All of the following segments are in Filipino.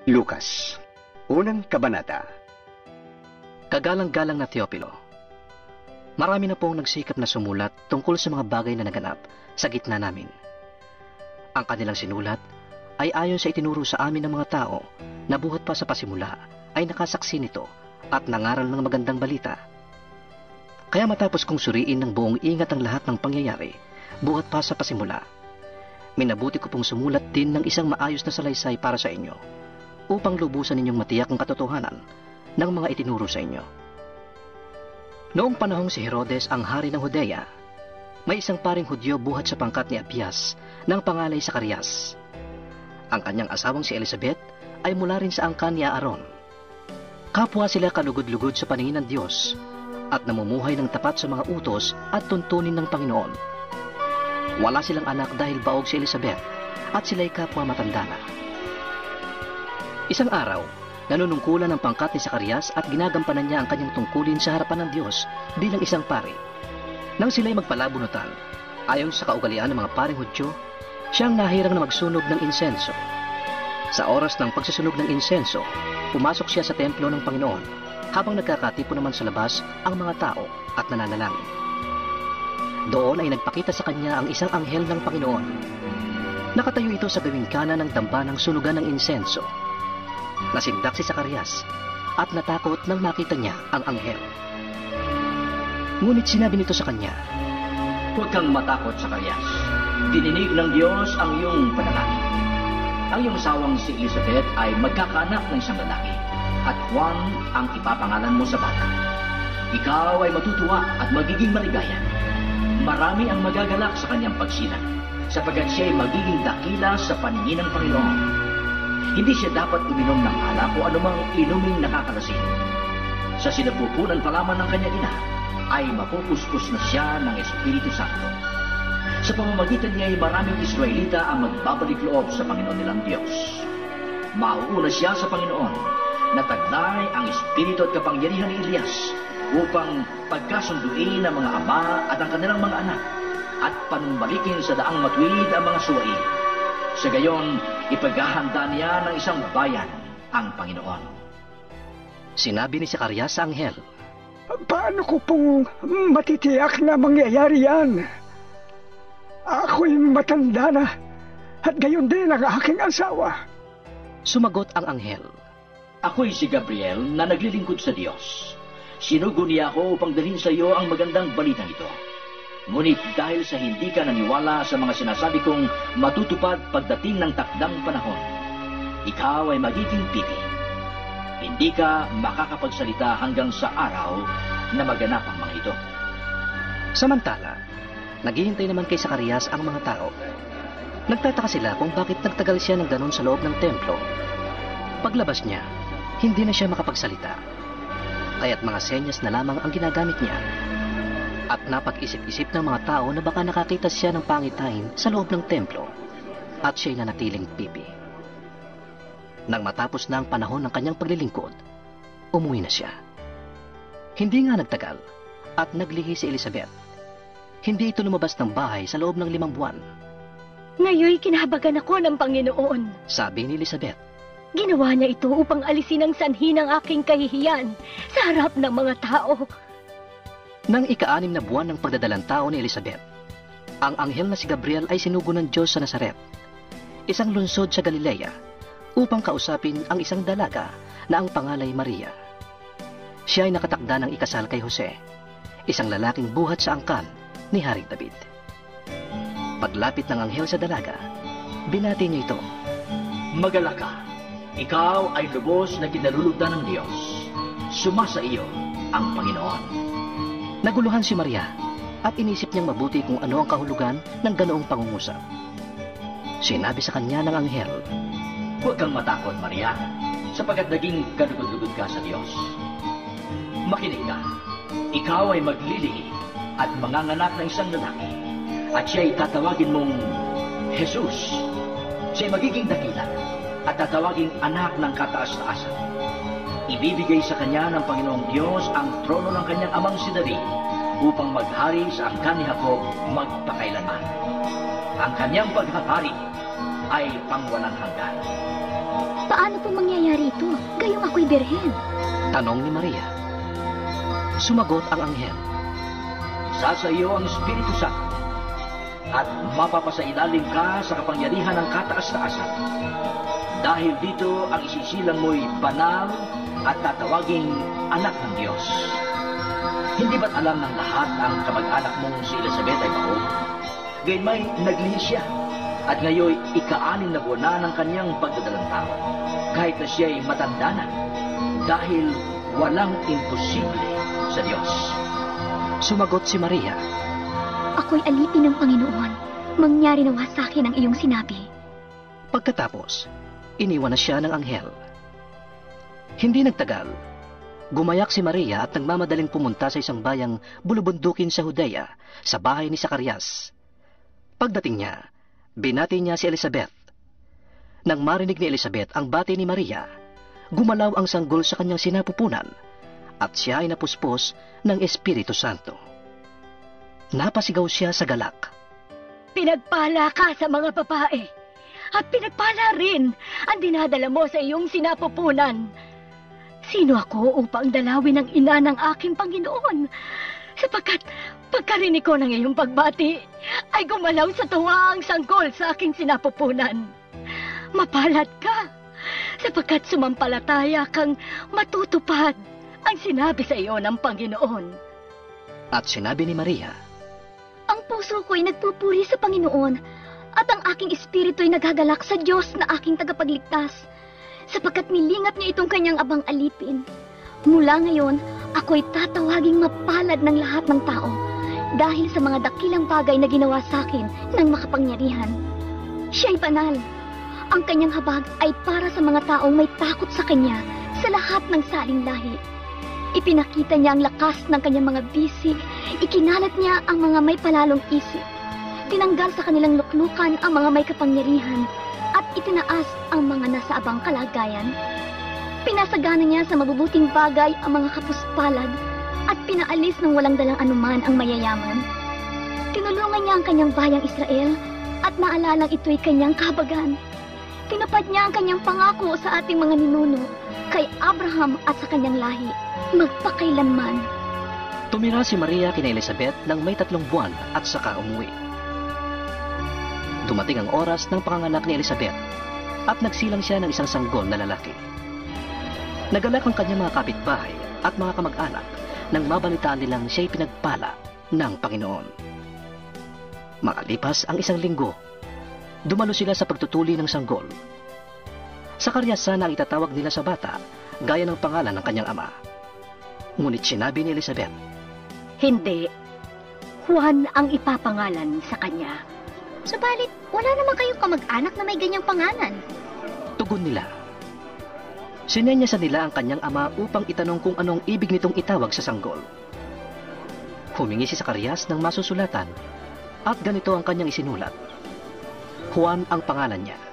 Lucas, unang kabanata. Kagalang-galang na Teopilo, marami na pong nagsikap na sumulat tungkol sa mga bagay na naganap sa gitna namin. Ang kanilang sinulat ay ayon sa itinuro sa amin ng mga tao na buhat pa sa pasimula ay nakasaksi nito at nangaral ng magandang balita. Kaya matapos kong suriin ng buong ingat ang lahat ng pangyayari, buhat pa sa pasimula, minabuti ko pong sumulat din ng isang maayos na salaysay para sa inyo, upang lubusan ninyong matiyak ang katotohanan ng mga itinuro sa inyo. Noong panahong si Herodes ang hari ng Judea, may isang paring Hudyo buhat sa pangkat ni Abias ng pangalay Zacarias. Ang kanyang asawang si Elizabeth ay mula rin sa angkan ni Aaron. Kapwa sila kalugod-lugod sa paningin ng Diyos at namumuhay ng tapat sa mga utos at tuntunin ng Panginoon. Wala silang anak dahil baog si Elizabeth at sila'y kapwa matanda na. Isang araw, nanunungkulan ang pangkat ni Zacarias at ginagampanan niya ang kanyang tungkulin sa harapan ng Diyos bilang isang pari. Nang sila'y magpalabunutan, ayon sa kaugalian ng mga paring Hudyo, siyang nahirang na magsunog ng insenso. Sa oras ng pagsusunog ng insenso, pumasok siya sa templo ng Panginoon habang nagkakatipo naman sa labas ang mga tao at nananalangin. Doon ay nagpakita sa kanya ang isang anghel ng Panginoon. Nakatayo ito sa gawing kanan ng damba ng sunugan ng insenso. Nasindak si Zacarias at natakot nang makita niya ang anghel. Ngunit sinabi nito sa kanya, "Huwag kang matakot, Zacarias. Dininig ng Diyos ang iyong panalangin. Ang iyong sawang si Elizabeth ay magkakaanak ng isang lalaki, at Juan ang ipapangalan mo sa bata. Ikaw ay matutuwa at magiging maligaya. Marami ang magagalak sa kanyang pagsilang, sapagkat siya ay magiging dakila sa paningin ng Panginoon. Hindi siya dapat uminom ng alak o anumang inuming nakakalasing. Sa sinapupunan pa lamang ng kanyang ina, ay mapupuspos na siya ng Espiritu Santo. Sa pamamagitan niya ay maraming Israelita ang magbabalik loob sa Panginoon nilang Diyos. Mauuna siya sa Panginoon, na taglay ang Espiritu at kapangyarihan ni Elias upang pagkasunduin ang mga ama at ang kanilang mga anak at panumbalikin sa daang matuwid ang mga suwai. Sa gayon, ipaghahanda niya ng isang bayan ang Panginoon." sinabi ni Zacarias sa anghel, Paano ko pong matitiyak na mangyayari yan? Ako'y matanda na at gayon din ang aking asawa. Sumagot ang anghel, "Ako'y si Gabriel na naglilingkod sa Diyos. Sinugo niya ako upang dalhin sa iyo ang magandang balitang ito. Ngunit dahil sa hindi ka naniwala sa mga sinasabi kong matutupad pagdating ng takdang panahon, ikaw ay magiging pipi. Hindi ka makakapagsalita hanggang sa araw na maganap ang mga ito." Samantala, naghihintay naman kay Zacarias ang mga tao. Nagtataka sila kung bakit nagtagal siya ng ganon sa loob ng templo. Paglabas niya, hindi na siya makapagsalita, kaya't mga senyas na lamang ang ginagamit niya. At napag-isip-isip ng mga tao na baka nakakita siya ng pangitain sa loob ng templo at siya'y nanatiling pipi. Nang matapos na ang panahon ng kanyang paglilingkod, umuwi na siya. Hindi nga nagtagal at naglihi si Elizabeth. Hindi ito lumabas ng bahay sa loob ng 5 buwan. "Ngayon'y kinahabagan ako ng Panginoon. Sabi ni Elizabeth, Ginawa niya ito upang alisin ang sanhi ng aking kahihiyan sa harap ng mga tao." nang ika-6 na buwan ng pagdadalang tao ni Elizabeth, ang anghel na si Gabriel ay sinugo ng Diyos sa Nazaret, isang lungsod sa Galilea, upang kausapin ang isang dalaga na ang pangalay Maria. Siya ay nakatakda ng ikasal kay Jose, isang lalaking buhat sa angkan ni Haring David. Paglapit ng anghel sa dalaga, binati niya ito. "Magalak ka. Ikaw ay lubos na kinalulugdan ng Diyos. Sumasa iyo ang Panginoon." Naguluhan si Maria at inisip niyang mabuti kung ano ang kahulugan ng ganoong pangungusap. Sinabi sa kanya ng anghel, "Huwag kang matakot, Maria, sapagkat naging kalugod-lugod ka sa Diyos. Makinig ka. Ikaw ay maglilihi at manganganak ng isang lalaki, at siya'y tatawagin mong Jesus. Siya'y magiging dakila at tatawaging anak ng kataas-taasan. Ibibigay sa kanya ng Panginoong Diyos ang trono ng kanyang amang si David upang maghari sa angkan ni Jacob magpakailanman. Ang kanyang paghahari ay pangwalang hanggan." Paano po mangyayari ako'y birhen? Tanong ni Maria. Sumagot ang anghel. Sa iyo ang Espiritu Santo at mapapasailalim ka sa kapangyarihan ng kataas-taasan. Dahil dito ang isisilang mo'y banal at tatawaging anak ng Diyos. Hindi ba't alam ng lahat ang kamag-anak mong si Elizabeth ay bago? Gayunmay naglihi siya at ngayon ika-6 na buwan na ng kanyang pagdadalang tao. Kahit na siya'y matanda na dahil walang imposible sa Diyos. Sumagot si Maria. Ako'y alipin ng Panginoon. Mangyari nawa sa akin ang iyong sinabi. Pagkatapos, iniwan na siya ng anghel. Hindi nagtagal, gumayak si Maria at nagmamadaling pumunta sa isang bayang bulubundukin sa Judea, sa bahay ni Zacarias. Pagdating niya, binati niya si Elizabeth. Nang marinig ni Elizabeth ang bati ni Maria, gumalaw ang sanggol sa kanyang sinapupunan at siya ay napuspos ng Espiritu Santo. Napasigaw siya sa galak. Pinagpala ka sa mga babae at pinagpala rin ang dinadala mo sa iyong sinapupunan. Sino ako upang dalawin ang ina ng aking Panginoon? Sapagkat pagkarinig ko ng iyong pagbati, ay gumalaw sa tuwa ang sanggol sa aking sinapupunan. Mapalad ka, sapagkat sumampalataya kang matutupad ang sinabi sa iyo ng Panginoon. At sinabi ni Maria, Ang puso ko'y nagpupuri sa Panginoon, at ang aking espiritu ay nagagalak sa Diyos na aking tagapagligtas, sapagkat nilingap niya itong kanyang abang alipin. Mula ngayon, ako'y tatawaging mapalad ng lahat ng tao, dahil sa mga dakilang bagay na ginawa sa akin ng makapangyarihan. Siya'y banal. Ang kanyang habag ay para sa mga taong may takot sa kanya sa lahat ng saling lahi. Ipinakita niya ang lakas ng kanyang mga bisig, ikinalat niya ang mga may palalong isip. Tinanggal sa kanilang luklukan ang mga may kapangyarihan at itinaas ang mga nasa abang kalagayan. Pinasagana niya sa mabubuting bagay ang mga kapuspalad at pinaalis ng walang dalang anuman ang mayayaman. Tinulungan niya ang kanyang bayang Israel at naalalang ito'y kanyang kahabagan. Tinupad niya ang kanyang pangako sa ating mga ninuno, kay Abraham at sa kanyang lahi, magpakailanman. tumira si Maria kina Elizabeth ng may 3 buwan at saka umuwi. Dumating ang oras ng panganganak ni Elizabeth at nagsilang siya ng isang sanggol na lalaki. Nagalak ang kanyang mga kapitbahay at mga kamag-anak nang mabalitaan nilang siya'y pinagpala ng Panginoon. Makalipas ang 1 linggo, dumalo sila sa pagtutuli ng sanggol. Zacarias sana ang itatawag nila sa bata, gaya ng pangalan ng kanyang ama. Ngunit sinabi ni Elizabeth, Hindi. Juan ang ipapangalan sa kanya. Subalit, wala naman kayong kamag-anak na may ganyang pangalan. tugon nila. Sinenyasan nila ang kanyang ama upang itanong kung anong ibig nitong itawag sa sanggol. Humingi si Zacarias ng masusulatan at ganito ang kanyang isinulat. Juan ang pangalan niya.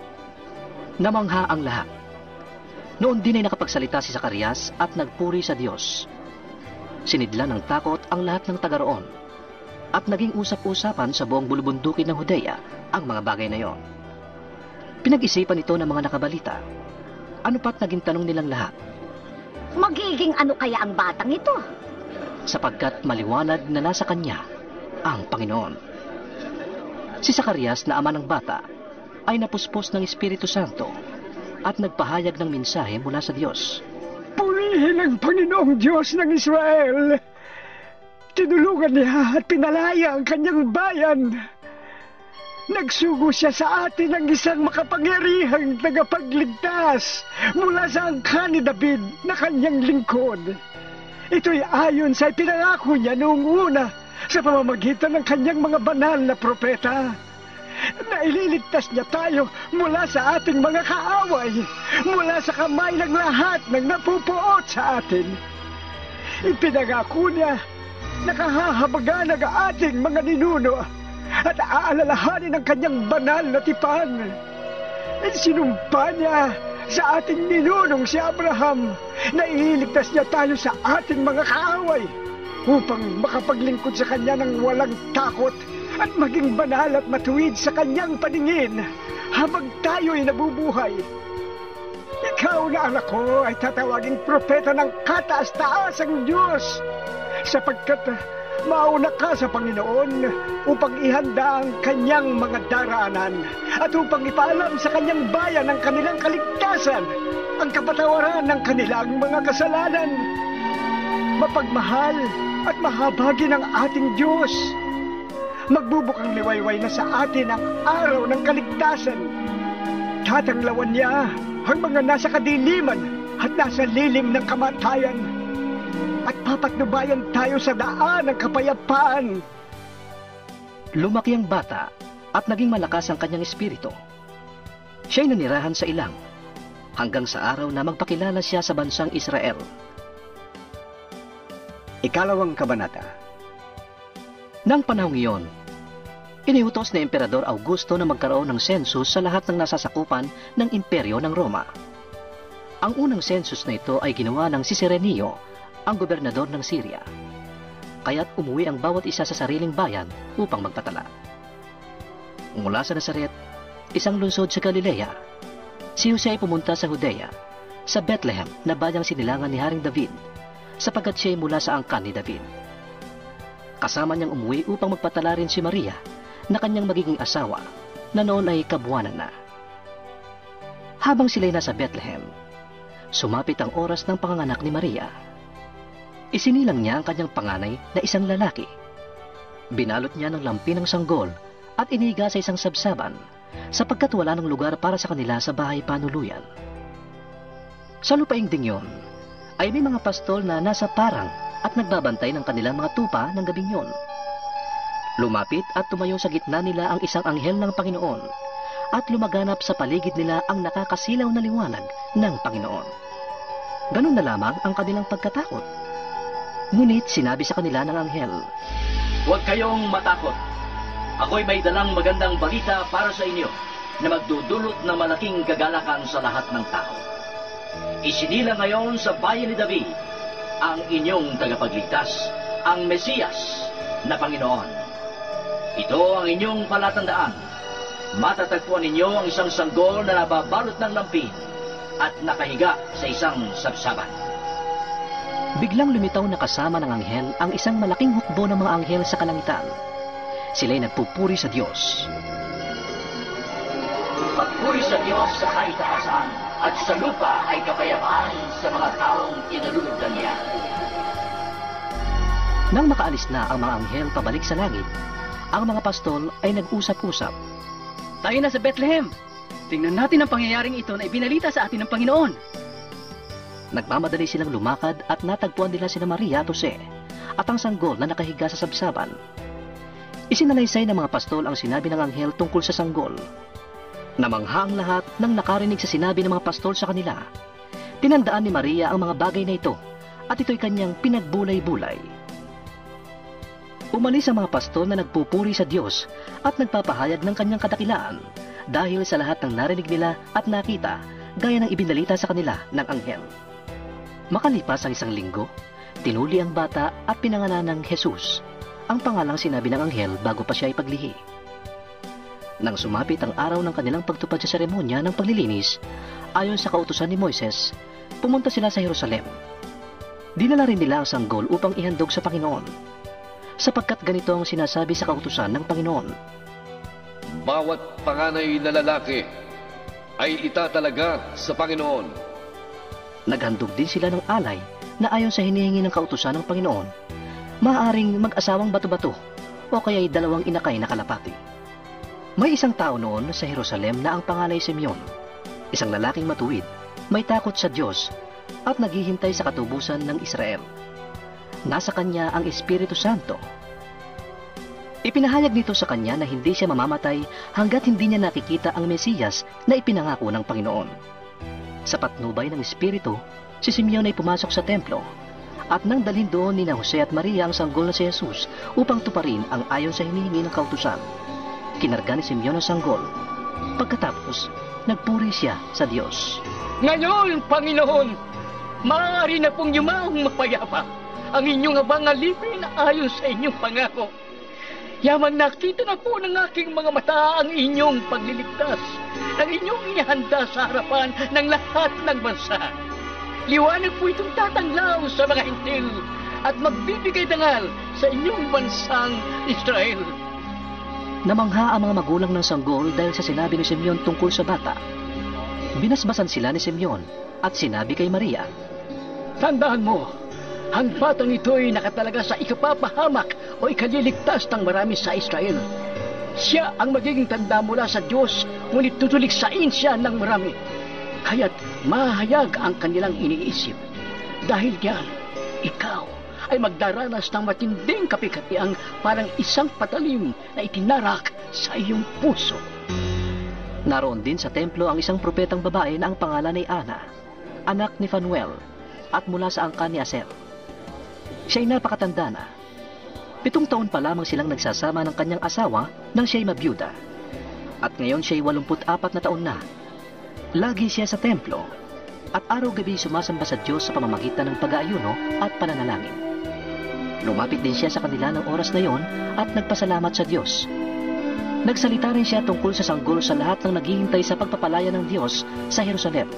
Namangha ang lahat. Noon din ay nakapagsalita si Zacarias at nagpuri sa Diyos. Sinidla ng takot ang lahat ng taga-roon at naging usap-usapan sa buong bulubundukin ng Judea ang mga bagay na iyon. Pinag-isipan ito ng mga nakabalita. Ano pa't naging tanong nilang lahat? Magiging ano kaya ang batang ito? Sapagkat maliwanag na nasa kanya ang Panginoon. Si Zacarias na ama ng bata ay napuspos ng Espiritu Santo at nagpahayag ng mensahe mula sa Diyos. Purihin ang Panginoong Diyos ng Israel. Tinulungan niya at pinalaya ang kanyang bayan. Nagsugo siya sa atin ng isang makapangyarihang tagapagligtas mula sa angkan ni David na kanyang lingkod. Ito'y ayon sa ipinangako niya noong una sa pamamagitan ng kanyang mga banal na propeta. Na ililigtas niya tayo mula sa ating mga kaaway, mula sa kamay ng lahat ng napupuot sa atin. Ipinangako niya na kahahabagan ang ating mga ninuno at aalalahanin ang kanyang banal na tipan. Sinumpa niya sa ating ninunong si Abraham na ililigtas niya tayo sa ating mga kaaway upang makapaglingkod sa kanya ng walang takot at maging banal at matuwid sa kanyang paningin habang tayo'y nabubuhay. Ikaw ikaw na anak ko ay tatawaging propeta ng kataas-taasang Diyos, sapagkat mauna ka sa Panginoon upang ihanda ang kanyang mga daraanan at upang ipaalam sa kanyang bayan ang kanilang kaligtasan, ang kapatawaran ng kanilang mga kasalanan. Mapagmahal at mahabagin ang ating Diyos. Magbubukang liwayway na sa atin ang araw ng kaligtasan. Tatanglawan niya ang mga nasa kadiliman at nasa lilim ng kamatayan. At papatnubayan tayo sa daan ng kapayapaan. Lumaki ang bata at naging malakas ang kanyang espiritu. Siya'y nanirahan sa ilang hanggang sa araw na magpakilala siya sa bansang Israel. Ikalawang kabanata. Nang panahong iyon, iniutos ni Emperador Augusto na magkaroon ng sensus sa lahat ng nasasakupan ng imperyo ng Roma. Ang unang sensus na ito ay ginawa ng si Cirenio, ang gobernador ng Syria. Kaya't umuwi ang bawat isa sa sariling bayan upang magpatala. Mula sa Nazaret, isang lungsod sa Galilea, si Jose ay pumunta sa Judea, sa Bethlehem na bayang sinilangan ni Haring David, sapagkat siya ay mula sa angkan ni David. Kasama niyang umuwi upang magpatala rin si Maria, na kanyang magiging asawa, na noon ay kabuwanan na. Habang sila'y nasa Bethlehem, sumapit ang oras ng panganganak ni Maria. Isinilang niya ang kanyang panganay na isang lalaki. Binalot niya ng lampi ng sanggol at iniga sa isang sabsaban, sapagkat wala ng lugar para sa kanila sa bahay panuluyan. Sa lupaing ding yon, ay may mga pastol na nasa parang at nagbabantay ng kanilang mga tupa ng gabing yon. Lumapit at tumayo sa gitna nila ang isang anghel ng Panginoon at lumaganap sa paligid nila ang nakakasilaw na liwanag ng Panginoon. Ganun na lamang ang kanilang pagkatakot. Ngunit sinabi sa kanila ng anghel, Huwag kayong matakot. Ako'y may dalang magandang balita para sa inyo na magdudulot ng malaking kagalakan sa lahat ng tao. Isinilang ngayon sa bayan ni David ang inyong tagapagligtas, ang Mesiyas na Panginoon. Ito ang inyong palatandaan. Matatagpuan ninyo ang isang sanggol na nababalot ng lampin at nakahiga sa isang sabsaban. Biglang lumitaw na kasama ng anghel ang isang malaking hukbo ng mga anghel sa kalangitan. Sila'y nagpupuri sa Diyos. Pagpuri sa Diyos sa kaitaasan at sa lupa ay kapayapaan sa mga taong tinalulugdan niya. Nang makaalis na ang mga anghel pabalik sa langit, ang mga pastol ay nag-usap-usap. Tayo na sa Bethlehem. Tingnan natin ang pangyayaring ito na ibinalita sa atin ng Panginoon. Nagmamadali silang lumakad at natagpuan nila sina Maria at Jose at ang sanggol na nakahiga sa sabsaban. Isinalaysay ng mga pastol ang sinabi ng anghel tungkol sa sanggol. Namangha ang lahat nang nakarinig sa sinabi ng mga pastol sa kanila. Tinandaan ni Maria ang mga bagay na ito at ito'y kanyang pinagbulay-bulay. Umalis ang mga pastol na nagpupuri sa Diyos at nagpapahayag ng kanyang kadakilaan dahil sa lahat ng narinig nila at nakita gaya ng ibinalita sa kanila ng anghel. Makalipas ang isang linggo, tinuli ang bata at pinangalan ng Jesus, ang pangalang sinabi ng anghel bago pa siya ipaglihi. Nang sumapit ang araw ng kanilang pagtupad sa seremonya ng paglilinis, ayon sa kautusan ni Moises, pumunta sila sa Jerusalem. Dinala rin nila ang sanggol upang ihandog sa Panginoon, sapagkat ganito ang sinasabi sa kautusan ng Panginoon. Bawat panganay na lalaki ay itatalaga sa Panginoon. Naghandog din sila ng alay na ayon sa hinihingi ng kautusan ng Panginoon, maaaring mag-asawang bato-bato o kaya'y dalawang inakay na kalapati. May isang tao noon sa Jerusalem na ang pangalan ay Simeon, isang lalaking matuwid, may takot sa Diyos at naghihintay sa katubusan ng Israel. Nasa kanya ang Espiritu Santo. Ipinahayag nito sa kanya na hindi siya mamamatay hanggat hindi niya nakikita ang Mesiyas na ipinangako ng Panginoon. Sa patnubay ng Espiritu, si Simeon ay pumasok sa templo at nang dalhin doon ni Jose at Maria ang sanggol na si Jesus upang tuparin ang ayon sa hinihingi ng kautusan. Kinarga ni Simeon ang sanggol. Pagkatapos, nagpuri siya sa Diyos. Ngayon, Panginoon, maaari na pong yumaong mapayapa ang inyong abang alipin ayon sa inyong pangako. Yamang nakita na po ng aking mga mata ang inyong pagliligtas, ang inyong inihanda sa harapan ng lahat ng bansa. Liwanag po itong tatanglaw sa mga hintil at magbibigay dangal sa inyong bansang Israel. Namangha ang mga magulang ng sanggol dahil sa sinabi ni Simeon tungkol sa bata. Binasbasan sila ni Simeon at sinabi kay Maria, Tandaan mo, ang batang ito'y nakatalaga sa ikapapahamak o ikaliligtas ng marami sa Israel. Siya ang magiging tanda mula sa Diyos, ngunit tutuliksain siya ng marami. Kaya't mahayag ang kanilang iniisip. Dahil diyan, ikaw ay magdaranas ng matinding kapikatiang parang isang patalim na itinarak sa iyong puso. Naroon din sa templo ang isang propetang babae na ang pangalan ay Ana, anak ni Phanuel, at mula sa angkan ni Aser. Siya'y napakatanda na. 7 taon pa lamang silang nagsasama ng kanyang asawa nang siya'y mabiyuda. At ngayon siya'y 84 na taon na. Lagi siya sa templo at araw-gabi sumasamba sa Diyos sa pamamagitan ng pag-aayuno at pananalangin. Lumapit din siya sa kanila ng oras na yon at nagpasalamat sa Diyos. Nagsalita rin siya tungkol sa sanggol sa lahat ng naghihintay sa pagpapalaya ng Diyos sa Jerusalem.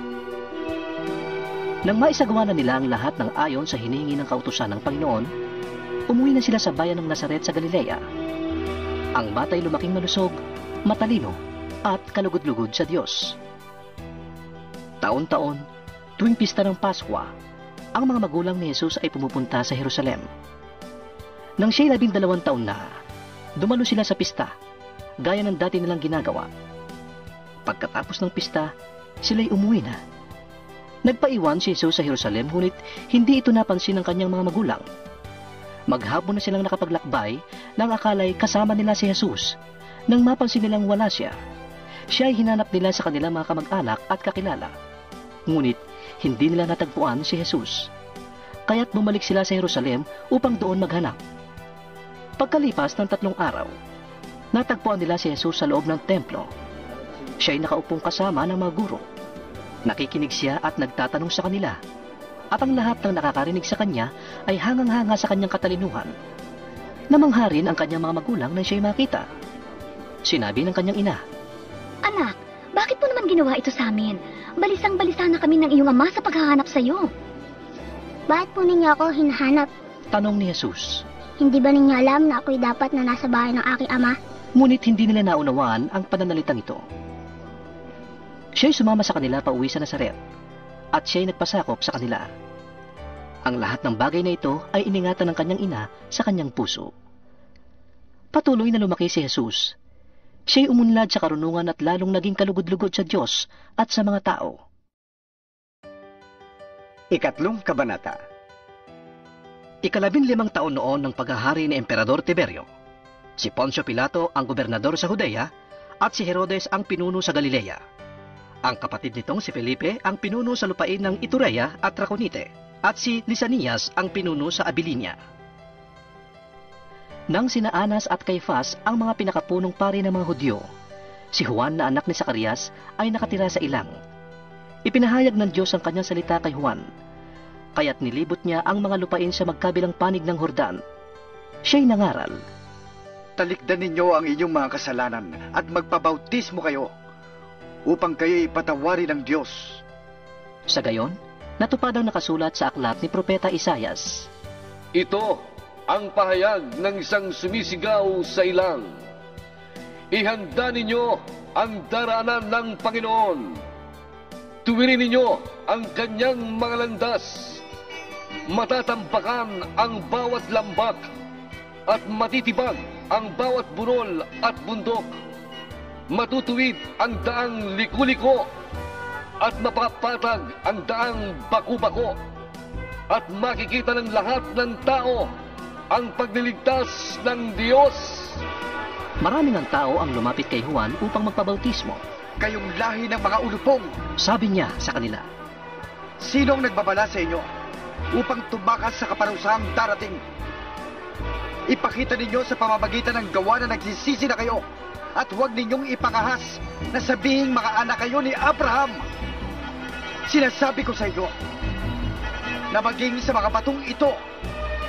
Nang maisagawa na nila ang lahat ng ayon sa hiningi ng kautusan ng Panginoon, umuwi na sila sa bayan ng Nazaret sa Galilea. Ang bata'y lumaking malusog, matalino, at kalugod-lugod sa Diyos. Taon-taon, tuwing pista ng Paskwa, ang mga magulang ni Jesus ay pumupunta sa Jerusalem. Nang siya'y 12 taon na, dumalo sila sa pista, gaya ng dati nilang ginagawa. Pagkatapos ng pista, sila'y umuwi na. Nagpaiwan si Jesus sa Jerusalem, ngunit hindi ito napansin ng kanyang mga magulang. Maghapon na silang nakapaglakbay nang akala'y kasama nila si Jesus. Nang mapansin nilang wala siya, siya ay hinanap nila sa kanilang mga kamag-anak at kakilala. Ngunit hindi nila natagpuan si Jesus. Kaya't bumalik sila sa Jerusalem upang doon maghanap. Pagkalipas ng 3 araw, natagpuan nila si Jesus sa loob ng templo. Siya ay nakaupong kasama ng mga guro. Nakikinig siya at nagtatanong sa kanila. At ang lahat ng nakakarinig sa kanya ay hangang-hanga sa kanyang katalinuhan. Namangha rin ang kanyang mga magulang nang siya'y makita. Sinabi ng kanyang ina, Anak, bakit mo naman ginawa ito sa amin? Balisang-balisa na kami ng iyong ama sa paghahanap sa iyo. Bakit po ninyo ako hinahanap? tanong ni Jesus. Hindi ba ninyo alam na ako'y dapat na nasa bahay ng aking ama? Ngunit hindi nila naunawaan ang pananalitang ito. Siya'y sumama sa kanila pauwi sa Nazaret, at siya'y nagpasakop sa kanila. Ang lahat ng bagay na ito ay iningatan ng kanyang ina sa kanyang puso. Patuloy na lumaki si Jesus. Siya'y umunlad sa karunungan at lalong naging kalugod-lugod sa Diyos at sa mga tao. 3 Kabanata. 15 taon noon ng paghahari ni Emperador Tiberio. Si Poncio Pilato ang gobernador sa Judea at si Herodes ang pinuno sa Galilea. Ang kapatid nitong si Felipe ang pinuno sa lupain ng Iturea at Traconite, at si Lisanias ang pinuno sa Abilinia. Nang sina Anas at Caifás ang mga pinakapunong pari ng mga Hudyo, si Juan na anak ni Zacarias ay nakatira sa ilang. Ipinahayag ng Diyos ang kanyang salita kay Juan, kaya't nilibot niya ang mga lupain sa magkabilang panig ng Jordan. Siya'y nangaral, Talikdan ninyo ang inyong mga kasalanan at magpabautismo kayo upang kayo ipatawarin ng Diyos. Sa gayon, natupad ang nakasulat sa aklat ni Propeta Isayas. Ito ang pahayag ng isang sumisigaw sa ilang. Ihanda ninyo ang daraanan ng Panginoon. Tuwirin ninyo ang kanyang mga landas. Matatambakan ang bawat lambak at matitibag ang bawat burol at bundok. Matutuwid ang daang liku-liko at mapapatag ang daang baku-bako. At makikita ng lahat ng tao ang pagliligtas ng Diyos. Maraming ang tao ang lumapit kay Juan upang magpabautismo. Kayong lahi ng mga ulupong, Sabi niya sa kanila, sinong nagbabala sa inyo upang tumakas sa kaparusahang darating? Ipakita ninyo sa pamamagitan ng gawa na nagsisisi na kayo, at huwag ninyong ipangahas na sabihing mga anak kayo ni Abraham. Sinasabi ko sa inyo na maging sa mga batong ito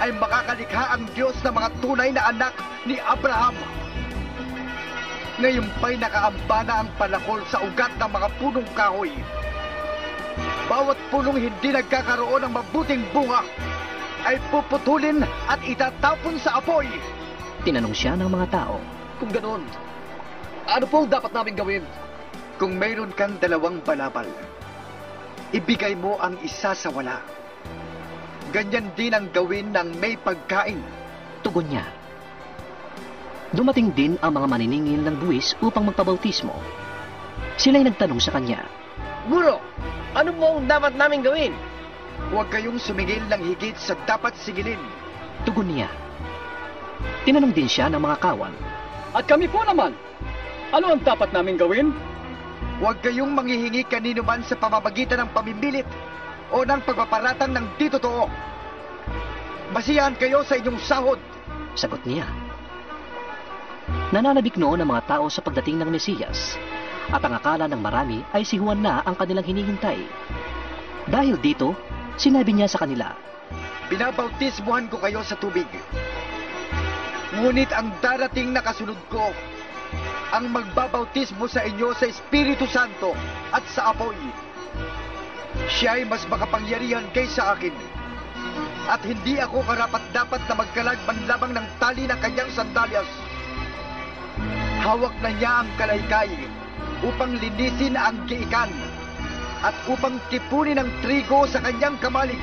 ay makakalikha ang Diyos ng mga tunay na anak ni Abraham. Ngayon pa'y nakaamba na ang palakol sa ugat ng mga punong kahoy. Bawat punong hindi nagkakaroon ng mabuting bunga ay puputulin at itatapon sa apoy. Tinanong siya ng mga tao. Kung ganon, ano po ang dapat namin gawin? Kung mayroon kang 2 balabal, ibigay mo ang isa sa wala. Ganyan din ang gawin ng may pagkain. Tugon niya. Dumating din ang mga maniningil ng buwis upang magpabautismo. Sila'y nagtanong sa kanya. Guro, ano po ang dapat namin gawin? Huwag kayong sumingil ng higit sa dapat singilin. Tugon niya. Tinanong din siya ng mga kawan. At kami po naman, ano ang dapat namin gawin? Huwag kayong manghihingi kanino man sa pamamagitan ng pamimilit o ng pagpaparatang ng di totoo. Basihan kayo sa inyong sahod. Sagot niya. Nananabik noon ang mga tao sa pagdating ng Mesiyas, at ang akala ng marami ay si Juan na ang kanilang hinihintay. Dahil dito, sinabi niya sa kanila, Pinabautismuhan ko kayo sa tubig. Ngunit ang darating na kasunod ko, ang magbabautismo sa inyo sa Espiritu Santo at sa apoy. Siya ay mas makapangyarihan kaysa akin, at hindi ako karapat-dapat na magkalag man lamang ng tali ng kanyang sandalyas. Hawak na niya ang kalaykay upang linisin ang giikan at upang tipunin ang trigo sa kanyang kamalig.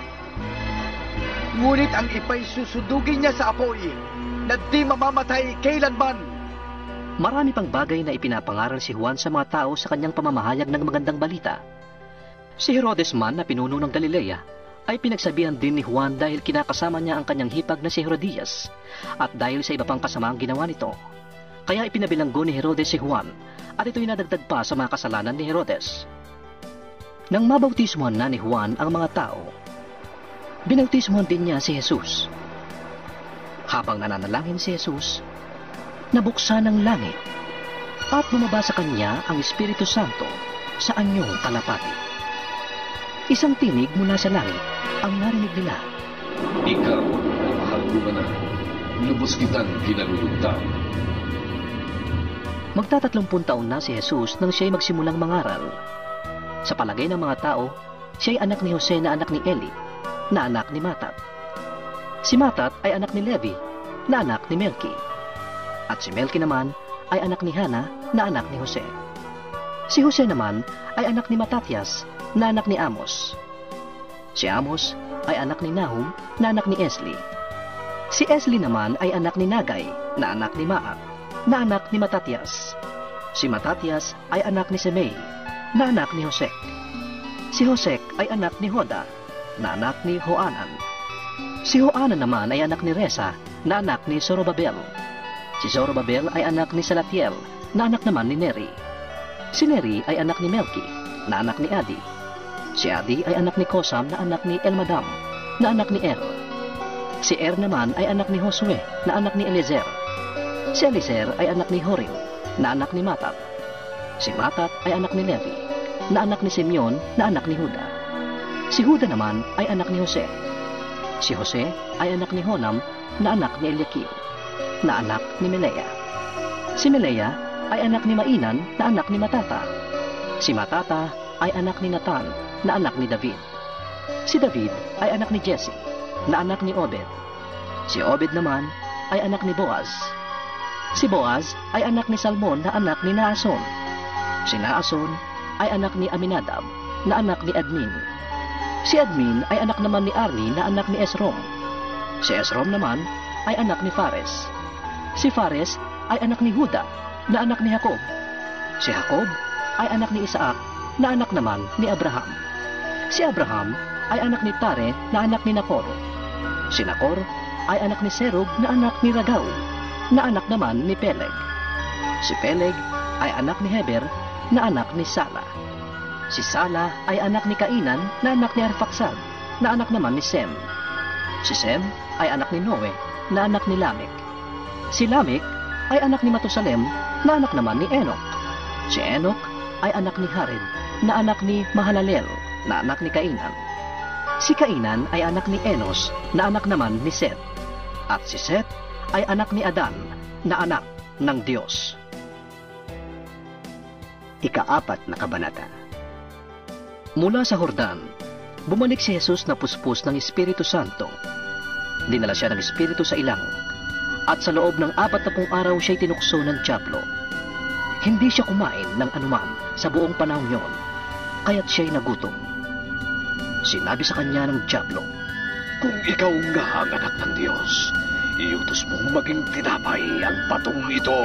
Ngunit ang ipay susudugin niya sa apoy na di mamamatay kailanman. Marami pang bagay na ipinapangaral si Juan sa mga tao sa kanyang pamamahayag ng magandang balita. Si Herodes man na pinuno ng Galilea ay pinagsabihan din ni Juan dahil kinakasama niya ang kanyang hipag na si Herodias at dahil sa iba pang kasamaang ginawa nito. Kaya ipinabilanggo ni Herodes si Juan at ito'y nadagdag pa sa mga kasalanan ni Herodes. Nang mabautismuhan na ni Juan ang mga tao, binautismuhan din niya si Jesus. Habang nananalangin si Jesus, nabuksan ang langit at bumaba sa kanya ang Espiritu Santo sa anyong kalapati. Isang tinig mula sa langit ang narinig nila. Ikaw, mahal ko na, lubos kitang kinalulugtan. Magta-30 taon na si Jesus nang siya'y magsimulang mangaral. Sa palagay ng mga tao, siya'y anak ni Jose na anak ni Eli, na anak ni Matat. Si Matat ay anak ni Levi, na anak ni Melki. At si Melki naman ay anak ni Hana, na anak ni Jose. Si Jose naman ay anak ni Matatias, na anak ni Amos. Si Amos ay anak ni Nahum, na anak ni Esli. Si Esli naman ay anak ni Nagay, na anak ni Maat, na anak ni Matatias. Si Matatias ay anak ni Semei, na anak ni Josek. Si Josek ay anak ni Hoda, na anak ni Joanan. Si Joanan naman ay anak ni Resa, na anak ni Zorobabel. Si Zorobabel ay anak ni Salatiel, na anak naman ni Neri. Si Neri ay anak ni Melki, na anak ni Adi. Si Adi ay anak ni Kosam, na anak ni Elmadam, na anak ni Er. Si Er naman ay anak ni Josue, na anak ni Eliezer. Si Eliezer ay anak ni Horim, na anak ni Matat. Si Matat ay anak ni Levi, na anak ni Simeon, na anak ni Huda. Si Huda naman ay anak ni Jose. Si Jose ay anak ni Honam, na anak ni Eliakim, na anak ni Melea. Si Melea ay anak ni Mainan, na anak ni Matata. Si Matata ay anak ni Natan, na anak ni David. Si David ay anak ni Jesse, na anak ni Obed. Si Obed naman ay anak ni Boaz. Si Boaz ay anak ni Salmon, na anak ni Naason. Si Naason ay anak ni Aminadab, na anak ni Admin. Si Admin ay anak naman ni Arni, na anak ni Esrom. Si Esrom naman ay anak ni Fares. Si Fares ay anak ni Huda, na anak ni Jacob. Si Jacob ay anak ni Isaac, na anak naman ni Abraham. Si Abraham ay anak ni Tare, na anak ni Nacor. Si Nacor ay anak ni Serug, na anak ni Ragau, na anak naman ni Peleg. Si Peleg ay anak ni Heber, na anak ni Sala. Si Sala ay anak ni Kainan, na anak ni Arfaksad, na anak naman ni Sem. Si Sem ay anak ni Noe, na anak ni Lamek. Si Lamek ay anak ni Matusalem, na anak naman ni Enoch. Si Enoch ay anak ni Hared, na anak ni Mahalalel, na anak ni Kainan. Si Kainan ay anak ni Enos na anak naman ni Seth. At si Seth ay anak ni Adan na anak ng Diyos. Ika-4 na kabanata. Mula sa Jordan, bumalik si Jesus na puspos ng Espiritu Santo. Dinala siya ng Espiritu sa ilang, at sa loob ng 40 araw siya'y tinukso ng dyablo. Hindi siya kumain ng anuman sa buong panahon yon, kaya't siya'y nagutom. Sinabi sa kanya ng dyablo, Kung ikaw nga ang anak ng Diyos, iutos mong maging tinapay ang patong ito.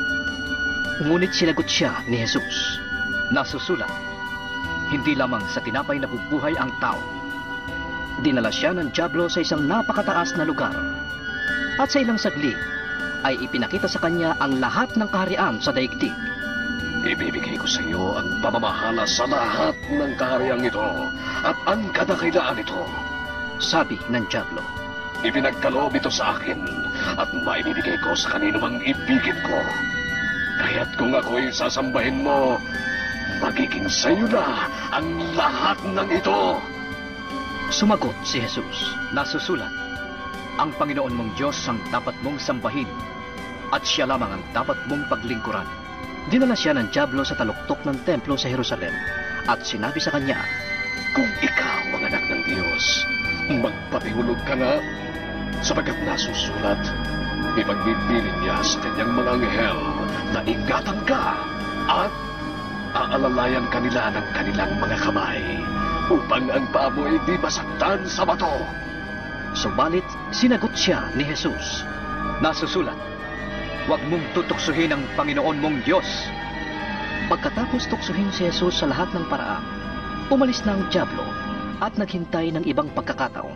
Ngunit sinagot siya ni Jesus, Nasusulat, hindi lamang sa tinapay na bubuhay ang tao. Dinala siya ng dyablo sa isang napakataas na lugar, at sa ilang saglit ay ipinakita sa kanya ang lahat ng kaharian sa daigdig. Ibibigay ko sa iyo ang pamamahala sa lahat ng kahariang ito at ang kadakailaan ito. Sabi ng dyablo, Ipinagkaloob ito sa akin at maibibigay ko sa kanino mang ibigin ko. Kaya't kung ako'y sasambahin mo, magiging sa iyo na ang lahat ng ito. Sumagot si Jesus, Nasusulat, ang Panginoon mong Diyos ang dapat mong sambahin, at siya lamang ang dapat mong paglingkuran. Dinala siya ng dyablo sa taluktok ng templo sa Jerusalem, at sinabi sa kanya, Kung ikaw ang anak ng Diyos, magpatihulog ka na, sapagkat nasusulat, ipagbibilin niya sa kanyang mga anghel na ingatan ka at aalalayan kanila ng kanilang mga kamay upang ang paa mo ay di masaktan sa bato. Subalit, sinagot siya ni Jesus, Nasusulat, huwag mong tutuksuhin ang Panginoon mong Diyos. Pagkatapos tuksuhin si Jesus sa lahat ng paraan, umalis na ang dyablo at naghintay ng ibang pagkakataon.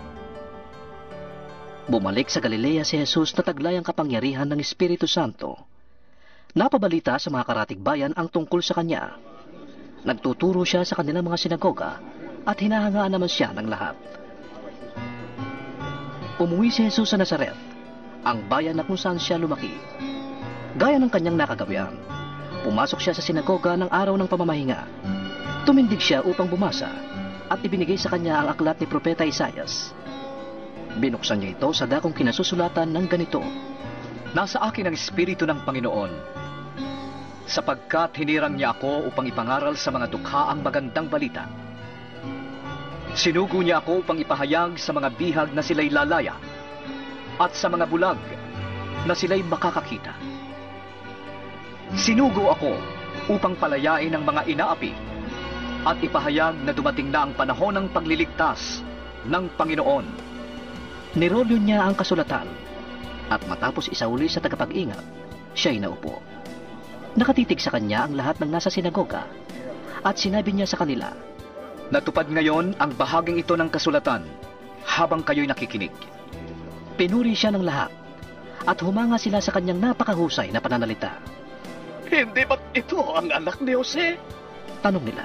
Bumalik sa Galilea si Jesus na taglay ang kapangyarihan ng Espiritu Santo. Napabalita sa mga karatig bayan ang tungkol sa kanya. Nagtuturo siya sa kanilang mga sinagoga at hinahangaan naman siya ng lahat. Umuwi si Jesus sa Nazaret, ang bayan na kung saan siya lumaki. Gaya ng kanyang nakagawian, pumasok siya sa sinagoga ng araw ng pamamahinga. Tumindig siya upang bumasa at ibinigay sa kanya ang aklat ni Propeta Isaias. Binuksan niya ito sa dakong kinasusulatan ng ganito, Nasa akin ang Espiritu ng Panginoon, sapagkat hinirang niya ako upang ipangaral sa mga dukha ang magandang balita. Sinugo niya ako upang ipahayag sa mga bihag na sila'y lalaya, at sa mga bulag na sila'y makakakita. Sinugo ako upang palayain ang mga inaapi, at ipahayag na dumating na ang panahon ng pagliligtas ng Panginoon. Nirolyo niya ang kasulatan, at matapos isauli sa tagapag-ingat, siya'y naupo. Nakatitig sa kanya ang lahat ng nasa sinagoga, at sinabi niya sa kanila, Natupad ngayon ang bahaging ito ng kasulatan habang kayo'y nakikinig. Pinuri siya ng lahat, at humanga sila sa kanyang napakahusay na pananalita. Hindi ba't ito ang anak ni Jose? Tanong nila.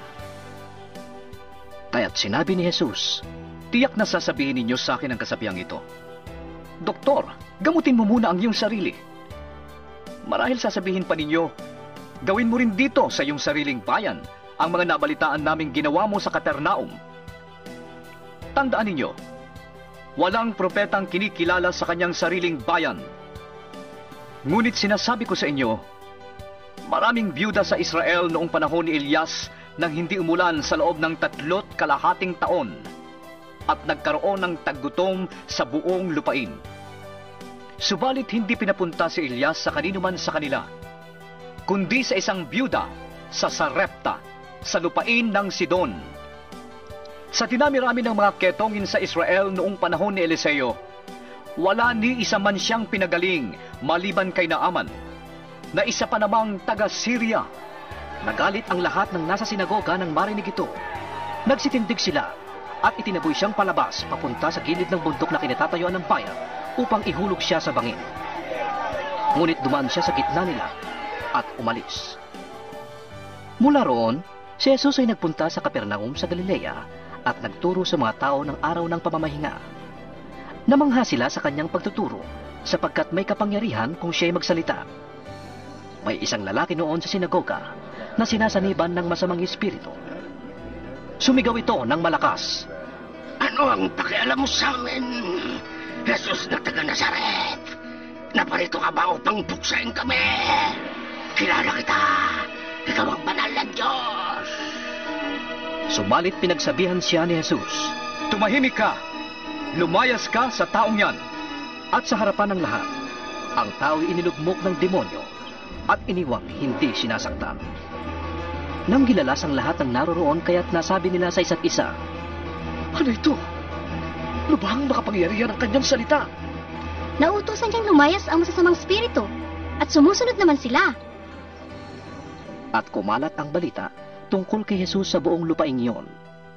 Kaya't sinabi ni Jesus, Tiyak na sasabihin ninyo sa akin ang kasabihang ito, Doktor, gamutin mo muna ang iyong sarili. Marahil sasabihin pa ninyo, gawin mo rin dito sa iyong sariling bayan ang mga nabalitaan naming ginawa mo sa Kapernaum. Tandaan ninyo, walang propetang kinikilala sa kanyang sariling bayan. Ngunit sinasabi ko sa inyo, maraming byuda sa Israel noong panahon ni Elias nang hindi umulan sa loob ng 3.5 taon at nagkaroon ng taggutom sa buong lupain. Subalit hindi pinapunta si Elias sa kanino man sa kanila, kundi sa isang byuda sa Sarepta, sa lupain ng Sidon. Sa dinami-rami ng mga ketongin sa Israel noong panahon ni Eliseo, wala ni isa man siyang pinagaling maliban kay Naaman, na isa pa namang taga-Syria. Nagalit ang lahat ng nasa sinagoga nang marinig ito. Nagsitindig sila at itinaboy siyang palabas papunta sa gilid ng bundok na kinatatayuan ng bayan upang ihulog siya sa bangin. Ngunit dumaan siya sa gitna nila at umalis. Mula roon, si Jesus ay nagpunta sa Kapernaum sa Galilea at nagturo sa mga tao ng araw ng pamamahinga. Namangha sila sa kanyang pagtuturo sapagkat may kapangyarihan kung siya'y magsalita. May isang lalaki noon sa sinagoga na sinasaniban ng masamang espiritu. Sumigaw ito ng malakas, Ano ang pakialam mo sa amin, Jesus na taga Nazaret? Naparito ka ba upang buksain kami? Kilala kita. Ikaw ang banal na Diyos. Subalit pinagsabihan siya ni Jesus. Tumahimik ka! Lumayas ka sa taong yan! At sa harapan ng lahat, ang tao'y inilugmok ng demonyo at iniwang hindi sinasaktan. Nang gilalas ang lahat ng naroroon kaya't nasabi nila sa isa't isa, Ano ito? Lubhang makapangyarihan ang kanyang salita. Nauutosan niyang lumayas ang masasamang spirito at sumusunod naman sila. At kumalat ang balita tungkol kay Jesus sa buong lupaing iyon.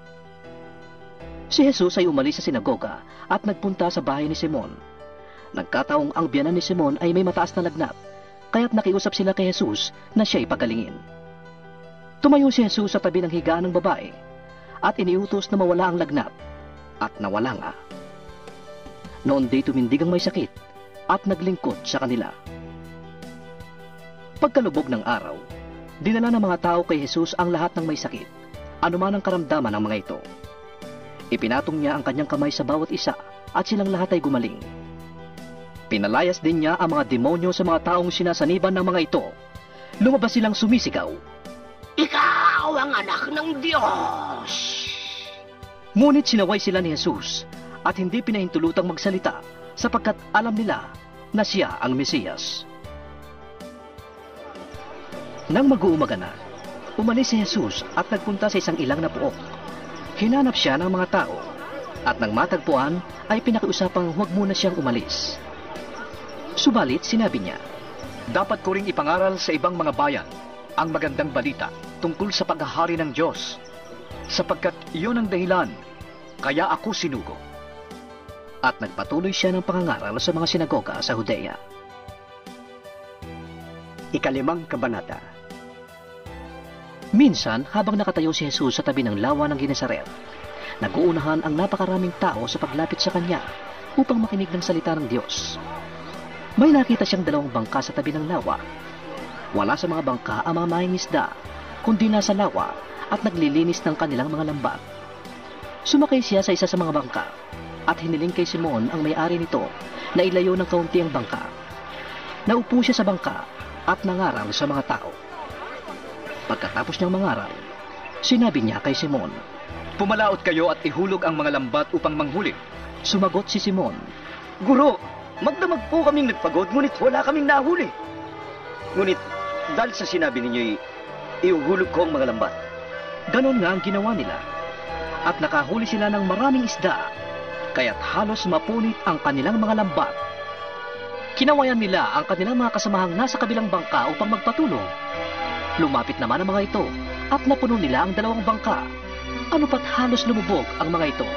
Si Jesus ay umalis sa sinagoga at nagpunta sa bahay ni Simon. Nagkataong ang biyanan ni Simon ay may mataas na lagnat, kaya't nakiusap sila kay Jesus na siya'y pagalingin. Tumayo si Jesus sa tabi ng higaan ng babae at iniutos na mawala ang lagnat, at nawala nga. Noon di tumindig ang may sakit at naglingkod sa kanila. Pagkalubog ng araw, dinala ng mga tao kay Jesus ang lahat ng may sakit, anuman ang karamdaman ng mga ito. Ipinatong niya ang kanyang kamay sa bawat isa at silang lahat ay gumaling. Pinalayas din niya ang mga demonyo sa mga taong sinasaniban ng mga ito. Lumabas silang sumisigaw, Ikaw ang anak ng Diyos! Ngunit sinaway sila ni Jesus at hindi pinahintulutang magsalita sapagkat alam nila na siya ang Mesiyas. Nang mag-uumaga na, umalis si Jesus at nagpunta sa isang ilang na puok. Hinanap siya ng mga tao at nang matagpuan ay pinakiusapang huwag muna siyang umalis. Subalit sinabi niya, Dapat ko ring ipangaral sa ibang mga bayan ang magandang balita tungkol sa paghahari ng Diyos, sapagkat iyon ang dahilan kaya ako sinugo. At nagpatuloy siya ng pangangaral sa mga sinagoga sa Judea. 5 kabanata. Minsan, habang nakatayo si Jesus sa tabi ng lawa ng Genesaret, nag-uunahan ang napakaraming tao sa paglapit sa kanya upang makinig ng salita ng Diyos. May nakita siyang 2 bangka sa tabi ng lawa. Wala sa mga bangka ang mga mangingisda, kundi nasa lawa at naglilinis ng kanilang mga lambat. Sumakay siya sa isa sa mga bangka at hiniling kay Simon ang may-ari nito na ilayo ng kaunti ang bangka. Naupo siya sa bangka at nangaral sa mga tao. Pagkatapos niyang mangaral, sinabi niya kay Simon, Pumalaot kayo at ihulog ang mga lambat upang manghuli. Sumagot si Simon, Guro, magdamag po kaming nagpagod, ngunit wala kaming nahuli. Ngunit dahil sa sinabi ninyo'y iuhulog ko ang mga lambat. Ganon nga ang ginawa nila. At nakahuli sila ng maraming isda, kaya't halos mapunit ang kanilang mga lambat. Kinawayan nila ang kanilang mga kasamahang nasa kabilang bangka upang magpatulong. Lumapit naman ang mga ito at napuno nila ang 2 bangka. Ano pat halos lumubog ang mga ito.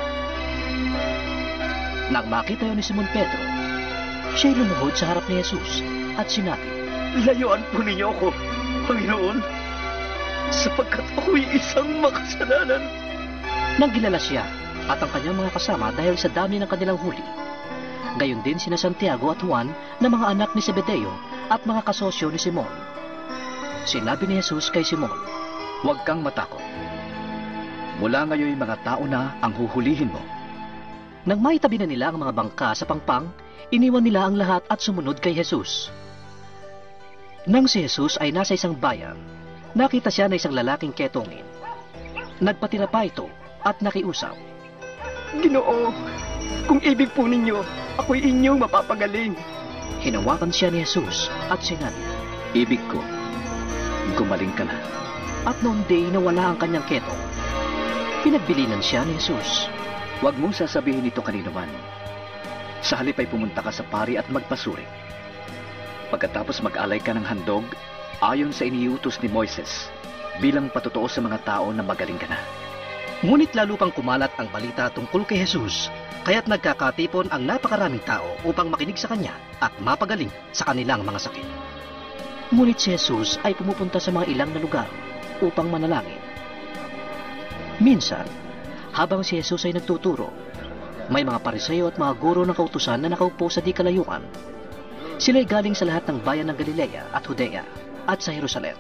Nang makita yun ni Simon Pedro, siya'y lumuhod sa harap ni Jesus at sinabi, Layuan po ninyo ako, Panginoon, sapagkat ako'y isang makasalanan. Nang gilala siya at ang kanyang mga kasama dahil sa dami ng kanilang huli. Gayon din sina Santiago at Juan na mga anak ni Zebedeo at mga kasosyo ni Simon. Sinabi ni Jesus kay Simon, Huwag kang matakot. Mula ngayon mga tao na ang huhulihin mo. Nang maitabi na nila ang mga bangka sa pangpang, iniwan nila ang lahat at sumunod kay Jesus. Nang si Jesus ay nasa isang bayan, nakita siya na isang lalaking ketongin. Nagpatira pa ito at nakiusap, Ginoo, kung ibig po ninyo, ako'y inyong mapapagaling. Hinawakan siya ni Jesus at sinabi, Ibig ko, gumaling ka na. At noon day nawala ang kanyang ketong. Pinagbilinan siya ni Jesus. Huwag mong sasabihin ito kanino man. Sa halip ay pumunta ka sa pari at magpasuri. Pagkatapos mag-alay ka ng handog, ayon sa iniutos ni Moises, bilang patotoo sa mga tao na magaling ka na. Ngunit lalo pang kumalat ang balita tungkol kay Jesus, kaya't nagkakatipon ang napakaraming tao upang makinig sa kanya at mapagaling sa kanilang mga sakit. Ngunit si Jesus ay pumupunta sa mga ilang na lugar upang manalangin. Minsan, habang si Jesus ay nagtuturo, may mga Pariseo at mga guro ng kautusan na nakaupo sa di kalayuan. Sila'y galing sa lahat ng bayan ng Galilea at Judea at sa Jerusalem.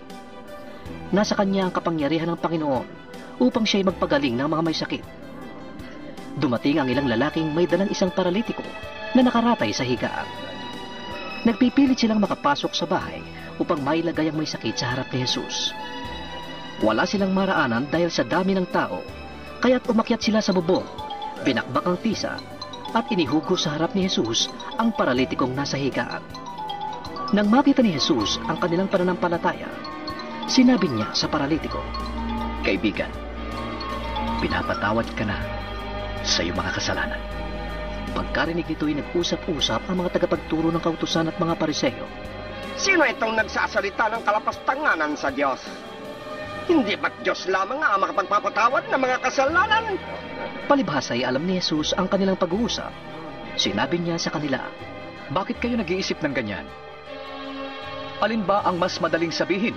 Nasa kanya ang kapangyarihan ng Panginoon upang siya'y magpagaling ng mga may sakit. dumating ang ilang lalaking may dalang isang paralitiko na nakaratay sa higaan. Nagpipilit silang makapasok sa bahay upang mailagay ang may sakit sa harap ni Jesus. Wala silang maraanan dahil sa dami ng tao, kaya't umakyat sila sa bubong, binakbak ang tisa, at inihugos sa harap ni Jesus ang paralitikong nasa higaan. Nang makita ni Jesus ang kanilang pananampalataya, sinabi niya sa paralitiko, Kaibigan, pinapatawad ka na sa iyong mga kasalanan. Pagkarinig nito'y nag-usap-usap ang mga tagapagturo ng kautusan at mga Pariseo. Sino itong nagsasalita ng kalapastanganan sa Diyos? Hindi ba't Diyos lamang ang makapagpapatawad ng mga kasalanan? Palibhasa ay alam ni Jesus ang kanilang pag-uusap. Sinabi niya sa kanila, Bakit kayo nag-iisip ng ganyan? Alin ba ang mas madaling sabihin?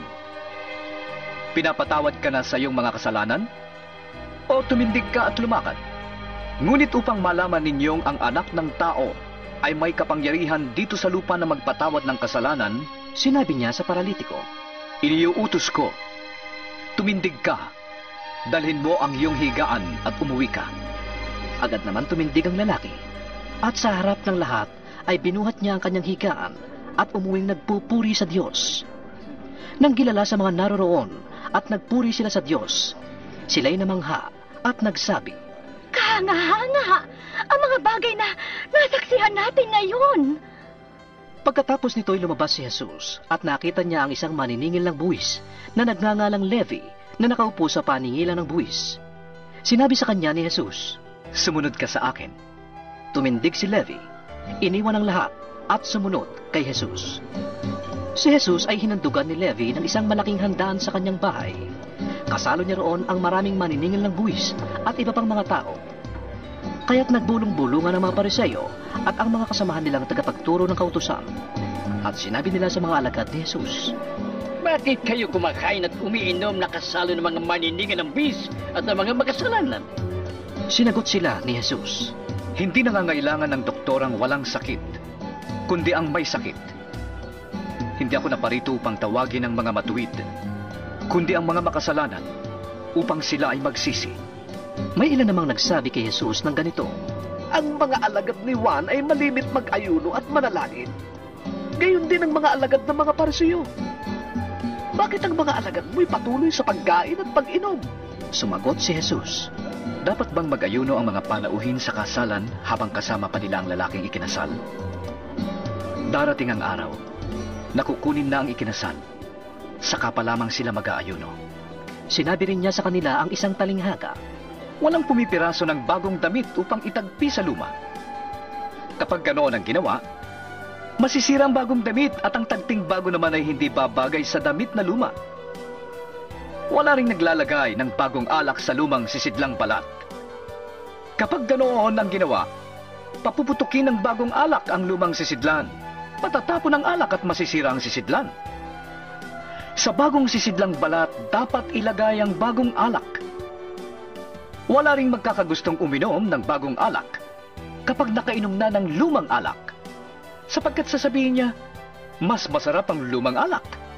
Pinapatawad ka na sa iyong mga kasalanan? O tumindig ka at lumakad? Ngunit upang malaman ninyong ang anak ng tao ay may kapangyarihan dito sa lupa na magpatawad ng kasalanan, sinabi niya sa paralitiko, iniuutos ko, tumindig ka, dalhin mo ang iyong higaan at umuwi ka. Agad naman tumindig ang lalaki, at sa harap ng lahat ay binuhat niya ang kanyang higaan at umuwing nagpupuri sa Diyos. Nang gilala sa mga naroroon at nagpuri sila sa Diyos, sila'y namangha at nagsabi, Kahanga-hanga ang mga bagay na nasaksihan natin ngayon. Pagkatapos nito'y lumabas si Jesus at nakita niya ang isang maniningil ng buwis na nagngangalang Levi na nakaupo sa paningilan ng buwis. Sinabi sa kanya ni Jesus, Sumunod ka sa akin. Tumindig si Levi, iniwan ang lahat at sumunod kay Jesus. Si Jesus ay hinandugan ni Levi ng isang malaking handaan sa kanyang bahay. Kasalo niya roon ang maraming maniningil ng buwis at iba pang mga tao. Kaya't nagbulong-bulungan ang mga Pariseo at ang mga kasamahan nilang tagapagturo ng kautusan. At sinabi nila sa mga alagad ni Jesus, Bakit kayo kumakain at umiinom na kasalo ng mga maniningil ng buwis at ng mga makasalanan? Sinagot sila ni Jesus, Hindi nangangailangan ng doktor ang walang sakit, kundi ang may sakit. Hindi ako naparito upang tawagin ang mga matuwid, kundi ang mga makasalanan, upang sila ay magsisi. May ilan namang nagsabi kay Jesus ng ganito, Ang mga alagad ni Juan ay malimit mag-ayuno at manalangin. Gayon din ang mga alagad ng mga Pariseo. Bakit ang mga alagad mo'y patuloy sa pagkain at pag-inom? Sumagot si Jesus, Dapat bang mag-ayuno ang mga panauhin sa kasalan habang kasama pa nila ang lalaking ikinasal? Darating ang araw, nakukunin na ang ikinasal, saka pa lamang sila mag-aayuno. Sinabi rin niya sa kanila ang isang talinghaga, Walang pumipiraso ng bagong damit upang itagpi sa luma. Kapag ganoon ang ginawa, masisira ang bagong damit at ang tagting bago naman ay hindi babagay sa damit na luma. Wala ring naglalagay ng bagong alak sa lumang sisidlang balat. Kapag ganoon ang ginawa, papuputukin ng bagong alak ang lumang sisidlan. Patatapon ang alak at masisira ang sisidlan. Sa bagong sisidlang balat, dapat ilagay ang bagong alak. Wala ring magkakagustong uminom ng bagong alak kapag nakainom na ng lumang alak, sapagkat sasabihin niya, mas masarap ang lumang alak.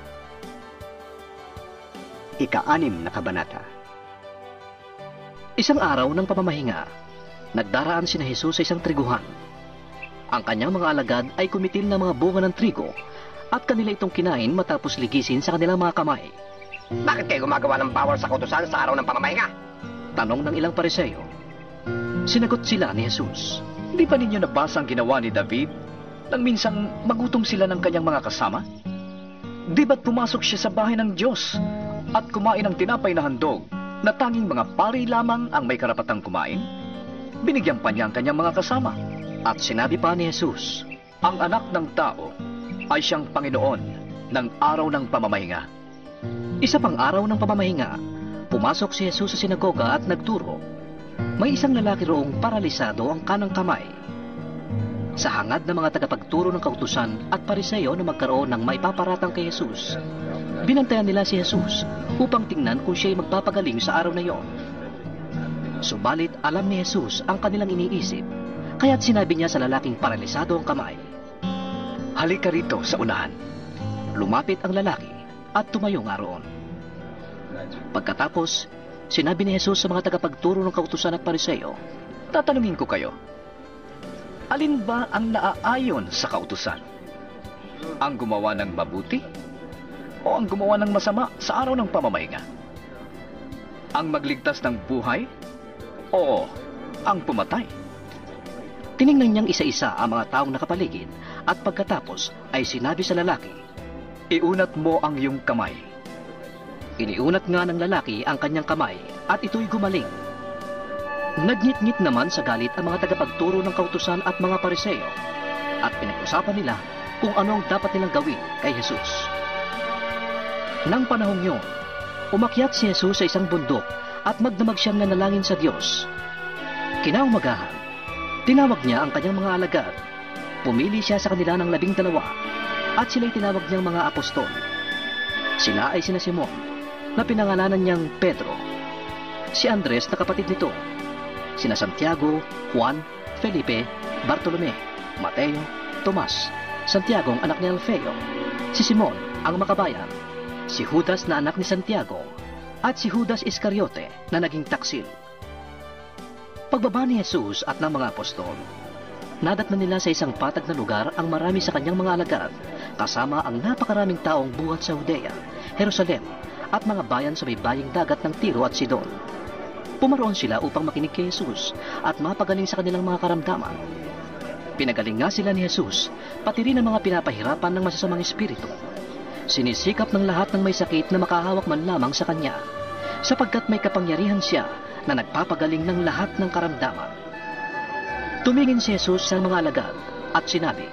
Ika-6 na kabanata. Isang araw ng pamamahinga, nagdaraan sina Jesus sa isang triguhan. Ang kanyang mga alagad ay kumitil ng mga bunga ng trigo at kanila itong kinain matapos ligisin sa kanilang mga kamay. Bakit kayo gumagawa ng bawal sa kautusan sa araw ng pamamahinga? Tanong ng ilang Pariseo. Sinagot sila ni Jesus, Di ba ninyo nabasa ang ginawa ni David nang minsang magutom sila ng kanyang mga kasama? Di ba't pumasok siya sa bahay ng Diyos at kumain ng tinapay na handog na tanging mga pari lamang ang may karapatang kumain? Binigyan pa niya ang kanyang mga kasama. At sinabi pa ni Jesus, Ang anak ng tao ay siyang Panginoon ng araw ng pamamahinga. Isa pang araw ng pamamahinga, pumasok si Jesus sa sinagoga at nagturo. May isang lalaki roong paralisado ang kanang kamay. Sa hangad ng mga tagapagturo ng kautusan at Pariseo na magkaroon ng maipaparatang kay Jesus, binantayan nila si Jesus upang tingnan kung siya'y magpapagaling sa araw na iyon. Subalit alam ni Jesus ang kanilang iniisip, kaya't sinabi niya sa lalaking paralisado ang kamay, Halika rito sa unahan. Lumapit ang lalaki at tumayo nga roon. Pagkatapos, sinabi ni Jesus sa mga tagapagturo ng kautusan at Pariseo, Tatanungin ko kayo, alin ba ang naaayon sa kautusan? Ang gumawa ng mabuti o ang gumawa ng masama sa araw ng pamamahinga? Ang magligtas ng buhay o ang pumatay? Tiningnan niyang isa-isa ang mga taong nakapaligid at pagkatapos ay sinabi sa lalaki, "Iunat mo ang iyong kamay." Iniunat nga ng lalaki ang kanyang kamay at ito'y gumaling. Nagngit-ngit naman sa galit ang mga tagapagturo ng kautusan at mga Pariseo at pinag-usapan nila kung ano ang dapat nilang gawin kay Jesus. Nang panahong yun, umakyat si Jesus sa isang bundok at magdamag siyang nanalangin sa Diyos. Kinaumagahan, tinawag niya ang kanyang mga alagad. Pumili siya sa kanila ng 12 at sila'y tinawag niyang mga apostol. Sila ay sina Simon, na pinangalanan niyang Pedro, si Andres na kapatid nito, sina Santiago, Juan, Felipe, Bartolome, Mateo, Tomas, Santiago ang anak ni Alfeo, si Simon ang makabayan, si Judas na anak ni Santiago, at si Judas Iscariote na naging taksil. Pagbaba ni Jesus at ng mga apostol, nadatnan nila sa isang patag na lugar ang marami sa kanyang mga alagad, kasama ang napakaraming taong buhat sa Judea, Jerusalem, at mga bayan sa may baying dagat ng Tiro at Sidon. Pumaroon sila upang makinig kay Jesus at mapagaling sa kanilang mga karamdaman. Pinagaling nga sila ni Jesus, pati rin ang mga pinapahirapan ng masasamang espiritu. Sinisikap ng lahat ng may sakit na makahawak man lamang sa kanya, sapagkat may kapangyarihan siya na nagpapagaling ng lahat ng karamdaman. Tumingin si Jesus sa mga alagad at sinabi,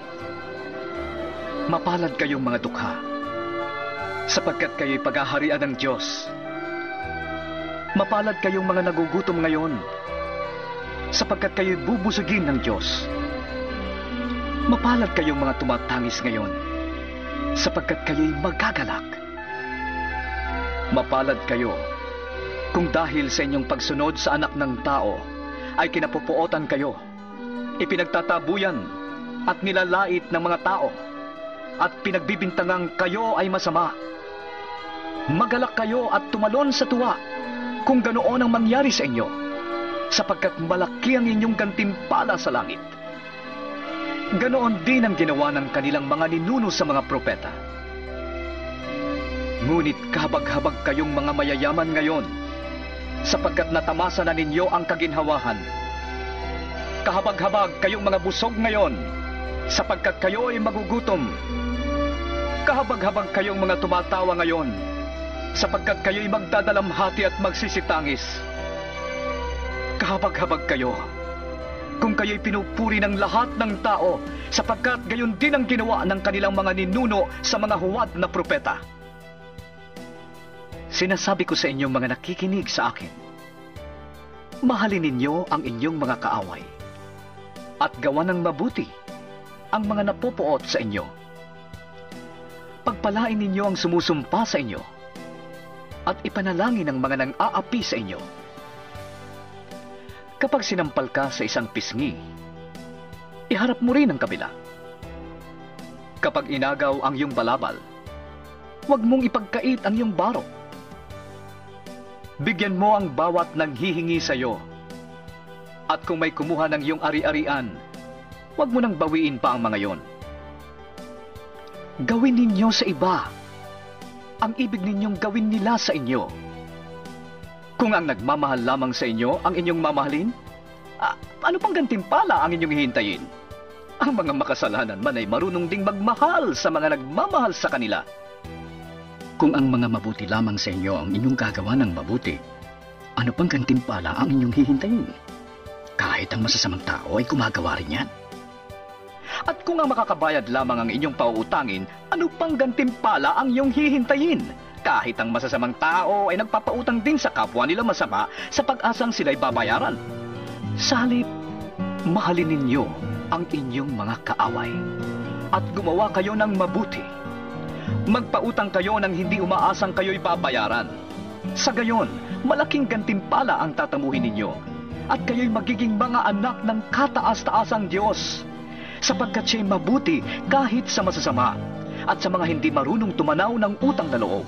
"Mapalad kayong mga dukha, sapagkat kayo'y paghaharian ng Diyos. Mapalad kayong mga nagugutom ngayon, sapagkat kayo'y bubusugin ng Diyos. Mapalad kayong mga tumatangis ngayon, sapagkat kayo'y magagalak. Mapalad kayo kung dahil sa inyong pagsunod sa anak ng tao ay kinapupuotan kayo, ipinagtatabuyan at nilalait ng mga tao, at pinagbibintangang kayo ay masama. Magalak kayo at tumalon sa tuwa kung ganoon ang mangyari sa inyo, sapagkat malaki ang inyong gantimpala sa langit. Ganoon din ang ginawa ng kanilang mga ninuno sa mga propeta. Ngunit kahabag-habag kayong mga mayayaman ngayon, sapagkat natamasa na ninyo ang kaginhawahan. Kahabag-habag kayong mga busog ngayon, sapagkat kayo ay magugutom. Kahabag-habag kayong mga tumatawa ngayon, sapagkat kayo'y magdadalamhati at magsisitangis. Kahabag-habag kayo kung kayo'y pinupuri ng lahat ng tao, sapagkat gayon din ang ginawa ng kanilang mga ninuno sa mga huwad na propeta. Sinasabi ko sa inyong mga nakikinig sa akin, mahalin ninyo ang inyong mga kaaway, at gawa ng mabuti ang mga napupuot sa inyo. Pagpalain ninyo ang sumusumpa sa inyo, at ipanalangin ang mga nang-aapi sa inyo. Kapag sinampal ka sa isang pisngi, iharap mo rin ang kabila. Kapag inagaw ang iyong balabal, huwag mong ipagkait ang iyong baro. Bigyan mo ang bawat nanghihingi sa iyo, at kung may kumuha ng iyong ari-arian, huwag mo nang bawiin pa ang mga iyon. Gawin ninyo sa iba ang ibig ninyong gawin nila sa inyo. Kung ang nagmamahal lamang sa inyo ang inyong mamahalin, ano pang gantimpala ang inyong hihintayin? Ang mga makasalanan man ay marunong ding magmahal sa mga nagmamahal sa kanila. Kung ang mga mabuti lamang sa inyo ang inyong gagawa ng mabuti, ano pang gantimpala ang inyong hihintayin? Kahit ang masasamang tao ay gumagawa rin yan. At kung ang makakabayad lamang ang inyong pauutangin, ano pang gantimpala ang iyong hihintayin? Kahit ang masasamang tao ay nagpapautang din sa kapwa nila masama sa pag-asang sila'y babayaran. Sa halip, mahalin ninyo ang inyong mga kaaway at gumawa kayo ng mabuti. Magpautang kayo nang hindi umaasang kayo'y babayaran. Sa gayon, malaking gantimpala ang tatamuhin ninyo at kayo'y magiging mga anak ng kataas-taasang Diyos, sapagkat siya'y mabuti kahit sa masasama at sa mga hindi marunong tumanaw ng utang na loob.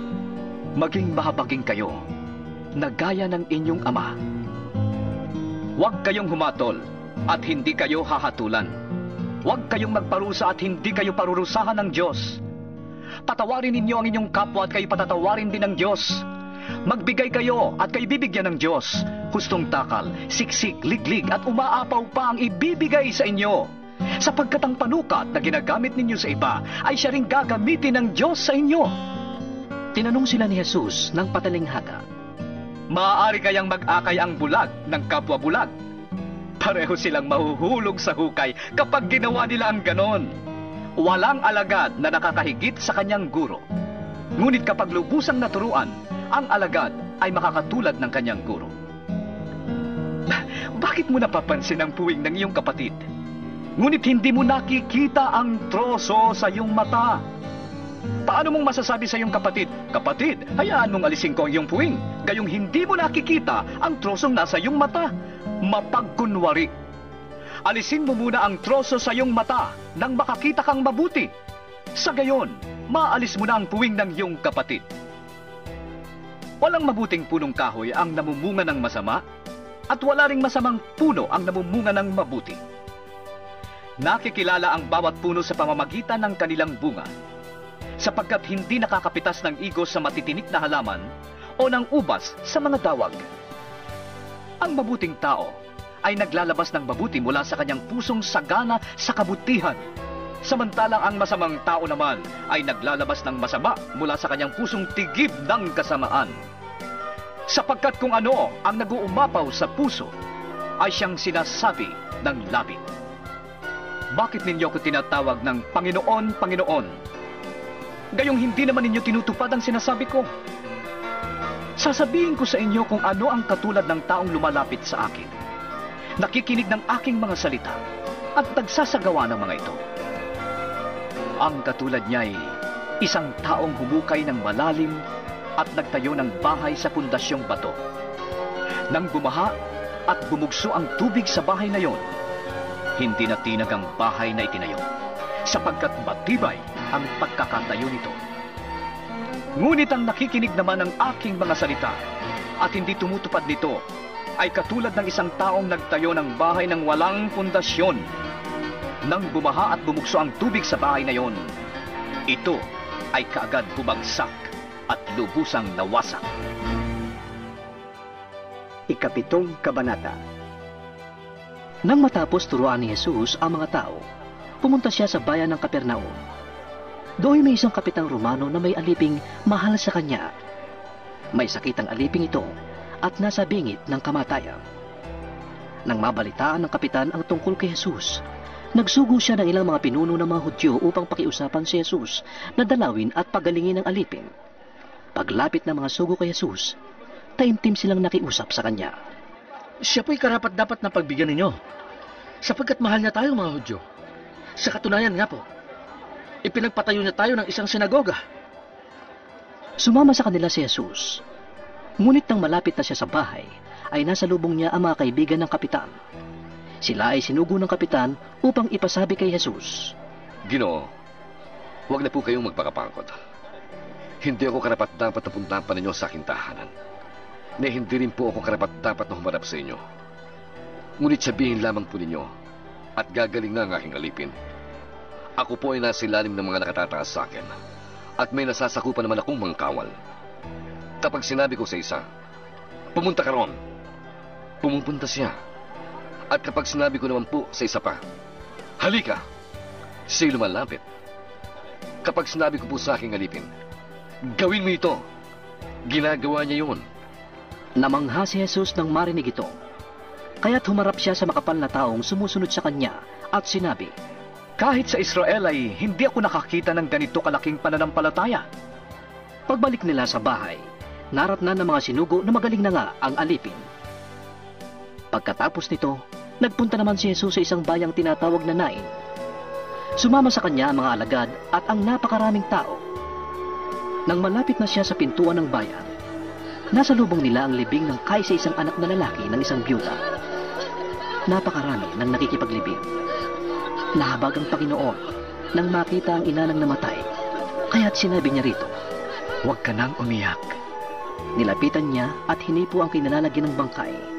Maging mahabagin kayo na gaya ng inyong ama. Huwag kayong humatol at hindi kayo hahatulan. Huwag kayong magparusa at hindi kayo parurusahan ng Diyos. Patawarin ninyo ang inyong kapwa at kayo patatawarin din ng Diyos. Magbigay kayo at kayo bibigyan ng Diyos. Hustong takal, siksik, liglig at umaapaw pa ang ibibigay sa inyo. Sapagkat ang panukat na ginagamit ninyo sa iba ay siya ring gagamitin ng Diyos sa inyo. Tinanong sila ni Jesus ng patalinghaga, maaari kayang mag-akay ang bulag ng kapwa bulag? Pareho silang mahuhulog sa hukay kapag ginawa nila ang ganon. Walang alagad na nakakahigit sa kanyang guro. Ngunit kapag lubusang naturuan, ang alagad ay makakatulad ng kanyang guro. Bakit mo napapansin ang puwing ng iyong kapatid? Ngunit hindi mo nakikita ang troso sa iyong mata. Paano mong masasabi sa iyong kapatid, kapatid, hayaan mong alisin ko ang iyong puwing, gayong hindi mo nakikita ang trosong nasa iyong mata? Mapagkunwari. Alisin mo muna ang troso sa iyong mata nang makakita kang mabuti. Sa gayon, maalis mo na ang puwing ng iyong kapatid. Walang mabuting punong kahoy ang namumunga ng masama, at wala ring masamang puno ang namumunga ng mabuti. Nakikilala ang bawat puno sa pamamagitan ng kanilang bunga, sapagkat hindi nakakapitas ng igos sa matitinik na halaman o ng ubas sa mga dawag. Ang mabuting tao ay naglalabas ng mabuti mula sa kanyang pusong sagana sa kabutihan, samantalang ang masamang tao naman ay naglalabas ng masama mula sa kanyang pusong tigib ng kasamaan. Sapagkat kung ano ang nag-uumapaw sa puso ay siyang sinasabi ng labi. Bakit ninyo ko tinatawag ng Panginoon, Panginoon? Gayong hindi naman ninyo tinutupad ang sinasabi ko. Sasabihin ko sa inyo kung ano ang katulad ng taong lumalapit sa akin, nakikinig ng aking mga salita at nagsasagawa ng mga ito. Ang katulad niya ay isang taong humukay ng malalim at nagtayo ng bahay sa pundasyong bato. Nang bumaha at bumugso ang tubig sa bahay na yon, hindi na tinag ang bahay na itinayo, sapagkat matibay ang pagkakatayo nito. Ngunit ang nakikinig naman ng aking mga salita at hindi tumutupad nito ay katulad ng isang taong nagtayo ng bahay ng walang pundasyon. Nang bumaha at bumugso ang tubig sa bahay na yon, ito ay kaagad bumagsak at lubusang nawasak. Ikapitong kabanata. Nang matapos turuan ni Jesus ang mga tao, pumunta siya sa bayan ng Capernaum. Doon may isang kapitang Romano na may aliping mahal sa kanya. May sakit ang aliping ito at nasa bingit ng kamatayan. Nang mabalitaan ng kapitan ang tungkol kay Jesus, nagsugo siya ng ilang mga pinuno ng mga Hudyo upang pakiusapan si Jesus na dalawin at pagalingin ang alipin. Paglapit ng mga sugo kay Jesus, taimtim silang nakiusap sa kanya. Siya po'y karapat-dapat na pagbigyan ninyo, sapagkat mahal niya tayo mga Hudyo. Sa katunayan nga po, ipinagpatayo niya tayo ng isang sinagoga. Sumama sa kanila si Jesus. Ngunit nang malapit na siya sa bahay, ay nasa lubong niya ang mga kaibigan ng kapitan. Sila ay sinugo ng kapitan upang ipasabi kay Jesus. Ginoo, huwag na po kayong magpakapangkot. Hindi ako karapat-dapat na puntahan pa ninyo sa aking tahanan. Na hindi rin po ako karapat-dapat na humarap sa inyo. Ngunit sabihin lamang po ninyo at gagaling na ang aking alipin. Ako po ay nasa ilalim ng mga nakatataas sa akin at may nasasakupan naman akong mga kawal. Kapag sinabi ko sa isa, pumunta ka ron, pumupunta siya. At kapag sinabi ko naman po sa isa pa, halika, siya'y lumalapit. Kapag sinabi ko po sa aking alipin, gawin mo ito, ginagawa niya yun. Namangha si Jesus nang marinig ito, kaya't humarap siya sa makapal na taong sumusunod sa kanya at sinabi, kahit sa Israel ay hindi ako nakakita ng ganito kalaking pananampalataya. Pagbalik nila sa bahay, naratnan ng mga sinugo na magaling na nga ang alipin. Pagkatapos nito, nagpunta naman si Jesus sa isang bayang tinatawag na Nain. Sumama sa kanya ang mga alagad at ang napakaraming tao. Nang malapit na siya sa pintuan ng bayan, nasa lubong nila ang libing ng kaisa-isang anak na lalaki ng isang byuda. Napakarami nang nakikipaglibing. Nahabag ang Panginoon nang makita ang ina ng namatay, kaya't sinabi niya rito, huwag ka nang umiyak. Nilapitan niya at hinipo ang kinalalagyan ng bangkay.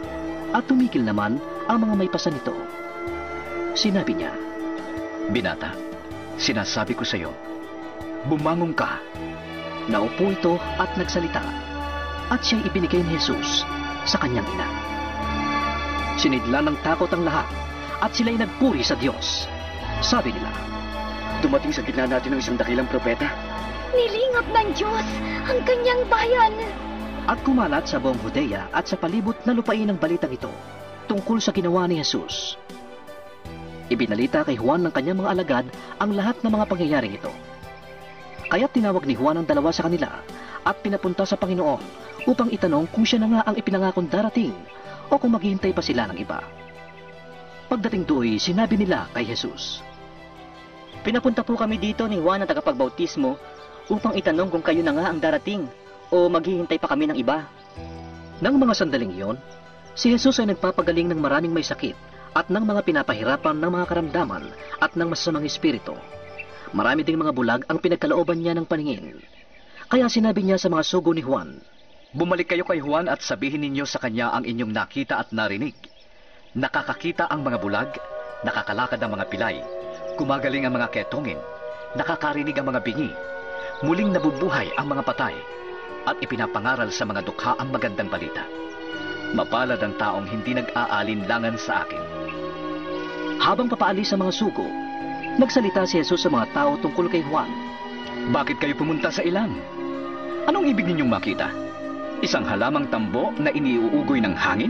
at tumigil naman ang mga may pasa nito. Sinabi niya, "Binata, sinasabi ko sa iyo, bumangon ka." Naupo ito at nagsalita, at siya'y ibinigay ni Jesus sa kanyang ina. Sinidla ng takot ang lahat, at sila'y nagpuri sa Diyos. Sabi nila, Dumating sa gitna natin ng isang dakilang propeta. Nilingap ng Diyos ang kanyang bayan. At kumalat sa buong Judea at sa palibot na lupain ang balitang ito tungkol sa ginawa ni Jesus. Ibinalita kay Juan ng kanyang mga alagad ang lahat ng mga pangyayaring ito. Kaya tinawag ni Juan ang dalawa sa kanila at pinapunta sa Panginoon upang itanong kung siya na nga ang ipinangakong darating o kung maghihintay pa sila ng iba. Pagdating do'y sinabi nila kay Jesus, "Pinapunta po kami dito ni Juan na tagapagbautismo upang itanong kung kayo na nga ang darating o maghihintay pa kami ng iba." Nang mga sandaling iyon, si Jesus ay nagpapagaling ng maraming may sakit at ng mga pinapahirapan ng mga karamdaman at ng masasamang espiritu. Marami ding mga bulag ang pinagkalooban niya ng paningin. Kaya sinabi niya sa mga sugo ni Juan, "Bumalik kayo kay Juan at sabihin ninyo sa kanya ang inyong nakita at narinig. Nakakakita ang mga bulag, nakakalakad ang mga pilay, gumagaling ang mga ketongin, nakakarinig ang mga bingi, muling nabubuhay ang mga patay, at ipinapangaral sa mga dukha ang magandang balita. Mapalad ang taong hindi nag-aalinlangan sa akin." Habang papaalis sa mga sugo, nagsalita si Jesus sa mga tao tungkol kay Juan. "Bakit kayo pumunta sa ilang? Anong ibig ninyong makita? Isang halamang tambo na iniuugoy ng hangin?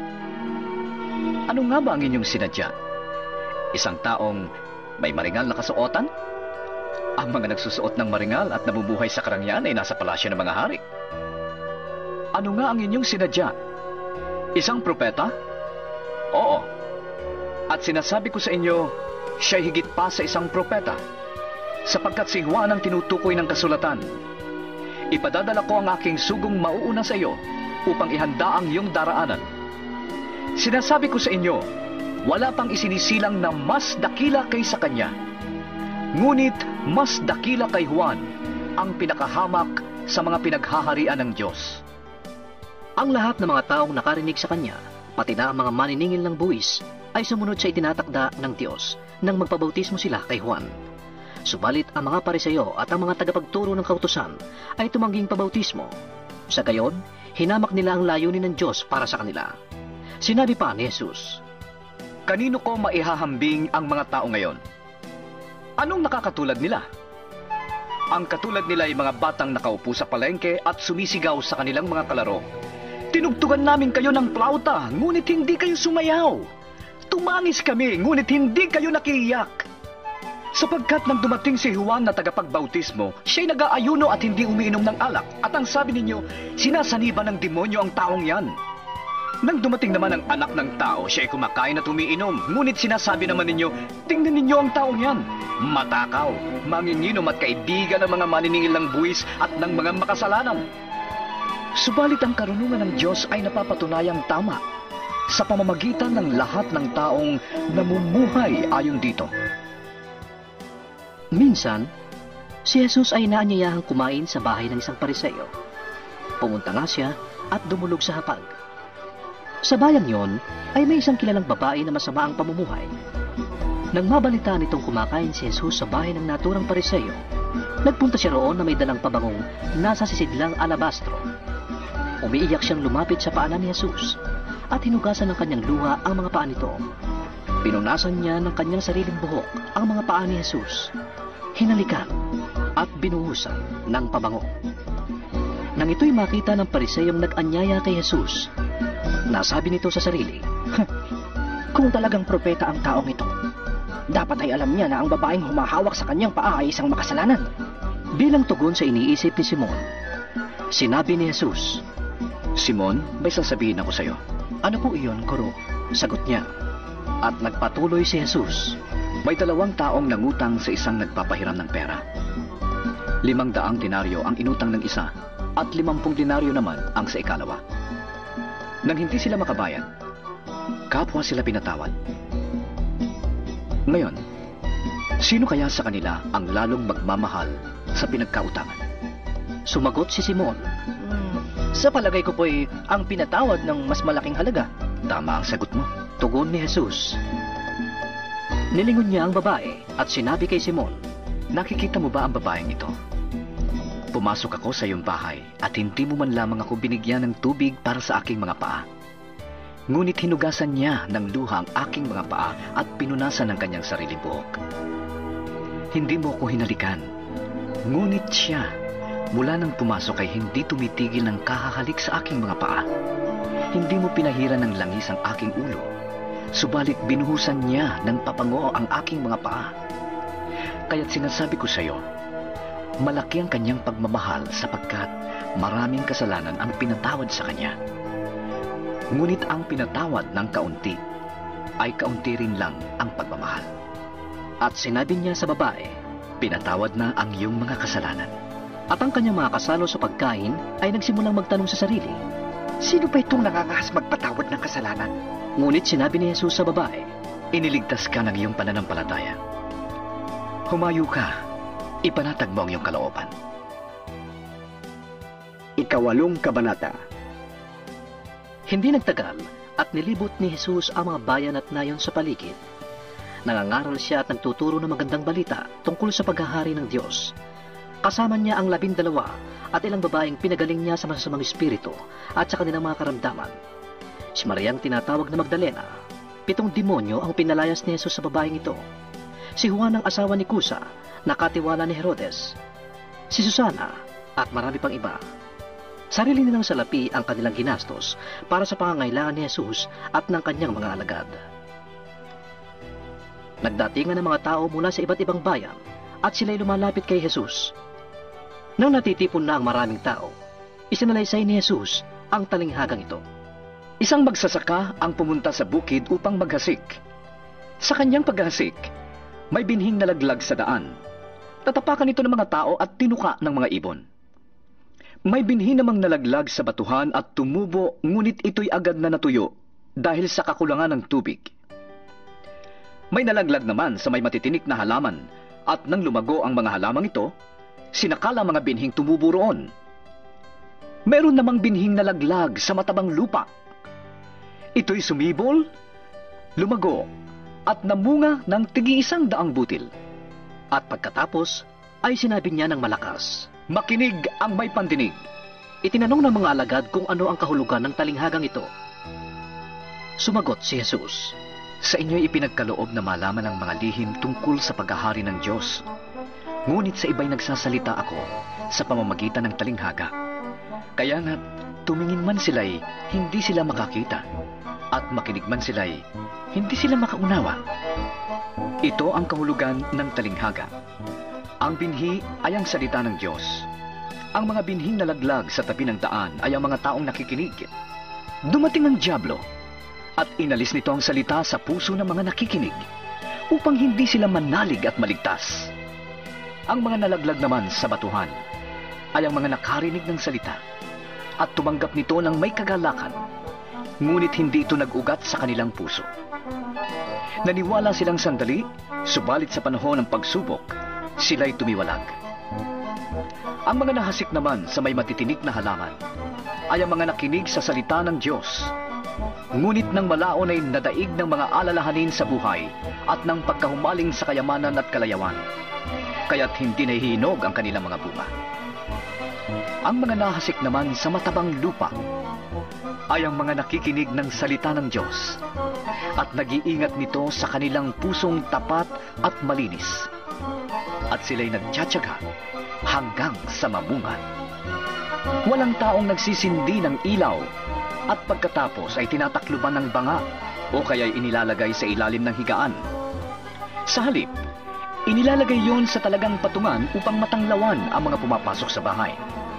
Ano nga ba ang inyong sinadya? Isang taong may maringal na kasuotan? Ang mga nagsusuot ng maringal at nabubuhay sa karangyaan ay nasa palasyo ng mga hari. Ano nga ang inyong sinadya? Isang propeta? Oo. At sinasabi ko sa inyo, siya'y higit pa sa isang propeta, sapagkat si Juan ang tinutukoy ng kasulatan. Ipadadala ko ang aking sugong mauuna sa iyo upang ihanda ang iyong daraanan. Sinasabi ko sa inyo, wala pang isinisilang na mas dakila kaysa kanya. Ngunit mas dakila kay Juan ang pinakahamak sa mga pinaghaharian ng Diyos." Ang lahat ng mga taong nakarinig sa kanya, pati na ang mga maniningil ng buwis, ay sumunod sa itinatakda ng Diyos nang magpabautismo sila kay Juan. Subalit ang mga Pariseo at ang mga tagapagturo ng kautusan ay tumangging pabautismo. Sa gayon, hinamak nila ang layunin ng Diyos para sa kanila. Sinabi pa ni Jesus, "Kanino ko maihahambing ang mga tao ngayon? Anong nakakatulad nila? Ang katulad nila ay mga batang nakaupo sa palengke at sumisigaw sa kanilang mga kalaro. Tinugtugan namin kayo ng plauta, ngunit hindi kayo sumayaw. Tumangis kami, ngunit hindi kayo nakiiyak. Sapagkat nang dumating si Juan na tagapagbautismo, siya'y nag-aayuno at hindi umiinom ng alak. At ang sabi ninyo, sinasaniba ng demonyo ang taong yan. Nang dumating naman ang anak ng tao, siya'y kumakain at umiinom. Ngunit sinasabi naman ninyo, tingnan ninyo ang taong yan. Matakaw, manginginom at kaibigan ng mga maniningil ng buwis at ng mga makasalanan. Subalit ang karunungan ng Diyos ay napapatunayang tama sa pamamagitan ng lahat ng taong namumuhay ayon dito." Minsan, si Jesus ay naanyayahang kumain sa bahay ng isang Pariseo. Pumunta nga siya at dumulog sa hapag. Sa bayang yon ay may isang kilalang babae na masama ang pamumuhay. Nang mabalitaan itong kumakain si Jesus sa bahay ng naturang Pariseo, nagpunta siya roon na may dalang pabangong nasa sisidlang alabastro. Umiiyak siyang lumapit sa paanan ni Jesus at hinugasan ng kanyang luha ang mga paa nito. Pinunasan niya ng kanyang sariling buhok ang mga paa ni Jesus. Hinalikan at binuhusan ng pabango. Nang ito'y makita ng Pariseyong nag-anyaya kay Jesus, nasabi nito sa sarili, "Kung talagang propeta ang taong ito, dapat ay alam niya na ang babaeng humahawak sa kanyang paa ay isang makasalanan." Bilang tugon sa iniisip ni Simon, sinabi ni Jesus, "Simon, may sasabihin ako sa iyo." "Ano po iyon, Guro?" sagot niya. At nagpatuloy si Jesus, "May 2 taong nangutang sa isang nagpapahiram ng pera. 500 denaryo ang inutang ng isa at 50 denaryo naman ang sa ikalawa. Nang hindi sila makabayad, kapwa sila pinatawad. Ngayon, sino kaya sa kanila ang lalong magmamahal sa pinagkautangan?" Sumagot si Simon, "Sa palagay ko po'y ang pinatawad ng mas malaking halaga." Tama ang sagot mo. Tugon ni Jesus. Nilingon niya ang babae at sinabi kay Simon, Nakikita mo ba ang babaeng ito? Pumasok ako sa iyong bahay at hindi mo man lamang ako binigyan ng tubig para sa aking mga paa. Ngunit hinugasan niya ng luha ang aking mga paa at pinunasan ng kanyang sariling buhok. Hindi mo ako hinalikan, ngunit siya, mula nang pumasok ay hindi tumitigil ng kahahalik sa aking mga paa. Hindi mo pinahiran ng langis ang aking ulo, subalit binuhusan niya ng papango ang aking mga paa. Kaya't sinasabi ko sa iyo, malaki ang kanyang pagmamahal sapagkat maraming kasalanan ang pinatawad sa kanya. Ngunit ang pinatawad ng kaunti ay kaunti rin lang ang pagmamahal. At sinabi niya sa babae, pinatawad na ang iyong mga kasalanan. At ang kanyang mga kasalo sa pagkain ay nagsimulang magtanong sa sarili, sino ba itong nakakahas magpatawad ng kasalanan? Ngunit sinabi ni Jesus sa babae, iniligtas ka ng iyong pananampalataya. Humayo ka, ipanatag mo ang iyong kalooban. 8 Kabanata. Hindi nagtagal at nilibot ni Jesus ang mga bayan at nayon sa paligid. Nangangaral siya at nagtuturo ng magandang balita tungkol sa paghahari ng Diyos. Kasama niya ang 12 at ilang babaeng pinagaling niya sa masasamang espiritu at sa kanilang mga karamdaman. Si Mariang tinatawag na Magdalena, 7 demonyo ang pinalayas ni Jesus sa babaeng ito. Si Juan ang asawa ni Kusa, nakatiwala ni Herodes. Si Susana at marami pang iba. Sarili nilang salapi ang kanilang ginastos para sa pangangailangan ni Jesus at ng kanyang mga alagad. Nagdatingan ng mga tao mula sa iba't ibang bayan at sila'y lumalapit kay Jesus. Nang natitipon na ang maraming tao, isinalaysay ni Jesus ang talinghagang ito. Isang magsasaka ang pumunta sa bukid upang maghasik. Sa kanyang paghasik, may binhing nalaglag sa daan. Tatapakan ito ng mga tao at tinuka ng mga ibon. May binhi namang nalaglag sa batuhan at tumubo, ngunit ito'y agad na natuyo dahil sa kakulangan ng tubig. May nalaglag naman sa may matitinik na halaman at nang lumago ang mga halamang ito, sinakala mga binhing tumubo roon. Meron namang binhing nalaglag sa matabang lupa. Ito'y sumibol, lumago at namunga ng tig-100 butil. At pagkatapos ay sinabi niya ng malakas, makinig ang may pandinig. Itinanong ng mga alagad kung ano ang kahulugan ng talinghagang ito. Sumagot si Jesus, sa inyo'y ipinagkaloob na malaman ang mga lihim tungkol sa paghahari ng Diyos. Ngunit sa iba'y nagsasalita ako sa pamamagitan ng talinghaga. Kaya nga, tumingin man sila'y hindi sila makakita, at makinig man sila'y hindi sila makaunawa. Ito ang kahulugan ng talinghaga. Ang binhi ay ang salita ng Diyos. Ang mga binhing nalaglag sa tabi ng daan ay ang mga taong nakikinig. Dumating ang dyablo at inalis nito ang salita sa puso ng mga nakikinig upang hindi sila manalig at maligtas. Ang mga nalaglag naman sa batuhan ay ang mga nakarinig ng salita at tumanggap nito ng may kagalakan, ngunit hindi ito nag-ugat sa kanilang puso. Naniwala silang sandali, subalit sa panahon ng pagsubok, sila'y tumiwalag. Ang mga nahasik naman sa may matitinik na halaman ay ang mga nakinig sa salita ng Diyos. Ngunit nang malaon ay nadaig ng mga alalahanin sa buhay at ng pagkahumaling sa kayamanan at kalayawan, kaya't hindi nahihinog ang kanilang mga bunga. Ang mga nahasik naman sa matabang lupa ay ang mga nakikinig ng salita ng Diyos at nag-iingat nito sa kanilang pusong tapat at malinis. At sila'y nagtsatsaga hanggang sa mamunga. Walang taong nagsisindi ng ilaw at pagkatapos ay tinatakluban ng banga o kaya'y inilalagay sa ilalim ng higaan. Sa halip, inilalagay yon sa talagang patungan upang matanglawan ang mga pumapasok sa bahay.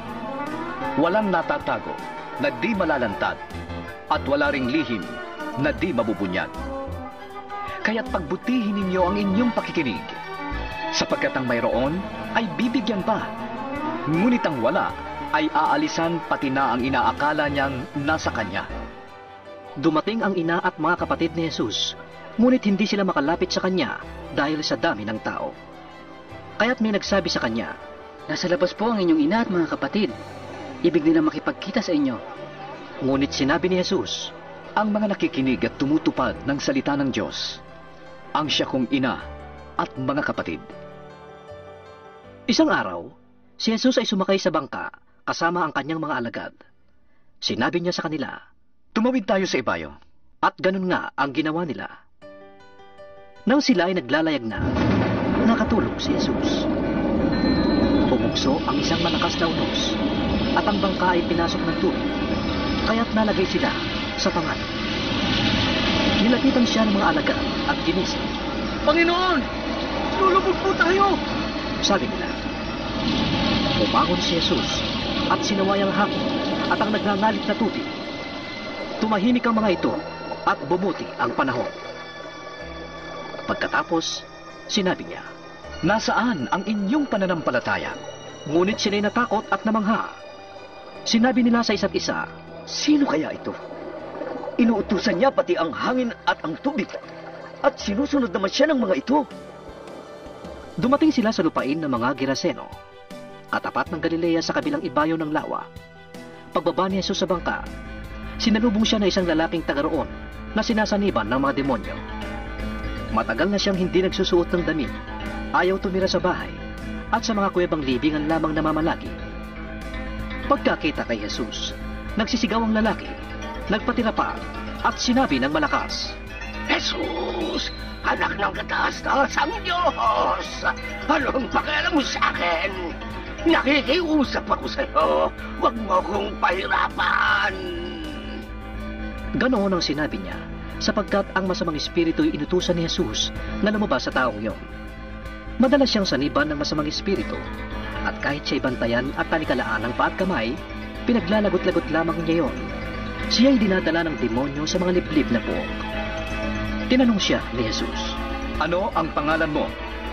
Walang natatago na di malalantad at wala ring lihim na di mabubunyag. Kaya't pagbutihin ninyo ang inyong pakikinig, sapagkat ang mayroon ay bibigyan pa, ngunit ang wala ay aalisan pati na ang inaakala niyang nasa kanya. Dumating ang ina at mga kapatid ni Jesus, ngunit hindi sila makalapit sa kanya dahil sa dami ng tao. Kaya't may nagsabi sa kanya, nasa labas po ang inyong ina at mga kapatid. Ibig nila makipagkita sa inyo. Ngunit sinabi ni Jesus, ang mga nakikinig at tumutupad ng salita ng Diyos, ang siya kong ina at mga kapatid. Isang araw, si Jesus ay sumakay sa bangka kasama ang kanyang mga alagad. Sinabi niya sa kanila, "Tumawid tayo sa ibayo." At ganun nga ang ginawa nila. Nang sila ay naglalayag na, nakatulog si Jesus. Bumukso ang isang malakas na unos, at ang bangka ay pinasok ng tubig, kaya't nalagay sila sa pangan. Nilapitan siya ng mga alagad at ginising. "Panginoon, lulubog po tayo!" sabi nila. Bumangon si Jesus at sinaway ang hangin at ang nagngangalit na tubig. Tumahimik ang mga ito at bumuti ang panahon. Pagkatapos, sinabi niya, "Nasaan ang inyong pananampalataya?" Ngunit sila'y natakot at namangha. Sinabi nila sa isa't isa, "Sino kaya ito? Inuutusan niya pati ang hangin at ang tubig. At sinusunod naman siya ng mga ito." Dumating sila sa lupain ng mga Geraseno, katapat ng Galilea sa kabilang ibayo ng lawa. Pagbaba ni Jesus sa bangka, sinalubong siya ng isang lalaking taga roon na sinasaniban ng mga demonyo. Matagal na siyang hindi nagsusuot ng damit, ayaw tumira sa bahay, at sa mga kuwebang libingan lamang namamalagi. Pagkakita kay Jesus, nagsisigaw ang lalaki, nagpatira pa, at sinabi ng malakas, "Jesus, anak ng kataas-taasang Diyos, anong pakialam mo sa akin? Nakikiusap ako sa iyo, huwag mo akong pahirapan." Ganoon ang sinabi niya, sapagkat ang masamang espiritu'y inutusan ni Jesus na lumabas sa taong iyon. Madalas siyang saniban ng masamang espiritu, at kahit siya'y bantayan at talikalaan ng paa at kamay, pinaglalagot-lagot lamang niya yon. Siya'y dinadala ng demonyo sa mga liblib na buhok. Tinanong siya ni Jesus, "Ano ang pangalan mo?"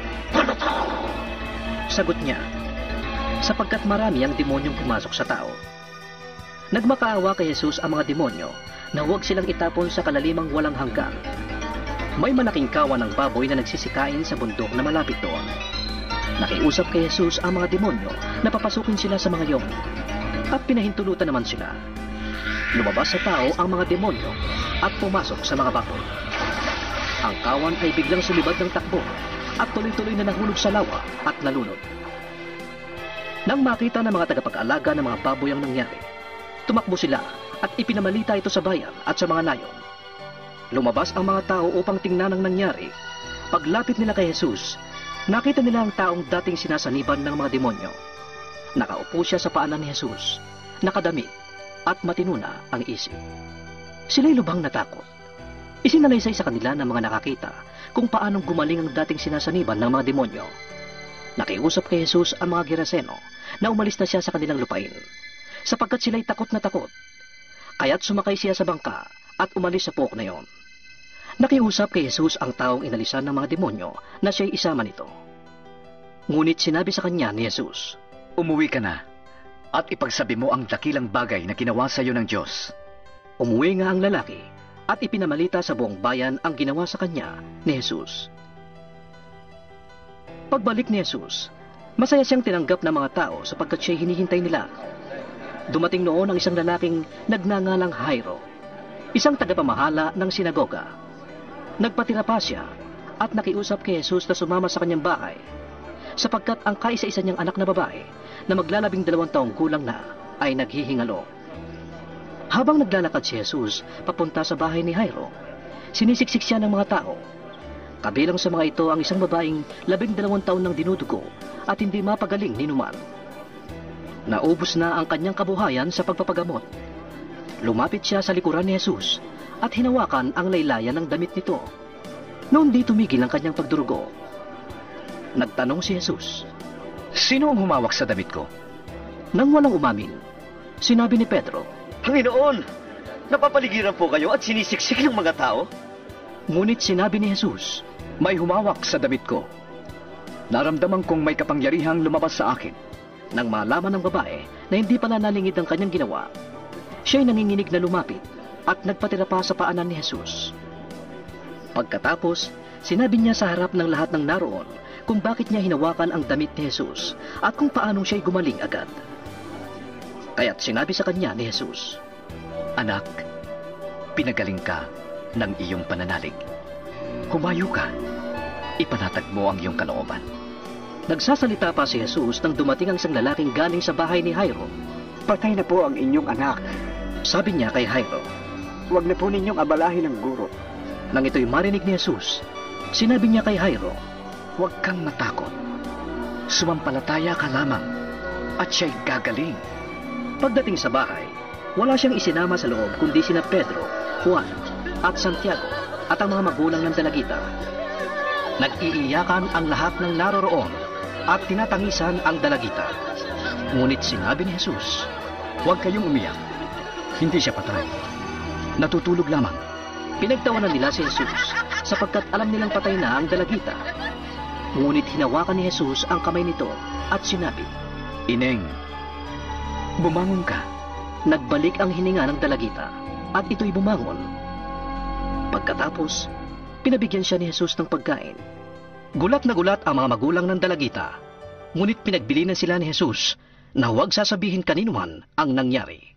Sagot niya, sapagkat marami ang demonyong pumasok sa tao. Nagmakaawa kay Jesus ang mga demonyo na huwag silang itapon sa kalalimang walang hanggan. May malaking kawan ng baboy na nagsisikain sa bundok na malapit doon. Nakiusap kay Jesus ang mga demonyo na papasukin sila sa mga yon, at pinahintulutan naman sila. Lumabas sa tao ang mga demonyo at pumasok sa mga baboy. Ang kawan ay biglang sumibad ng takbo at tuloy-tuloy na nahulog sa lawa at nalunod. Nang makita ng mga tagapag-alaga ng mga baboy ang nangyari, tumakbo sila at ipinamalita ito sa bayan at sa mga nayon. Lumabas ang mga tao upang tingnan ang nangyari. Paglapit nila kay Jesus, nakita nila ang taong dating sinasaniban ng mga demonyo. Nakaupo siya sa paanan ni Jesus, nakadamit, at matinuna ang isip. Sila'y lubhang natakot. Isinalaysay sa kanila ng mga nakakita kung paanong gumaling ang dating sinasaniban ng mga demonyo. Nakiusap kay Jesus ang mga Geraseno na umalis na siya sa kanilang lupain, sapagkat sila'y takot na takot. Kaya't sumakay siya sa bangka at umalis sa puok na yon. Nakiusap kay Jesus ang taong inalisan ng mga demonyo na siya'y isama nito. Ngunit sinabi sa kanya ni Jesus, "Umuwi ka na at ipagsabi mo ang dakilang bagay na ginawa sa iyo ng Diyos." Umuwi nga ang lalaki at ipinamalita sa buong bayan ang ginawa sa kanya ni Jesus. Pagbalik ni Jesus, masaya siyang tinanggap ng mga tao sapagkat siya'y hinihintay nila. Dumating noon ang isang lalaking nagngangalang Jairo, isang tagapamahala ng sinagoga. Nagpatira pa siya at nakiusap kay Jesus na sumama sa kanyang bahay, sapagkat ang kaisa-isa niyang anak na babae na maglalabing 2 taong gulang na ay naghihingalo. Habang naglalakad si Jesus papunta sa bahay ni Jairo, sinisiksik siya ng mga tao. Kabilang sa mga ito ang isang babaeng 12 taon nang dinudugo at hindi mapagaling ni numan. Naubos na ang kanyang kabuhayan sa pagpapagamot. Lumapit siya sa likuran ni Jesus at hinawakan ang laylayan ng damit nito. Noon di tumigil ang kanyang pagdurugo. Nagtanong si Jesus, "Sino ang humawak sa damit ko?" Nang walang umamin, sinabi ni Pedro, "Panginoon, napapaligiran po kayo at sinisiksik ng mga tao?" Ngunit sinabi ni Jesus, "May humawak sa damit ko. Naramdaman kong may kapangyarihang lumabas sa akin." Nang malaman ng babae na hindi pala nalingid ang kanyang ginawa, siya'y nanginginig na lumapit at nagpatira pa sa paanan ni Jesus. Pagkatapos, sinabi niya sa harap ng lahat ng naroon kung bakit niya hinawakan ang damit ni Jesus at kung paanong siya'y gumaling agad. Kaya't sinabi sa kanya ni Jesus, "Anak, Pinagaling ka ng iyong pananalig. Humayo ka. Ipanatag mo ang iyong kalooban. Nagsasalita pa si Jesus nang dumating ang isang lalaking galing sa bahay ni Jairo. Patay na po ang inyong anak. Sabi niya kay Jairo, Huwag na po ninyong abalahin ang guro. Nang ito'y marinig ni Jesus, sinabi niya kay Jairo, Huwag kang matakot. Sumampalataya ka lamang at siya'y gagaling. Pagdating sa bahay, wala siyang isinama sa loob kundi sina Pedro, Juan at Santiago at ang mga magulang ng dalagita. Nag-iiyakan ang lahat ng naroroon at tinatangisan ang dalagita. Ngunit sinabi ni Jesus, Huwag kayong umiyak. Hindi siya patay. Natutulog lamang. Pinagtawanan nila si Jesus sapagkat alam nilang patay na ang dalagita. Ngunit hinawakan ni Jesus ang kamay nito at sinabi, Ineng, bumangon ka. Nagbalik ang hininga ng dalagita at ito'y bumangon. Pagkatapos, pinabigyan siya ni Jesus ng pagkain. Gulat na gulat ang mga magulang ng dalagita, ngunit pinagbilinan sila ni Jesus na huwag sasabihin kaninuman ang nangyari.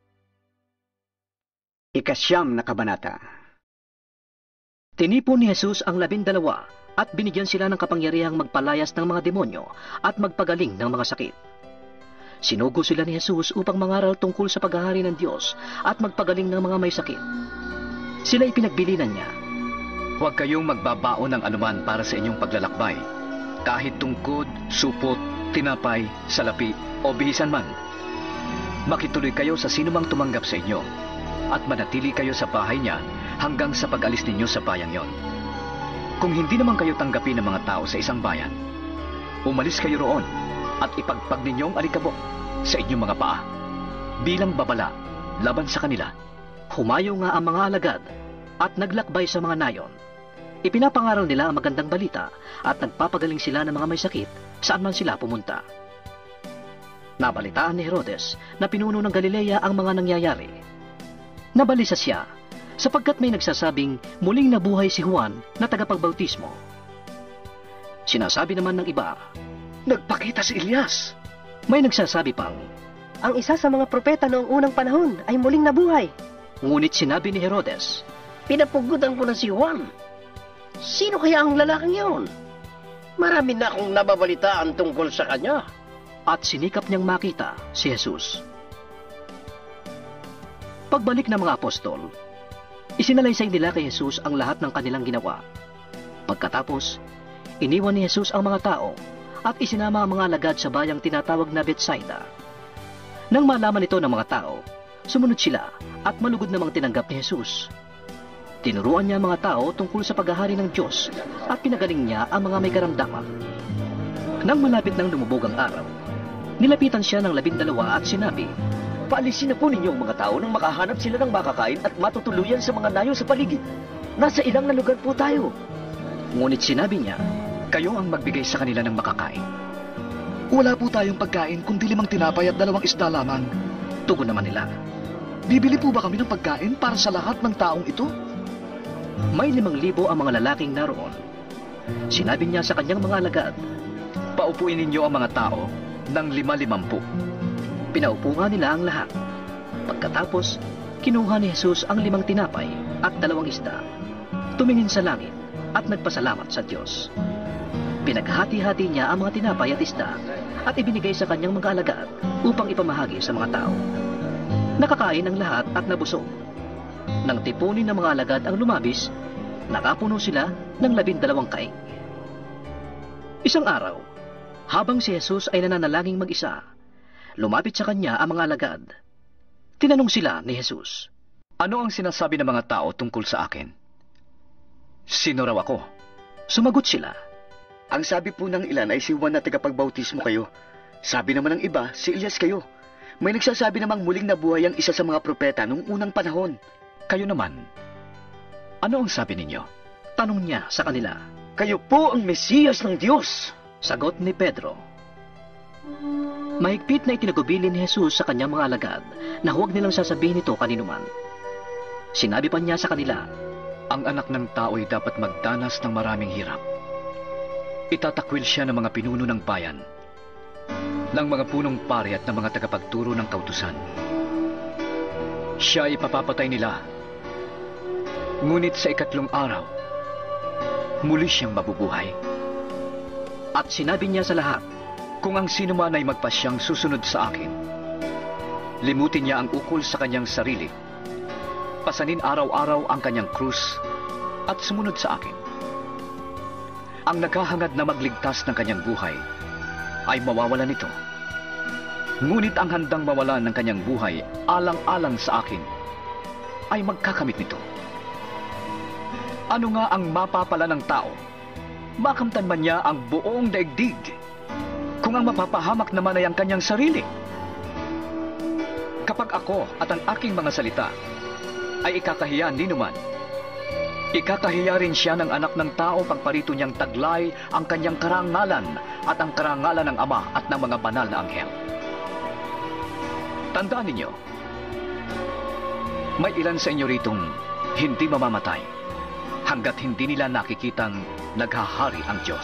Ikasyam na kabanata. Tinipon ni Jesus ang 12 at binigyan sila ng kapangyarihang magpalayas ng mga demonyo at magpagaling ng mga sakit. Sinugo sila ni Jesus upang mangaral tungkol sa paghahari ng Diyos at magpagaling ng mga may sakit. Sila'y pinagbilinan niya. Huwag kayong magbabaon ng anuman para sa inyong paglalakbay, kahit tungkod, supot, tinapay, salapi o bihisan man. Makituloy kayo sa sinumang tumanggap sa inyo at manatili kayo sa bahay niya hanggang sa pag-alis ninyo sa bayang yon. Kung hindi naman kayo tanggapin ng mga tao sa isang bayan, umalis kayo roon at ipagpag ninyong alikabok sa inyong mga paa bilang babala laban sa kanila. Humayo nga ang mga alagad at naglakbay sa mga nayon. Ipinapangaral nila ang magandang balita at nagpapagaling sila ng mga may sakit saan man sila pumunta. Nabalitaan ni Herodes na pinuno ng Galilea ang mga nangyayari. Nabalisa siya sapagkat may nagsasabing muling nabuhay si Juan na tagapagbautismo. Sinasabi naman ng iba, Nagpakita si Elias. May nagsasabi pang, Ang isa sa mga propeta noong unang panahon ay muling nabuhay. Ngunit sinabi ni Herodes, Pinapugutan ko na si Juan. Sino kaya ang lalaking yun? Marami na akong nababalitaan tungkol sa kanya. At sinikap niyang makita si Jesus. Pagbalik ng mga apostol, isinalaysay nila kay Jesus ang lahat ng kanilang ginawa. Pagkatapos, iniwan ni Jesus ang mga tao at isinama ang mga alagad sa bayang tinatawag na Betsaida. Nang malaman ito ng mga tao, sumunod sila at malugod namang tinanggap ni Jesus. Tinuruan niya ang mga tao tungkol sa paghahari ng Diyos at pinagaling niya ang mga may karamdaman. Nang malapit nang lumubog ang araw, nilapitan siya ng 12 at sinabi, Paalisin na po ninyo ang mga tao nang makahanap sila ng makakain at matutuluyan sa mga nayo sa paligid. Nasa ilang na lugar po tayo. Ngunit sinabi niya, Kayo ang magbigay sa kanila ng makakain. Wala po tayong pagkain kundi 5 tinapay at 2 isda lamang. Tugon naman nila, Bibili po ba kami ng pagkain para sa lahat ng taong ito? May 5,000 ang mga lalaking naroon. Sinabi niya sa kanyang mga alagad, Paupuin ninyo ang mga tao ng 5-50. Pinaupo nga nila ang lahat. Pagkatapos, kinuha ni Jesus ang 5 tinapay at 2 isda. Tumingin sa langit at nagpasalamat sa Diyos. Pinaghati-hati niya ang mga tinapay at isda at ibinigay sa kanyang mga alagad upang ipamahagi sa mga tao. Nakakain ang lahat at nabusog. Nang tipunin ng mga alagad ang lumabis, nakapuno sila ng 12 kaing. Isang araw, habang si Jesus ay nananalangin mag-isa, lumapit sa kanya ang mga alagad. Tinanong sila ni Jesus, Ano ang sinasabi ng mga tao tungkol sa akin? Sino raw ako? Sumagot sila, Ang sabi po ng ilan ay si Juan na tagapagbautismo kayo. Sabi naman ng iba, si Elias kayo. May nagsasabi namang muling nabuhay ang isa sa mga propeta noong unang panahon. Kayo naman, ano ang sabi ninyo? Tanong niya sa kanila. Kayo po ang Mesiyas ng Diyos. Sagot ni Pedro. Mahigpit na itinagubilin ni Jesus sa kanyang mga alagad na huwag nilang sasabihin ito kaninuman. Sinabi pa niya sa kanila, Ang anak ng tao ay dapat magdanas ng maraming hirap. Itatakwil siya ng mga pinuno ng bayan, ng mga punong pari at ng mga tagapagturo ng kautusan. Siya ay ipapapatay nila Ngunit sa ikatlong araw, muli siyang mabubuhay. At sinabi niya sa lahat, kung ang sino man ay magpasyang susunod sa akin, limutin niya ang ukol sa kanyang sarili, pasanin araw-araw ang kanyang krus, at sumunod sa akin. Ang naghahangad na magligtas ng kanyang buhay ay mawawalan nito. Ngunit ang handang mawalan ng kanyang buhay alang-alang sa akin ay magkakamit nito. Ano nga ang mapapala ng tao? Makamtan man niya ang buong daigdig kung ang mapapahamak naman ay ang kanyang sarili. Kapag ako at ang aking mga salita ay ikakahiya ninuman, ikakahiya rin siya ng anak ng tao pagparito niyang taglay ang kanyang karangalan at ang karangalan ng Ama at ng mga banal na anghel. Tandaan ninyo, may ilan sa inyo ritong hindi mamamatay hanggat hindi nila nakikitang naghahari ang Diyos.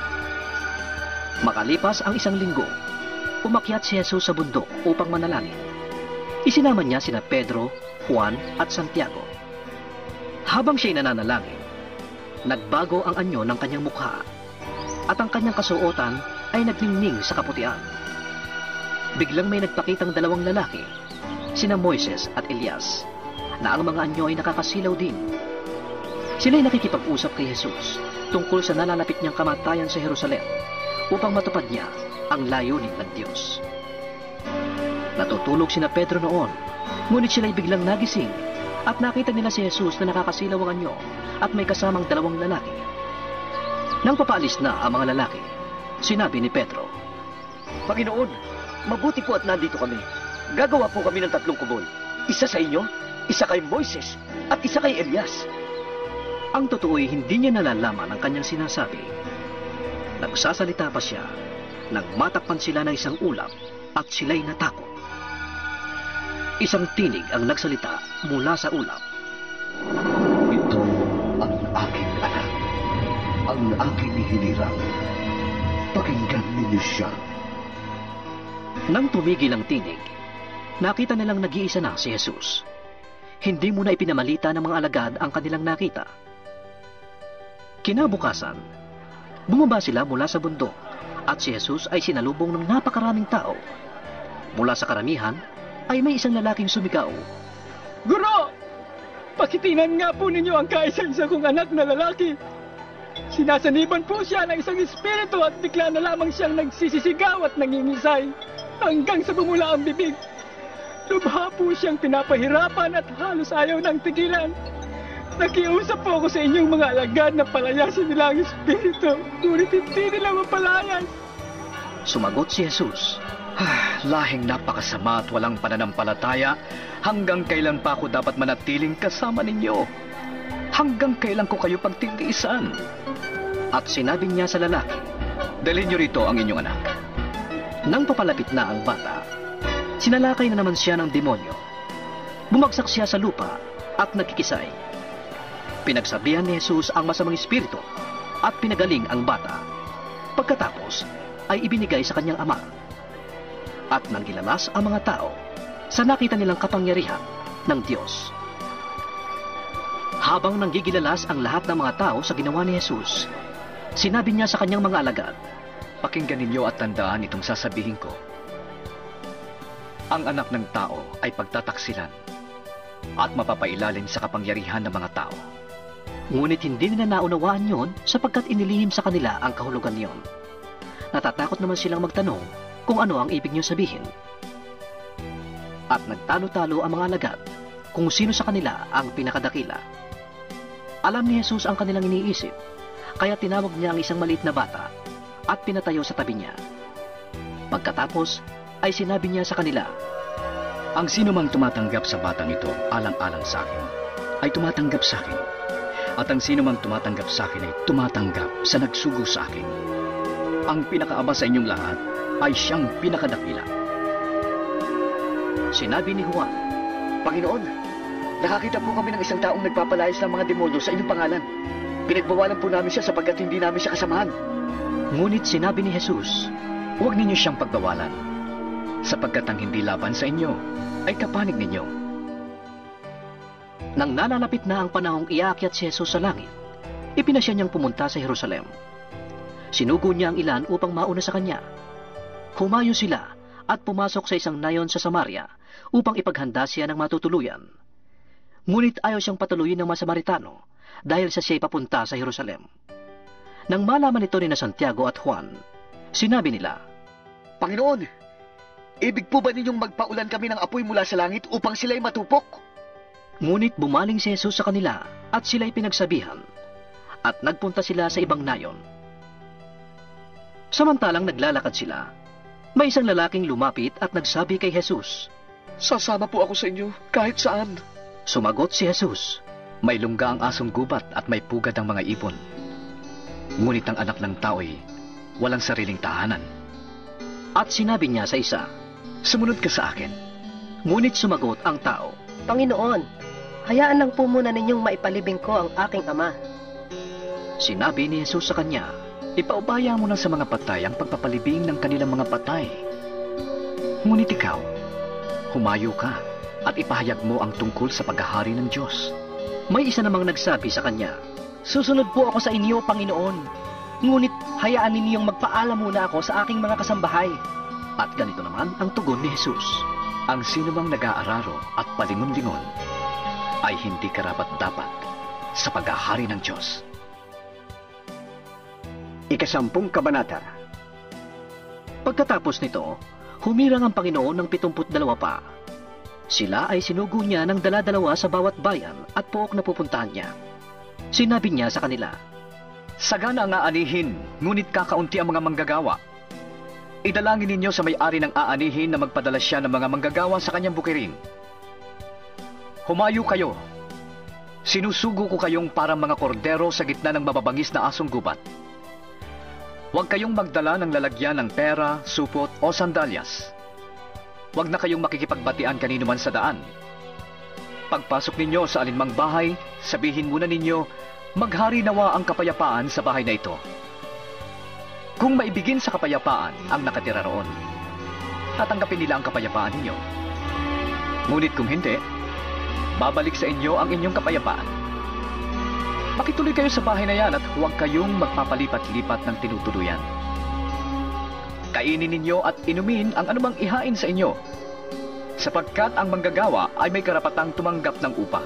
Makalipas ang isang linggo, umakyat si Jesus sa bundok upang manalangin. Isinama niya sina Pedro, Juan at Santiago. Habang siya'y nananalangin, nagbago ang anyo ng kanyang mukha at ang kanyang kasuotan ay nagningning sa kaputian. Biglang may nagpakitang dalawang lalaki, sina Moises at Elias, na ang mga anyo ay nakakasilaw din. Sila'y nakikipag-usap kay Jesus tungkol sa nalalapit niyang kamatayan sa Jerusalem upang matupad niya ang layunin ng Diyos. Natutulog sina Pedro noon, ngunit sila'y biglang nagising at nakita nila si Jesus na nakakasilaw ang anyo at may kasamang dalawang lalaki. Nang papaalis na ang mga lalaki, sinabi ni Pedro, Panginoon, mabuti po at nandito kami. Gagawa po kami ng 3 kubol. Isa sa inyo, isa kay Moises at isa kay Elias. Ang totoo'y hindi niya nalalaman ang kanyang sinasabi. Nagsasalita pa siya, nagmatakpan sila ng isang ulap at sila'y natakot. Isang tinig ang nagsalita mula sa ulap. Ito ang aking anak, ang aking hinirang. Pakinggan ninyo siya. Nang tumigil ang tinig, nakita nilang nag-iisa na si Jesus. Hindi muna ipinamalita ng mga alagad ang kanilang nakita. Kinabukasan, bumaba sila mula sa bundok at si Jesus ay sinalubong ng napakaraming tao. Mula sa karamihan ay may isang lalaking sumigaw, Guro! Pakitinan nga po ninyo ang kaisa-isa kong anak na lalaki. Sinasaniban po siya ng isang espiritu at bigla na lamang siyang nagsisisigaw at nangingisay hanggang sa bumula ang bibig. Lubha po siyang pinapahirapan at halos ayaw ng tigilan. Nakiusap po ako sa inyong mga alagad na palayasin nila ang espiritu, ngunit hindi nila mapalayan. Sumagot si Jesus, Lahing napakasama at walang pananampalataya, hanggang kailan pa ako dapat manatiling kasama ninyo? Hanggang kailan ko kayo pagtitiisan? At sinabi niya sa lalaki, Dalhin niyo rito ang inyong anak. Nang papalapit na ang bata, sinalakay na naman siya ng demonyo. Bumagsak siya sa lupa at nagkikisay. Pinagsabihan ni Jesus ang masamang espiritu at pinagaling ang bata. Pagkatapos ay ibinigay sa kanyang ama. At nang gilalas ang mga tao sa nakita nilang kapangyarihan ng Diyos. Habang nanggigilalas ang lahat ng mga tao sa ginawa ni Jesus, sinabi niya sa kanyang mga alagad, Pakinggan ninyo at tandaan itong sasabihin ko. Ang anak ng tao ay pagtataksilan at mapapailalim sa kapangyarihan ng mga tao. Ngunit hindi nila naunawaan yon sapagkat inilihim sa kanila ang kahulugan niyon. Natatakot naman silang magtanong kung ano ang ibig niyo sabihin. At nagtalo-talo ang mga alagad kung sino sa kanila ang pinakadakila. Alam ni Jesus ang kanilang iniisip, kaya tinawag niya ang isang maliit na bata at pinatayo sa tabi niya. Pagkatapos ay sinabi niya sa kanila, Ang sino mang tumatanggap sa batang ito alang-alang sa akin, ay tumatanggap sa akin. At ang sino mang tumatanggap sa akin ay tumatanggap sa nagsugo sa akin. Ang pinakaaba sa inyong lahat ay siyang pinakadakila. Sinabi ni Juan, Panginoon, nakakita po kami ng isang taong nagpapalayas ng mga demonyo sa inyong pangalan. Pinagbawalan po namin siya sapagkat hindi namin siya kasamahan. Ngunit sinabi ni Jesus, Huwag ninyo siyang pagbawalan, sapagkat ang hindi laban sa inyo ay kapanig ninyo. Nang nalalapit na ang panahong iakyat si Jesus sa langit, ipinasya niyang pumunta sa Jerusalem. Sinugo niya ang ilan upang mauna sa kanya. Humayo sila at pumasok sa isang nayon sa Samaria upang ipaghanda siya ng matutuluyan. Ngunit ayaw siyang patuloyin ng mga Samaritano dahil sa siya'y papunta sa Jerusalem. Nang malaman ito ni na Santiago at Juan, sinabi nila, Panginoon, ibig po ba ninyong magpaulan kami ng apoy mula sa langit upang sila'y matupok? Ngunit bumaling si Jesus sa kanila at sila'y pinagsabihan, at nagpunta sila sa ibang nayon. Samantalang naglalakad sila, may isang lalaking lumapit at nagsabi kay Jesus, Sasama po ako sa inyo kahit saan. Sumagot si Jesus, May lungga ang asong gubat at may pugad ang mga ipon. Ngunit ang anak ng tao'y walang sariling tahanan. At sinabi niya sa isa, Sumunod ka sa akin. Ngunit sumagot ang tao, Panginoon, hayaan lang po muna ninyong maipalibing ko ang aking ama. Sinabi ni Jesus sa kanya, Ipaubaya mo na sa mga patay ang pagpapalibing ng kanilang mga patay. Ngunit ikaw, humayo ka at ipahayag mo ang tungkol sa paghahari ng Diyos. May isa namang nagsabi sa kanya, Susunod po ako sa inyo, Panginoon. Ngunit hayaan ninyong magpaalam muna ako sa aking mga kasambahay. At ganito naman ang tugon ni Jesus, Ang sinumang nag-aararo at palingon-lingon ay hindi karapat-dapat sa paghahari ng Diyos. 10 kabanata. Pagkatapos nito, humirang ang Panginoon ng 72 pa. Sila ay sinugo niya ng dala-dalawa sa bawat bayan at pook na pupuntahan niya. Sinabi niya sa kanila, Sagana ang aanihin, ngunit kakaunti ang mga manggagawa. Idalangin ninyo sa may-ari ng aanihin na magpadala siya ng mga manggagawa sa kanyang bukirin. Humayo kayo. Sinusugo ko kayong parang mga kordero sa gitna ng mababangis na asong gubat. Huwag kayong magdala ng lalagyan ng pera, supot o sandalyas. Huwag na kayong makikipagbatian kanino man sa daan. Pagpasok ninyo sa alinmang bahay, sabihin muna ninyo, maghari nawa ang kapayapaan sa bahay na ito. Kung maibigin sa kapayapaan ang nakatira roon, tatanggapin nila ang kapayapaan ninyo. Ngunit kung hindi, babalik sa inyo ang inyong kapayapaan. Makituloy kayo sa bahay na yan at huwag kayong magpapalipat-lipat ng tinutuluyan. Kainin ninyo at inumin ang anumang ihain sa inyo, sapagkat ang manggagawa ay may karapatang tumanggap ng upa.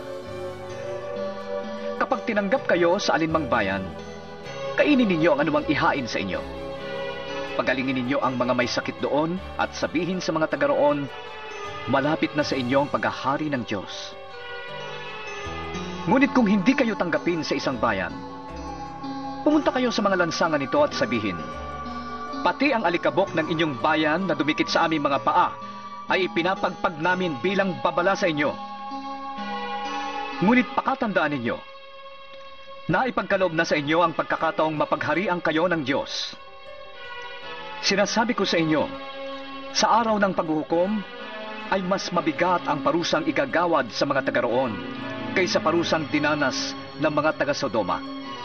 Kapag tinanggap kayo sa alinmang bayan, kainin ninyo ang anumang ihain sa inyo. Pagalingin ninyo ang mga may sakit doon at sabihin sa mga taga roon, malapit na sa inyo ang paghahari ng Diyos. Ngunit kung hindi kayo tanggapin sa isang bayan, pumunta kayo sa mga lansangan nito at sabihin, pati ang alikabok ng inyong bayan na dumikit sa aming mga paa ay ipinapagpag namin bilang babala sa inyo. Ngunit pakatandaan ninyo, na ipagkaloob na sa inyo ang pagkakataong mapagharian kayo ng Diyos. Sinasabi ko sa inyo, sa araw ng paghuhukom ay mas mabigat ang parusang igagawad sa mga taga roon kaysa parusang dinanas ng mga taga-Sodoma.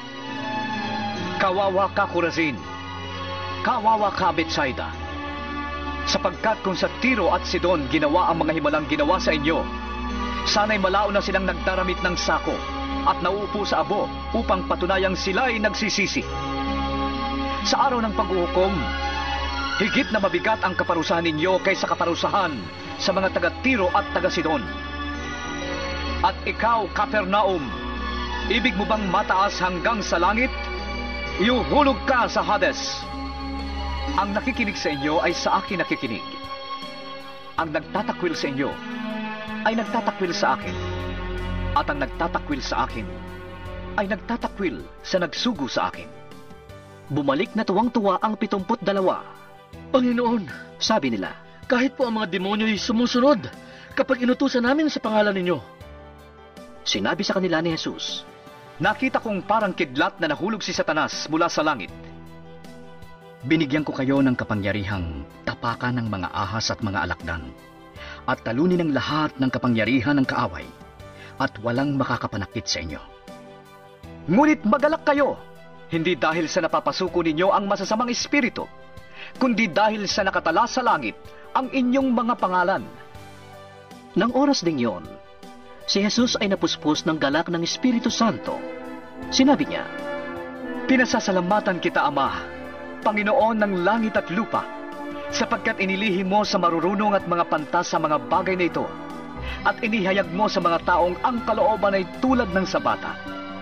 Kawawa ka, Corazin! Kawawa ka, Betsaida! Sapagkat kung sa Tiro at Sidon ginawa ang mga himalang ginawa sa inyo, sana'y malao na silang nagdaramit ng sako at nauupo sa abo upang patunayang sila'y nagsisisi. Sa araw ng paghuhukom, higit na mabigat ang kaparusahan ninyo kaysa kaparusahan sa mga taga-Tiro at taga-Sidon. At ikaw, Capernaum, ibig mo bang mataas hanggang sa langit? Iuhulog ka sa Hades. Ang nakikinig sa inyo ay sa akin nakikinig. Ang nagtatakwil sa inyo ay nagtatakwil sa akin. At ang nagtatakwil sa akin ay nagtatakwil sa nagsugo sa akin. Bumalik na tuwang-tuwa ang 72. Panginoon, sabi nila, kahit po ang mga demonyo'y sumusunod kapag inutusan namin sa pangalan ninyo. Sinabi sa kanila ni Jesus, nakita kong parang kidlat na nahulog si Satanas mula sa langit. Binigyan ko kayo ng kapangyarihang tapakan ng mga ahas at mga alakdan, at talunin ang lahat ng kapangyarihan ng kaaway, at walang makakapanakit sa inyo. Ngunit magalak kayo, hindi dahil sa napapasuko ninyo ang masasamang espiritu, kundi dahil sa nakatala sa langit ang inyong mga pangalan. Nang oras ding yon, Si Jesus ay napuspos ng galak ng Espiritu Santo. Sinabi niya, "Pinasasalamatan kita, Ama, Panginoon ng langit at lupa, sapagkat inilihim mo sa marurunong at mga pantas sa mga bagay na ito, at inihayag mo sa mga taong ang kalooban ay tulad ng sa bata.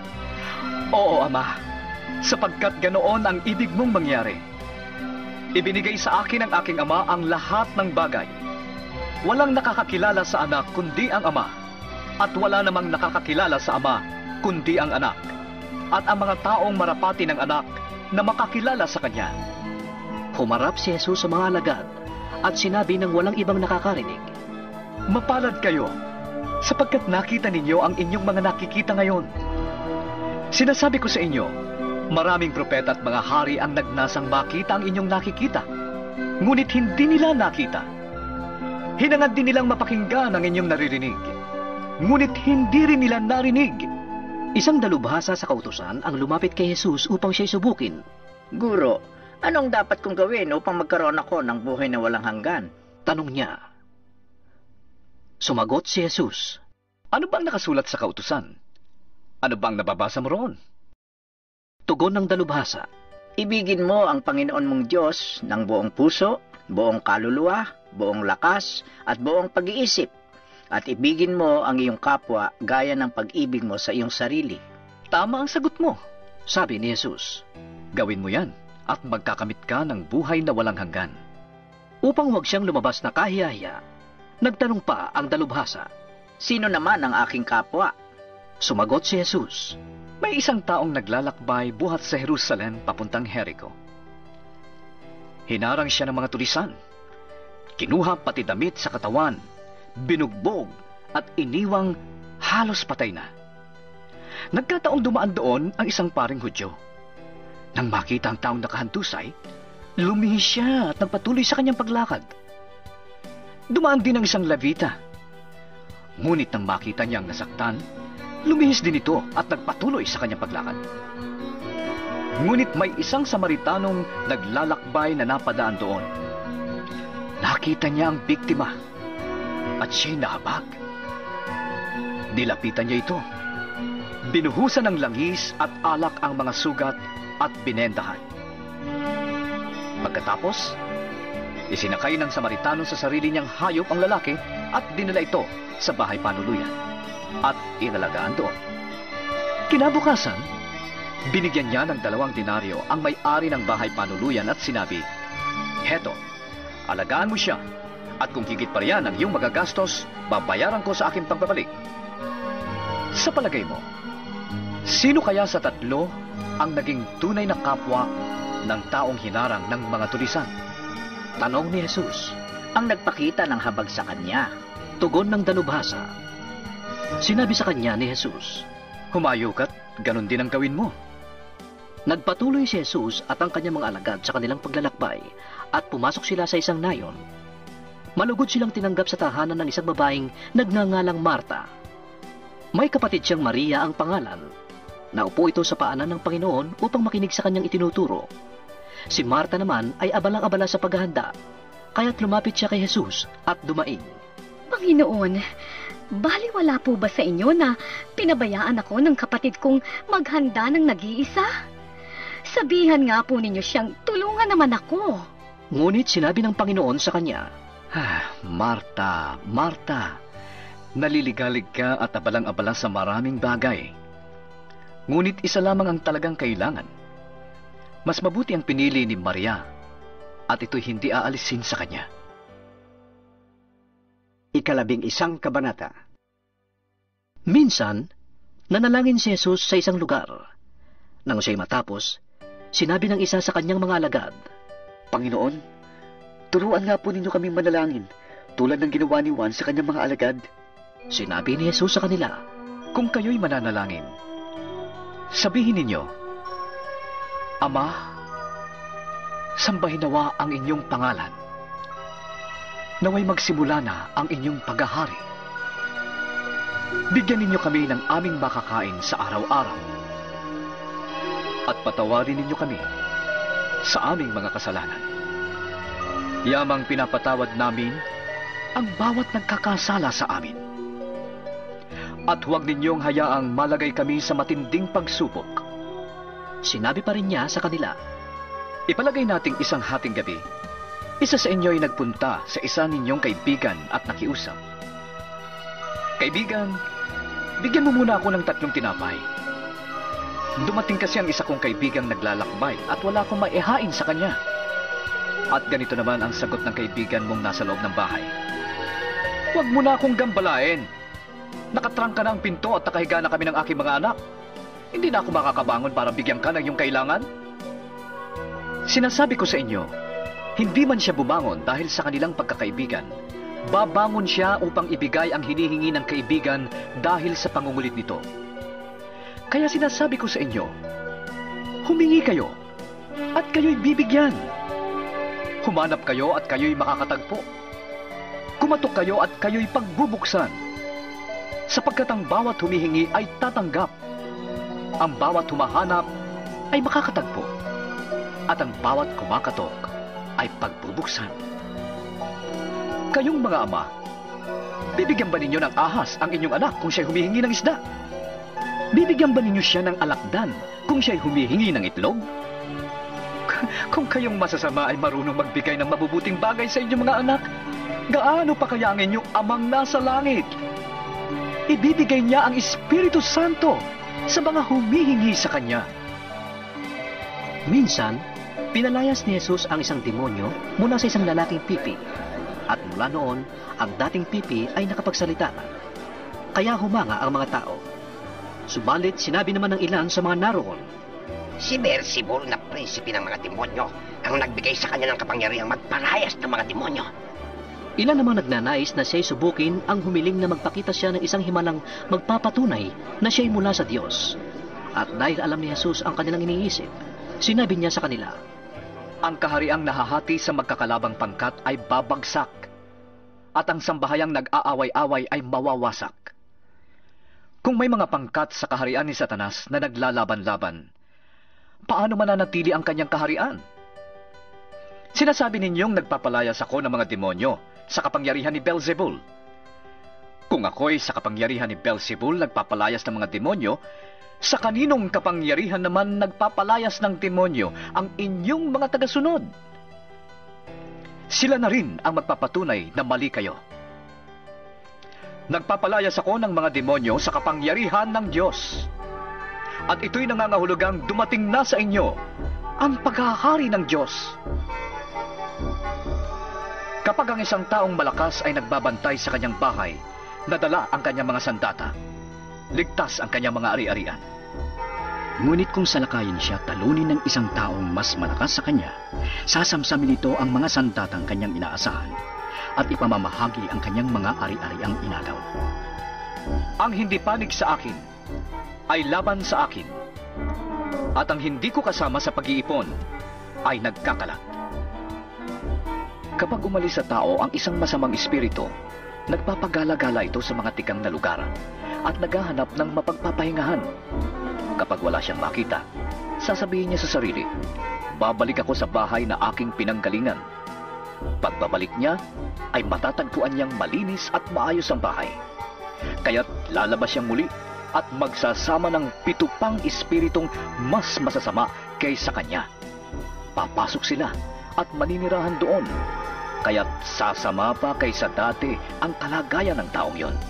Oo, Ama, sapagkat ganoon ang ibig mong mangyari. Ibinigay sa akin ng aking Ama ang lahat ng bagay. Walang nakakakilala sa anak kundi ang Ama, at wala namang nakakakilala sa Ama kundi ang anak, at ang mga taong marapati ng anak na makakilala sa kanya." Humarap si Jesus sa mga alagad at sinabi ng walang ibang nakakarinig, "Mapalad kayo, sapagkat nakita ninyo ang inyong mga nakikita ngayon. Sinasabi ko sa inyo, maraming propeta at mga hari ang nagnasang makita ang inyong nakikita, ngunit hindi nila nakita. Hinangad din nilang mapakinggan ang inyong naririnig, ngunit hindi rin nila narinig." Isang dalubhasa sa kautusan ang lumapit kay Jesus upang siya'y subukin. "Guro, anong dapat kong gawin upang magkaroon ako ng buhay na walang hanggan?" Tanong niya. Sumagot si Jesus, "Ano bang nakasulat sa kautusan? Ano bang nababasa mo roon?" Tugon ng dalubhasa, "Ibigin mo ang Panginoon mong Diyos ng buong puso, buong kaluluwa, buong lakas, at buong pag-iisip. At ibigin mo ang iyong kapwa gaya ng pag-ibig mo sa iyong sarili." "Tama ang sagot mo," sabi ni Jesus. "Gawin mo yan at magkakamit ka ng buhay na walang hanggan." Upang huwag siyang lumabas na kahiyahiya, nagtanong pa ang dalubhasa, "Sino naman ang aking kapwa?" Sumagot si Jesus, "May isang taong naglalakbay buhat sa Jerusalem papuntang Jericho. Hinarang siya ng mga tulisan, kinuha pati damit sa katawan, binugbog at iniwang halos patay na. Nagkataong dumaan doon ang isang paring Hudyo. Nang makita ang taong nakahantusay, lumihis siya at nagpatuloy sa kanyang paglakad. Dumaan din ang isang Levita. Ngunit nang makita niyang nasaktan, lumihis din ito at nagpatuloy sa kanyang paglakad. Ngunit may isang Samaritanong naglalakbay na napadaan doon. Nakita niya ang biktima at siya'y nahabag. Nilapitan niya ito. Binuhusan ng langis at alak ang mga sugat at binendahan. Pagkatapos, isinakay ng Samaritano sa sarili niyang hayop ang lalaki at dinala ito sa bahay panuluyan at inalagaan doon. Kinabukasan, binigyan niya ng 2 denaryo ang may-ari ng bahay panuluyan at sinabi, "Heto, alagaan mo siya, at kung higit pa riyan ang iyong magagastos, babayaran ko sa aking pagbabalik." Sa palagay mo, sino kaya sa 3 ang naging tunay na kapwa ng taong hinarang ng mga tulisan? Tanong ni Jesus. "Ang nagpakita ng habag sa kanya." Tugon ng dalubhasa. Sinabi sa kanya ni Jesus, "Humayo ka't ganun din ang gawin mo." Nagpatuloy si Jesus at ang kanyang mga alagad sa kanilang paglalakbay at pumasok sila sa isang nayon. Malugod silang tinanggap sa tahanan ng isang babaeng nagngangalang Marta. May kapatid siyang Maria ang pangalan. Naupo ito sa paanan ng Panginoon upang makinig sa kanyang itinuturo. Si Marta naman ay abalang-abala sa paghahanda, kaya't lumapit siya kay Jesus at dumaing. "Panginoon, baliwala po ba sa inyo na pinabayaan ako ng kapatid kong maghanda ng nag-iisa? Sabihan nga po ninyo siyang tulungan naman ako." Ngunit sinabi ng Panginoon sa kanya, "Marta, Marta, naliligalig ka at abalang-abala sa maraming bagay. Ngunit isa lamang ang talagang kailangan. Mas mabuti ang pinili ni Maria, at ito'y hindi aalisin sa kanya." 11 kabanata. Minsan, nanalangin si Jesus sa isang lugar. Nang siya'y matapos, sinabi ng isa sa kanyang mga alagad, "Panginoon, turuan nga po ninyo kaming manalangin, tulad ng ginawa ni Juan sa kanyang mga alagad." Sinabi ni Jesus sa kanila, "Kung kayo'y mananalangin, sabihin ninyo, Ama, sambahin nawa ang inyong pangalan. Naway magsimula na ang inyong paghahari. Bigyan ninyo kami ng aming makakain sa araw-araw. At patawarin ninyo kami sa aming mga kasalanan. Yamang pinapatawad namin ang bawat nagkakasala sa amin. At huwag ninyong hayaang malagay kami sa matinding pagsubok. Sinabi pa rin niya sa kanila, Ipalagay nating isang hating gabi, isa sa inyo ay nagpunta sa isa ninyong kaibigan at nakiusap. Kaibigan, bigyan mo muna ako ng 3 tinapay. Dumating kasi ang isa kong kaibigang naglalakbay at wala akong maihain sa kanya. At ganito naman ang sagot ng kaibigan mong nasa loob ng bahay. Huwag mo na akong gambalain. Nakatrangka na ang pinto at nakahiga na kami ng aking mga anak. Hindi na ako makakabangon para bigyan ka ng iyong kailangan. Sinasabi ko sa inyo, hindi man siya bumangon dahil sa kanilang pagkakaibigan, babangon siya upang ibigay ang hinihingi ng kaibigan dahil sa pangungulit nito. Kaya sinasabi ko sa inyo, humingi kayo at kayo'y bibigyan. Humanap kayo at kayo'y makakatagpo. Kumatok kayo at kayo'y pagbubuksan. Sapagkat ang bawat humihingi ay tatanggap. Ang bawat humahanap ay makakatagpo. At ang bawat kumakatok ay pagbubuksan. Kayong mga ama, bibigyan ba ninyo ng ahas ang inyong anak kung siya'y humihingi ng isda? Bibigyan ba ninyo siya ng alakdan kung siya'y humihingi ng itlog? Kung kayong masasama ay marunong magbigay ng mabubuting bagay sa inyong mga anak, gaano pa kaya ang inyong amang nasa langit? Ibibigay niya ang Espiritu Santo sa mga humihingi sa Kanya. Minsan, pinalayas ni Jesus ang isang demonyo mula sa isang lalaking pipi. At mula noon, ang dating pipi ay nakapagsalita. Kaya humanga ang mga tao. Subalit, sinabi naman ng ilan sa mga naroon, Si Beelzebul na prinsipe ng mga demonyo ang nagbigay sa kanya ng kapangyarihang magpalayas ng mga demonyo. Ilan namang nagnanais na siya'y subukin ang humiling na magpakita siya ng isang himalang magpapatunay na siya'y mula sa Diyos. At dahil alam ni Jesus ang kanilang iniisip, sinabi niya sa kanila, Ang kahariang nahahati sa magkakalabang pangkat ay babagsak, at ang sambahayang nag-aaway-away ay mawawasak. Kung may mga pangkat sa kaharian ni Satanas na naglalaban-laban, paano mananatili ang kanyang kaharian? Sinasabi ninyong nagpapalayas ako ng mga demonyo sa kapangyarihan ni Beelzebul. Kung ako'y sa kapangyarihan ni Beelzebul nagpapalayas ng mga demonyo, sa kaninong kapangyarihan naman nagpapalayas ng demonyo ang inyong mga tagasunod? Sila na rin ang magpapatunay na mali kayo. Nagpapalayas ako ng mga demonyo sa kapangyarihan ng Diyos. At ito'y nangangahulugang dumating na sa inyo ang paghahari ng Diyos. Kapag ang isang taong malakas ay nagbabantay sa kanyang bahay, nadala ang kanyang mga sandata, ligtas ang kanyang mga ari-arian. Ngunit kung salakayin siya talunin ng isang taong mas malakas sa kanya, sasamsamin nito ang mga sandatang kanyang inaasahan at ipamamahagi ang kanyang mga ari-ariang inagaw. Ang hindi panig sa akin ay laban sa akin, at ang hindi ko kasama sa pag-iipon ay nagkakalat. Kapag umalis sa tao ang isang masamang espiritu, nagpapagala-gala ito sa mga tikang na lugar at naghahanap ng mapagpapahingahan. Kapag wala siyang makita, sasabihin niya sa sarili, babalik ako sa bahay na aking pinanggalingan. Pagbabalik niya, ay matatagpuan niyang malinis at maayos ang bahay. Kaya't lalabas siyang muli at magsasama ng 7 pang espiritong mas masasama kaysa kanya. Papasok sila at maninirahan doon. Kaya't sasama pa kaysa dati ang kalagayan ng taong yon.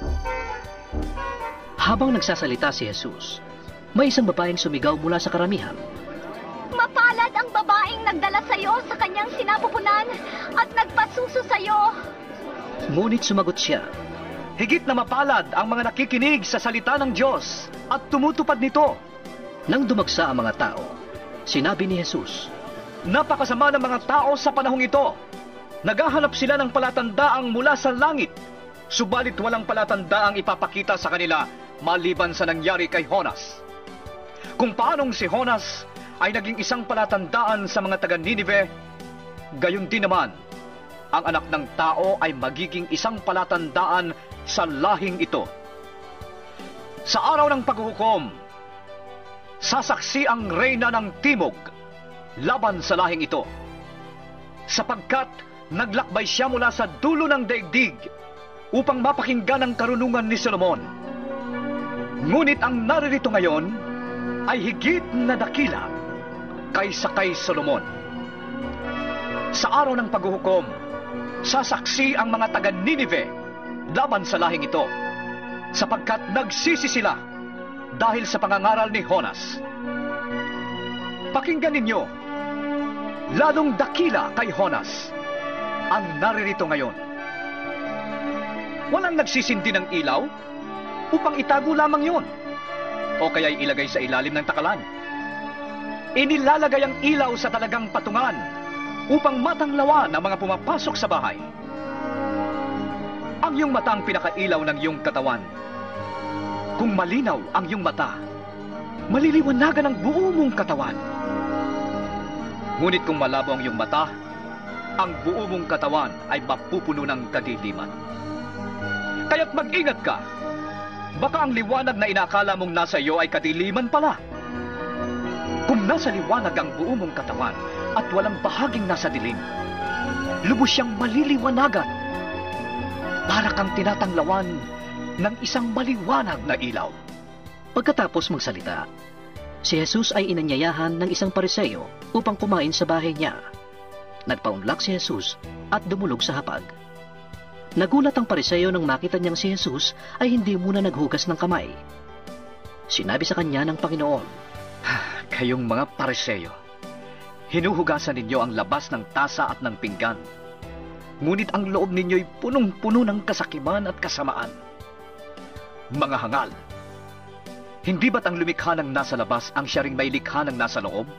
Habang nagsasalita si Jesus, may isang babaeng sumigaw mula sa karamihan. Mapalad ang babaeng nagdala sa'yo sa kanyang sinapupunan at nagpasuso sa'yo. Ngunit sumagot siya, Higit na mapalad ang mga nakikinig sa salita ng Diyos at tumutupad nito. Nang dumagsa ang mga tao, sinabi ni Jesus, Napakasama ng mga tao sa panahong ito. Naghahanap sila ng palatandaang mula sa langit, subalit walang palatandaang ipapakita sa kanila maliban sa nangyari kay Jonas. Kung paanong si Jonas ay naging isang palatandaan sa mga taga-Ninive, gayon din naman, ang anak ng tao ay magiging isang palatandaan sa lahing ito. Sa araw ng paghuhukom, sasaksi ang reyna ng timog laban sa lahing ito, sapagkat naglakbay siya mula sa dulo ng daigdig upang mapakinggan ang karunungan ni Solomon. Ngunit ang naririto ngayon ay higit na dakila kaysa kay Solomon. Sa araw ng paghuhukom, sasaksi ang mga taga Ninive laban sa lahing ito, sapagkat nagsisi sila dahil sa pangangaral ni Jonas. Pakinggan ninyo, lalong dakila kay Jonas ang naririto ngayon. Walang nagsisindi ng ilaw upang itago lamang yun, o kaya'y ilagay sa ilalim ng takalan. Inilalagay ang ilaw sa talagang patungan upang matanglawan ang mga pumapasok sa bahay. Ang iyong mata ang pinakailaw ng iyong katawan. Kung malinaw ang iyong mata, maliliwanagan ang buo mong katawan. Ngunit kung malabo ang iyong mata, ang buo mong katawan ay mapupuno ng kadiliman. Kaya't mag-ingat ka. Baka ang liwanag na inakala mong nasa iyo ay kadiliman pala. Kung nasa liwanag ang buo mong katawan at walang bahaging nasa dilim, lubos siyang maliliwanagan. Para kang tinatanglawan ng isang maliwanag na ilaw. Pagkatapos magsalita, si Jesus ay inanyayahan ng isang Pariseo upang kumain sa bahay niya. Nagpaunlak si Jesus at dumulog sa hapag. Nagulat ang Pariseo nang makita niyang si Jesus ay hindi muna naghugas ng kamay. Sinabi sa kanya ng Panginoon, Kayong mga Pariseo, hinuhugasan ninyo ang labas ng tasa at ng pinggan. Ngunit ang loob ninyo'y punong-puno ng kasakiman at kasamaan. Mga hangal, hindi ba't ang lumikha ng nasa labas ang siya ring may likha ng nasa loob?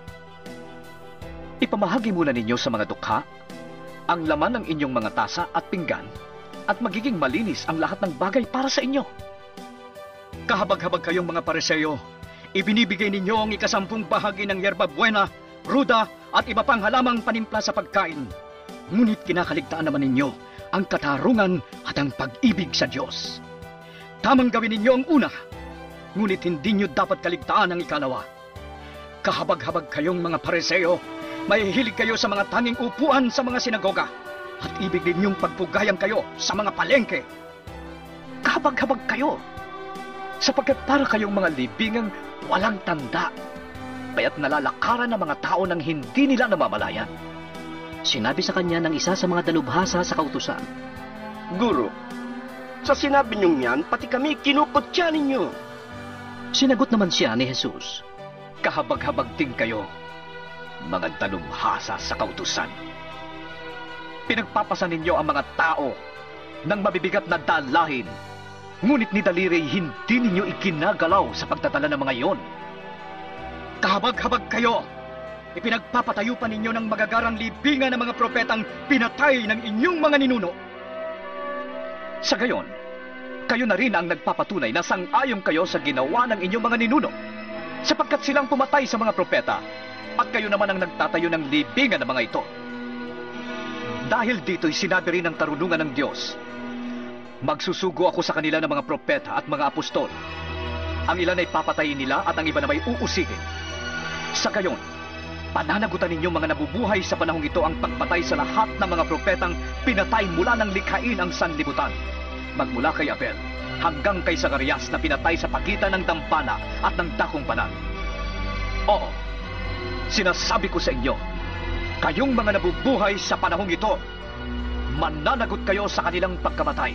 Ipamahagi muna ninyo sa mga dukha ang laman ng inyong mga tasa at pinggan at magiging malinis ang lahat ng bagay para sa inyo. Kahabag-habag kayong mga Pariseo, ibinibigay ninyo ang 10 bahagi ng yerba buena, ruda at iba pang halamang panimpla sa pagkain. Ngunit kinakaligtaan naman ninyo ang katarungan at ang pag-ibig sa Diyos. Tamang gawin ninyo ang una, ngunit hindi nyo dapat kaligtaan ang ikalawa. Kahabag-habag kayong mga Pariseo, mahihilig kayo sa mga tanging upuan sa mga sinagoga at ibig ninyong pagpugayan kayo sa mga palengke. Kahabag-habag kayo, sapagkat para kayong mga libingang walang tanda, kaya't nalalakaran ng mga tao nang hindi nila namamalayan. Sinabi sa kanya ng isa sa mga dalubhasa sa kautusan, Guro, sa sinabi niyong yan, pati kami kinukutya ninyo. Sinagot naman siya ni Jesus, Kahabag-habag din kayo, mga dalubhasa sa kautusan. Pinagpapasan ninyo ang mga tao ng mabibigat na dalahin, ngunit ni daliri hindi ninyo ikinagalaw sa pagdadala ng mga iyon. Kahabag-habag kayo, ipinagpapatayo pa ninyo ng magagarang libingan ng mga propetang pinatay ng inyong mga ninuno. Sa gayon, kayo na rin ang nagpapatunay na sang-ayon kayo sa ginawa ng inyong mga ninuno, sapagkat silang pumatay sa mga propeta, at kayo naman ang nagtatayo ng libingan ng mga ito. Dahil dito'y sinabi rin ng karunungan ng Diyos, Magsusugo ako sa kanila ng mga propeta at mga apostol. Ang ilan ay papatayin nila at ang iba na may uusigin. Sa gayon, pananagutan ninyong mga nabubuhay sa panahong ito ang pagpatay sa lahat ng mga propetang pinatay mula ng likhain ang sanlibutan, magmula kay Abel hanggang kay Zacarias na pinatay sa pagitan ng dampana at ng dakong banal. Oo, sinasabi ko sa inyo, kayong mga nabubuhay sa panahong ito, mananagot kayo sa kanilang pagkamatay.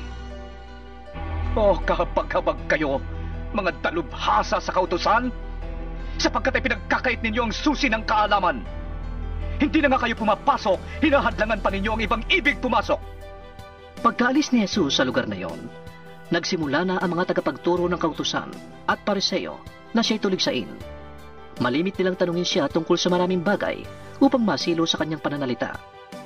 O kahabag-habag kayo, mga dalubhasa sa kautusan, sapagkat ay pinagkakait ninyo ang susi ng kaalaman. Hindi na nga kayo pumapasok, hinahadlangan pa ninyo ang ibang ibig pumasok. Pagkaalis ni Jesus sa lugar na yon, nagsimula na ang mga tagapagturo ng kautusan at Pariseo na siya'y tuligsain. Malimit nilang tanungin siya tungkol sa maraming bagay upang masilo sa kanyang pananalita.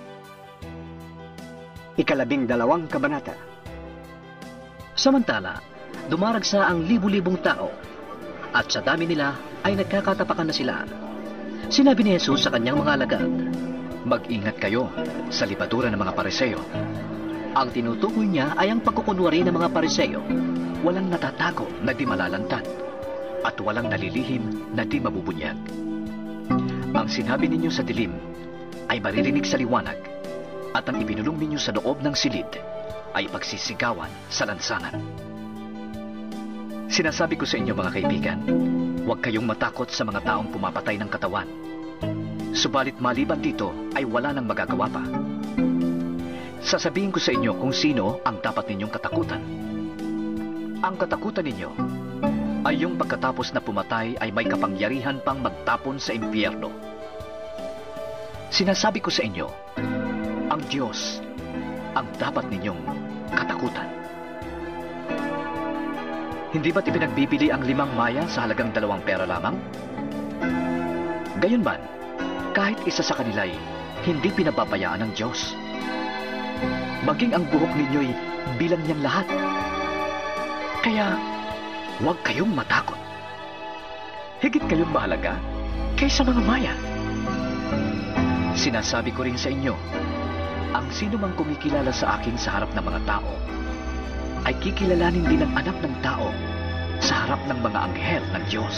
12 kabanata. Samantala, dumaragsa ang libu-libong tao, at sa dami nila ay nagkakatapakan na sila. Sinabi ni Jesus sa kanyang mga alagad, Mag-ingat kayo sa lipadura ng mga Pariseo. Ang tinutukoy niya ay ang pagkukunwari ng mga Pariseo. Walang natatago na di malalantad, at walang nalilihim na di mabubunyag. Ang sinabi ninyo sa dilim ay maririnig sa liwanag, at ang ibinulong ninyo sa loob ng silid ay pagsisigawan sa lansangan. Sinasabi ko sa inyo mga kaibigan, huwag kayong matakot sa mga taong pumapatay ng katawan. Subalit maliban dito ay wala nang magagawa pa. Sasabihin ko sa inyo kung sino ang dapat ninyong katakutan. Ang katakutan ninyo ay yung pagkatapos na pumatay ay may kapangyarihan pang magtapon sa impyerno. Sinasabi ko sa inyo, ang Diyos ang dapat ninyong katakutan. Hindi ba't ipinagbibili ang 5 maya sa halagang 2 pera lamang? Gayunman, kahit isa sa kanila'y hindi pinababayaan ng Diyos. Maging ang buhok ninyo'y bilang niyang lahat. Kaya, huwag kayong matakot. Higit kayong mahalaga kaysa mga maya. Sinasabi ko rin sa inyo, ang sino mang kumikilala sa akin sa harap ng mga tao, ay kikilalanin din ang anak ng tao sa harap ng mga anghel ng Diyos.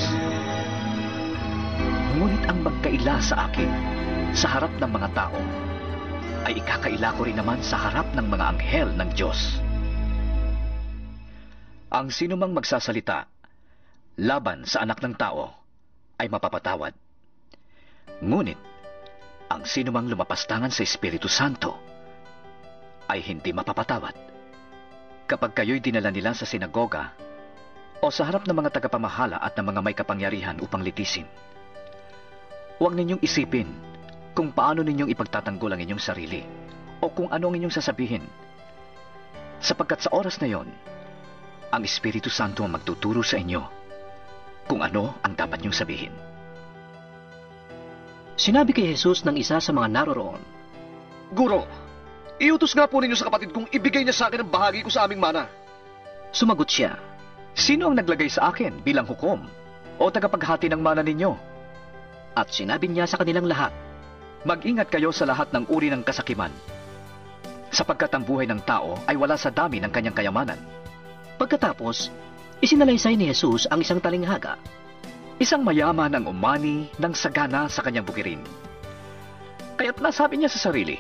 Ngunit ang magkaila sa akin sa harap ng mga tao, ay ikakaila ko rin naman sa harap ng mga anghel ng Diyos. Ang sino mang magsasalita laban sa anak ng tao ay mapapatawad. Ngunit, ang sino mang lumapastangan sa Espiritu Santo ay hindi mapapatawad. Kapag kayo'y dinala nila sa sinagoga o sa harap ng mga tagapamahala at ng mga may kapangyarihan upang litisin, huwag ninyong isipin kung paano ninyong ipagtatanggol ang inyong sarili o kung ano ang inyong sasabihin, sapagkat sa oras na yon, ang Espiritu Santo ang magtuturo sa inyo kung ano ang dapat niyong sabihin. Sinabi kay Jesus ng isa sa mga naroroon, Guro, iutos nga po ninyo sa kapatid kong ibigay niya sa akin ang bahagi ko sa aming mana. Sumagot siya, Sino ang naglagay sa akin bilang hukom o tagapaghati ng mana ninyo? At sinabi niya sa kanilang lahat, Mag-ingat kayo sa lahat ng uri ng kasakiman, sapagkat ang buhay ng tao ay wala sa dami ng kanyang kayamanan. Pagkatapos, isinalaysay ni Jesus ang isang talinghaga. Isang mayaman ang umani ng sagana sa kanyang bukirin. Kaya't nasabi niya sa sarili,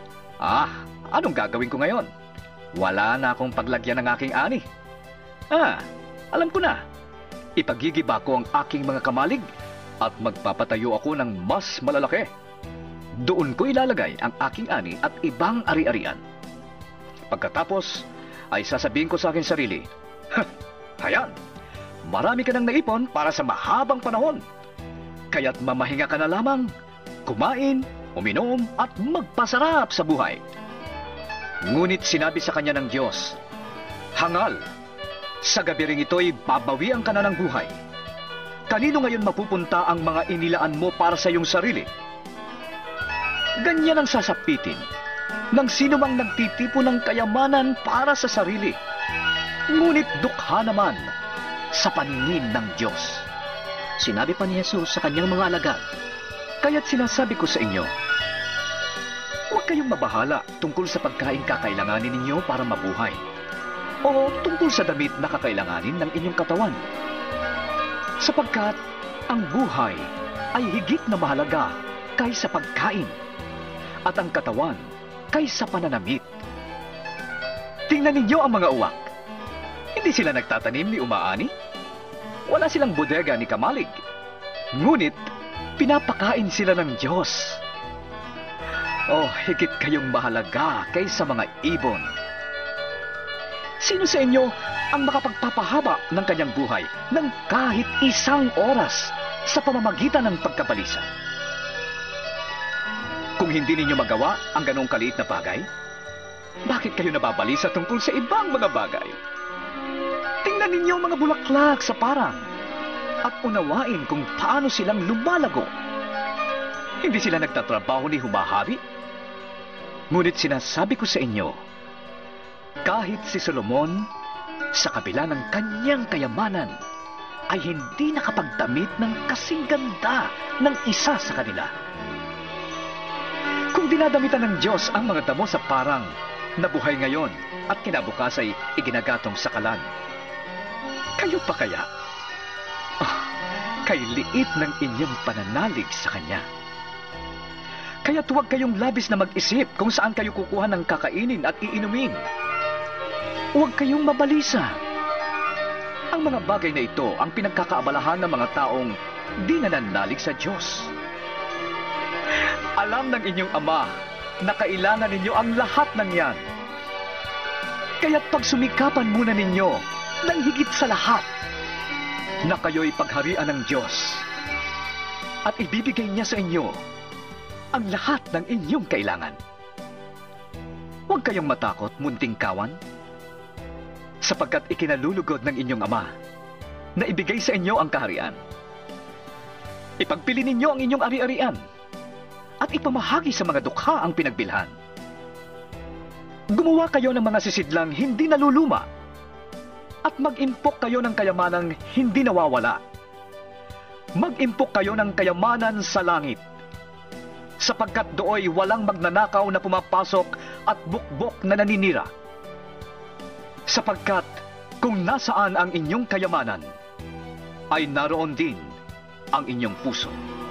anong gagawin ko ngayon? Wala na akong paglagyan ng aking ani. Alam ko na. Ipagigiba ko ang aking mga kamalig at magpapatayo ako ng mas malalaki. Doon ko ilalagay ang aking ani at ibang ari-arian. Pagkatapos, ay sasabihin ko sa aking sarili, Hayan, marami ka nang naipon para sa mahabang panahon. Kaya't mamahinga ka na lamang, kumain, uminom at magpasarap sa buhay. Ngunit sinabi sa kanya ng Diyos, Hangal, sa gabi ring ito'y babawian ka na ng buhay. Kanino ngayon mapupunta ang mga inilaan mo para sa iyong sarili? Ganyan ang sasapitin ng sino mang nagtitipon ng kayamanan para sa sarili, ngunit dukha naman sa paningin ng Diyos. Sinabi pa ni Jesus sa kanyang mga alagad, Kaya't sinasabi ko sa inyo, huwag kayong mabahala tungkol sa pagkain kakailanganin ninyo para mabuhay, o tungkol sa damit na kakailanganin ng inyong katawan. Sapagkat ang buhay ay higit na mahalaga kaysa pagkain, at ang katawan kaysa pananamit. Tingnan ninyo ang mga uwak. Hindi sila nagtatanim ni umaani. Wala silang bodega ni kamalig. Ngunit, pinapakain sila ng Diyos. Higit kayong mahalaga kaysa mga ibon. Sino sa inyo ang makapagpapahaba ng kanyang buhay ng kahit 1 oras sa pamamagitan ng pagkabalisa? Kung hindi ninyo magawa ang ganong kaliit na bagay, bakit kayo nababalisa tungkol sa ibang mga bagay? Tingnan ninyo ang mga bulaklak sa parang at unawain kung paano silang lumalago. Hindi sila nagtatrabaho ni humahari. Ngunit sinasabi ko sa inyo, kahit si Solomon, sa kabila ng kanyang kayamanan, ay hindi nakapagdamit ng kasing ganda ng isa sa kanila. Kung dinadamitan ng Diyos ang mga damo sa parang na buhay ngayon at kinabukas ay iginagatong sa kalan, kayo pa kaya? Kay liit ng inyong pananalig sa Kanya. Kaya't huwag kayong labis na mag-isip kung saan kayo kukuha ng kakainin at iinumin. Huwag kayong mabalisa. Ang mga bagay na ito ang pinagkakaabalahan ng mga taong di nananalig sa Diyos. Alam ng inyong Ama na kailangan ninyo ang lahat ng yan. Kaya't pagsumikapan muna ninyo ng higit sa lahat na kayo'y pagharian ng Diyos at ibibigay niya sa inyo ang lahat ng inyong kailangan. Huwag kayong matakot, munting kawan, sapagkat ikinalulugod ng inyong Ama na ibigay sa inyo ang kaharian. Ipagpili ninyo ang inyong ari-arian at ipamahagi sa mga dukha ang pinagbilhan. Gumawa kayo ng mga sisidlang hindi naluluma at mag-impok kayo ng kayamanang hindi nawawala. Mag-impok kayo ng kayamanan sa langit, sapagkat dooy walang magnanakaw na pumapasok at bukbok na naninira. Sapagkat kung nasaan ang inyong kayamanan, ay naroon din ang inyong puso.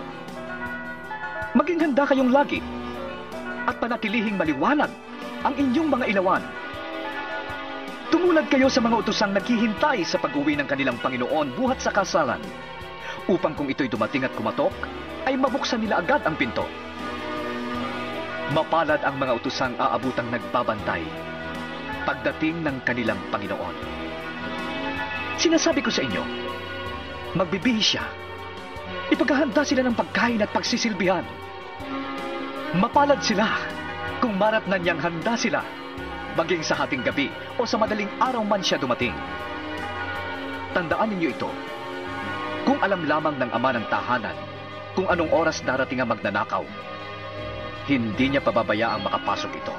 Maging handa kayong lagi at panatilihing maliwanag ang inyong mga ilawan. Tumulad kayo sa mga utosang naghihintay sa pag-uwi ng kanilang Panginoon buhat sa kasalan, upang kung ito'y dumating at kumatok, ay mabuksan nila agad ang pinto. Mapalad ang mga utosang aabutang nagbabantay pagdating ng kanilang Panginoon. Sinasabi ko sa inyo, magbibihis siya. Ipaghahanda sila ng pagkain at pagsisilbihan. Mapalad sila kung maratnan niyang handa sila, maging sa hating gabi o sa madaling araw man siya dumating. Tandaan ninyo ito, kung alam lamang ng ama ng tahanan kung anong oras darating ang magnanakaw, hindi niya pababayaang makapasok ito.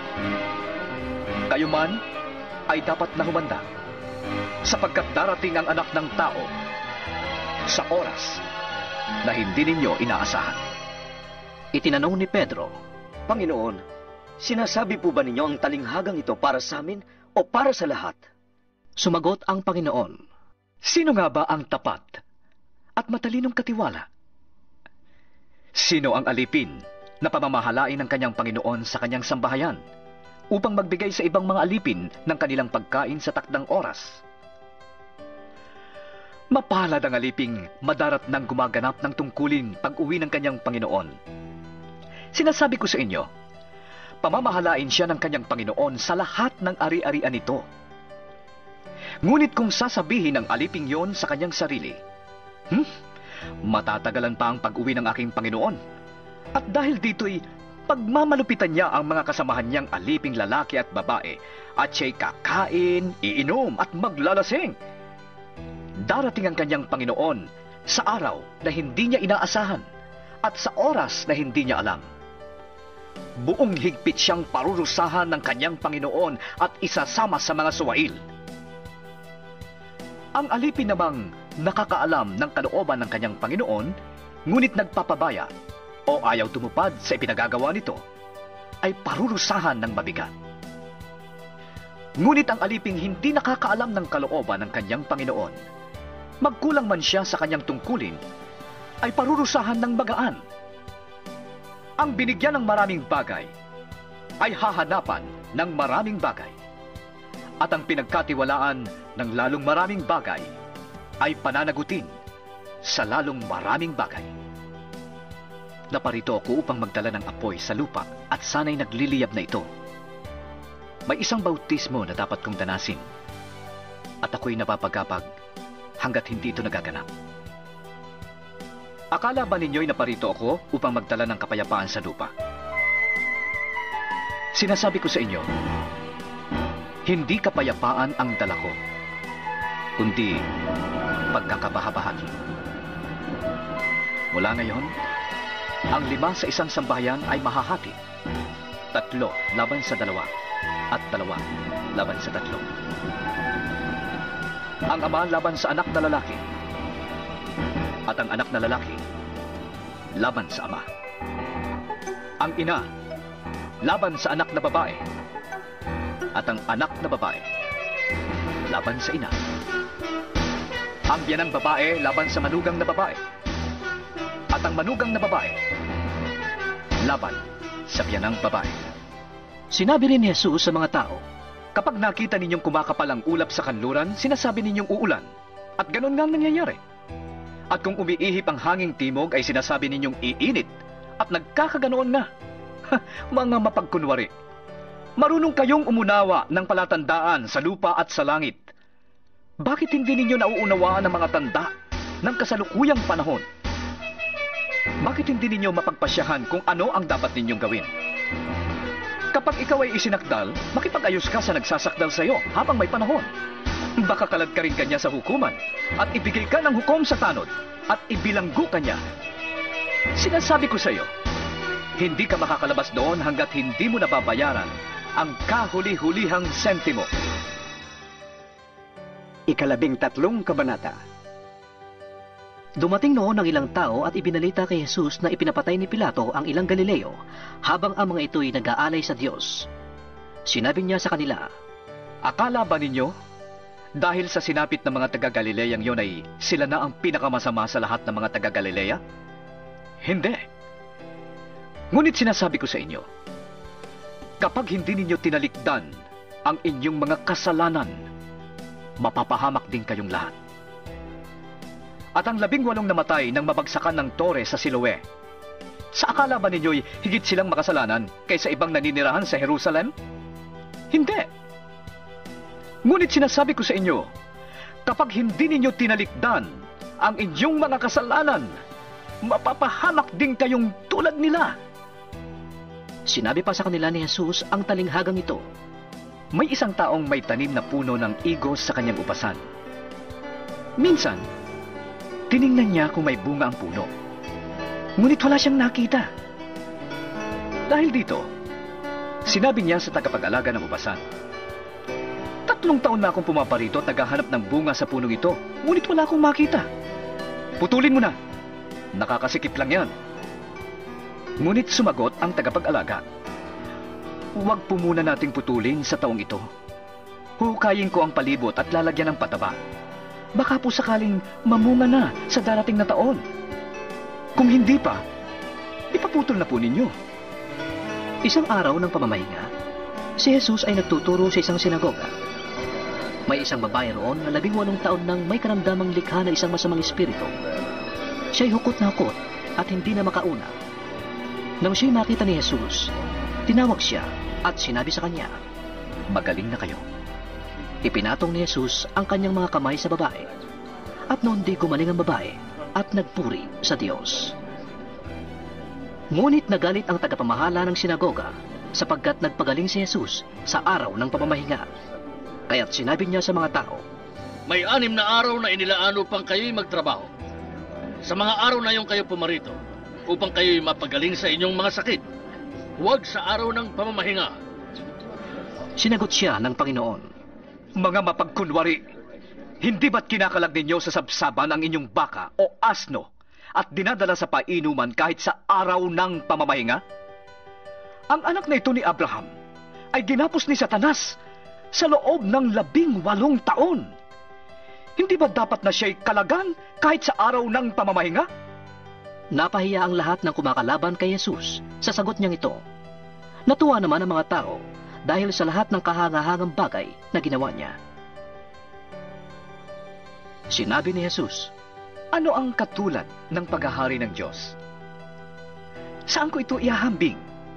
Kayo man ay dapat na humanda, sapagkat darating ang Anak ng Tao sa oras na hindi ninyo inaasahan. Itinanong ni Pedro, Panginoon, sinasabi po ba ninyo ang talinghagang ito para sa amin o para sa lahat? Sumagot ang Panginoon, sino nga ba ang tapat at matalinong katiwala? Sino ang alipin na pamamahalain ng kanyang Panginoon sa kanyang sambahayan upang magbigay sa ibang mga alipin ng kanilang pagkain sa takdang oras? Mapalad ang aliping madarat nang gumaganap ng tungkulin pag-uwi ng kanyang Panginoon. Sinasabi ko sa inyo, pamamahalain siya ng kanyang Panginoon sa lahat ng ari-arian nito. Ngunit kung sasabihin ng aliping yon sa kanyang sarili, matatagalan pa ang pag-uwi ng aking Panginoon, at dahil dito'y pagmamalupitan niya ang mga kasamahan niyang aliping lalaki at babae, at siya'y kakain, iinom at maglalasing. Darating ang kanyang Panginoon sa araw na hindi niya inaasahan at sa oras na hindi niya alam. Buong higpit siyang parurusahan ng kanyang Panginoon at isasama sa mga suwail. Ang alipin namang nakakaalam ng kalooban ng kanyang Panginoon, ngunit nagpapabaya o ayaw tumupad sa ipinagagawa nito, ay parurusahan ng mabigat. Ngunit ang aliping hindi nakakaalam ng kalooban ng kanyang Panginoon, magkulang man siya sa kanyang tungkulin, ay parurusahan ng magaan. Ang binigyan ng maraming bagay ay hahanapan ng maraming bagay, at ang pinagkatiwalaan ng lalong maraming bagay ay pananagutin sa lalong maraming bagay. Naparito ako upang magdala ng apoy sa lupa at sana'y nagliliyab na ito. May isang bautismo na dapat kong danasin, at ako'y napapagapag hanggat hindi ito nagaganap. Akala ba ninyo'y naparito ako upang magdala ng kapayapaan sa lupa? Sinasabi ko sa inyo, hindi kapayapaan ang dala ko, kundi pagkakabahabahagi. Mula ngayon, ang 5 sa isang sambahayan ay mahahati, 3 laban sa 2, at 2 laban sa 3. Ang ama laban sa anak na lalaki, at ang anak na lalaki laban sa ama. Ang ina laban sa anak na babae, at ang anak na babae laban sa ina. Ang biyanang babae laban sa manugang na babae, at ang manugang na babae laban sa biyanang babae. Sinabi rin ni Jesus sa mga tao, Kapag nakita ninyong kumakapal ang ulap sa kanluran, sinasabi ninyong uulan. At ganun nga ang nangyayari. At kung umiihip ang hanging timog, ay sinasabi ninyong iinit. At nagkakaganoon nga. Mga mapagkunwari. Marunong kayong umunawa ng palatandaan sa lupa at sa langit. Bakit hindi ninyo nauunawaan ang mga tanda ng kasalukuyang panahon? Bakit hindi ninyo mapagpasyahan kung ano ang dapat ninyong gawin? Kapag ikaw ay isinakdal, makipag-ayos ka sa nagsasakdal sa iyo habang may panahon. Baka kalad ka rin kanya sa hukuman at ibigay ka ng hukom sa tanod at ibilanggo kanya. Sinasabi ko sa iyo, hindi ka makakalabas doon hanggat hindi mo nababayaran ang kahuli-hulihang sentimo. 13 kabanata. Dumating noon ang ilang tao at ibinalita kay Jesus na ipinapatay ni Pilato ang ilang Galileo habang ang mga ito'y nag-aalay sa Diyos. Sinabi niya sa kanila, akala ba ninyo, dahil sa sinapit ng mga taga-Galileang yon ay sila na ang pinakamasama sa lahat ng mga taga-Galilea? Hindi. Ngunit sinasabi ko sa inyo, kapag hindi ninyo tinalikdan ang inyong mga kasalanan, mapapahamak din kayong lahat. At ang 18 namatay nang mabagsakan ng tore sa Siloe, sa akala ba ninyo'y higit silang makasalanan kaysa ibang naninirahan sa Jerusalem? Hindi. Ngunit sinasabi ko sa inyo, kapag hindi ninyo tinalikdan ang inyong mga kasalanan, mapapahamak din kayong tulad nila. Sinabi pa sa kanila ni Jesus ang talinghagang ito. May isang taong may tanim na puno ng igos sa kanyang upasan. Minsan, tiningnan niya kung may bunga ang puno. Ngunit wala siyang nakita. Dahil dito, sinabi niya sa tagapag-alaga ng upasan, 3 taon na akong pumaparito at naghahanap ng bunga sa punong ito, ngunit wala akong makita. Putulin mo na. Nakakasikip lang yan. Ngunit sumagot ang tagapag-alaga, huwag po muna nating putulin sa taong ito. Huhukayin ko ang palibot at lalagyan ng pataba. Baka po sakaling mamunga na sa darating na taon. Kung hindi pa, ipaputol na po ninyo. Isang araw ng pamamahinga, si Jesus ay nagtuturo sa isang sinagoga. May isang babae roon na 18 taon nang may karamdamang likha na isang masamang espiritu. Siya'y hukot na hukot at hindi na makauna. Nang siya'y makita ni Jesus, tinawag siya at sinabi sa kanya, magaling na kayo. Ipinatong ni Jesus ang kanyang mga kamay sa babae, at noon di gumaling ang babae at nagpuri sa Diyos. Ngunit nagalit ang tagapamahala ng sinagoga sapagkat nagpagaling si Jesus sa araw ng pamamahinga. Kaya't sinabi niya sa mga tao, may 6 na araw na inilaan upang kayo'y magtrabaho. Sa mga araw na yung kayo pumarito, upang kayo'y mapagaling sa inyong mga sakit. Huwag sa araw ng pamamahinga. Sinagot siya ng Panginoon, mga mapagkunwari, hindi ba't kinakalag ninyo sa sabsaban ang inyong baka o asno at dinadala sa painuman kahit sa araw ng pamamahinga? Ang anak na ito ni Abraham ay ginapos ni Satanas sa loob ng 18 taon. Hindi ba dapat na siya'y kalagan kahit sa araw ng pamamahinga? Napahiya ang lahat ng kumakalaban kay Jesus sa sagot niyang ito. Natuwa naman ang mga tao dahil sa lahat ng kahangahangang bagay na ginawa niya. Sinabi ni Jesus, ano ang katulad ng paghahari ng Diyos? Saan ko ito ihahambing?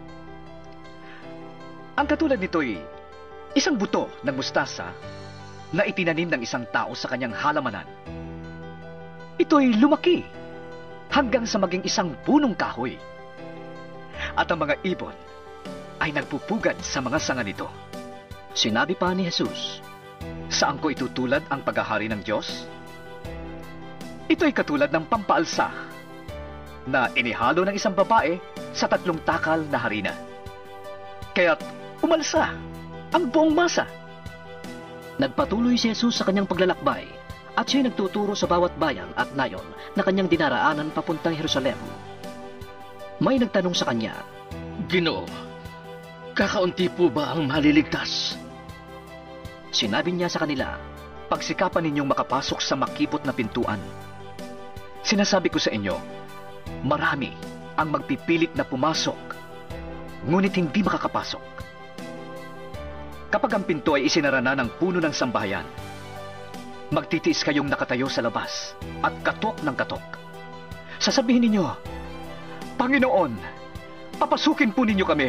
Ang katulad nito'y isang buto ng mustasa na itinanim ng isang tao sa kanyang halamanan. Ito'y lumaki hanggang sa maging isang punong kahoy. At ang mga ibon ay nagpupugad sa mga sanga nito. Sinabi pa ni Jesus, saan ko itutulad ang paghahari ng Diyos? Ito'y katulad ng pampaalsa na inihalo ng isang babae sa 3 takal na harina. Kaya't umalsa ang buong masa. Nagpatuloy si Jesus sa kanyang paglalakbay at siya'y nagtuturo sa bawat bayan at nayon na kanyang dinaraanan papuntang Jerusalem. May nagtanong sa kanya, Ginoo, kakaunti po ba ang maliligtas? Sinabi niya sa kanila, pagsikapan ninyong makapasok sa makipot na pintuan. Sinasabi ko sa inyo, marami ang magpipilit na pumasok, ngunit hindi makakapasok. Kapag ang pinto ay isinara na ng puno ng sambahayan, magtitiis kayong nakatayo sa labas at katok ng katok. Sasabihin ninyo, Panginoon, papasukin po ninyo kami.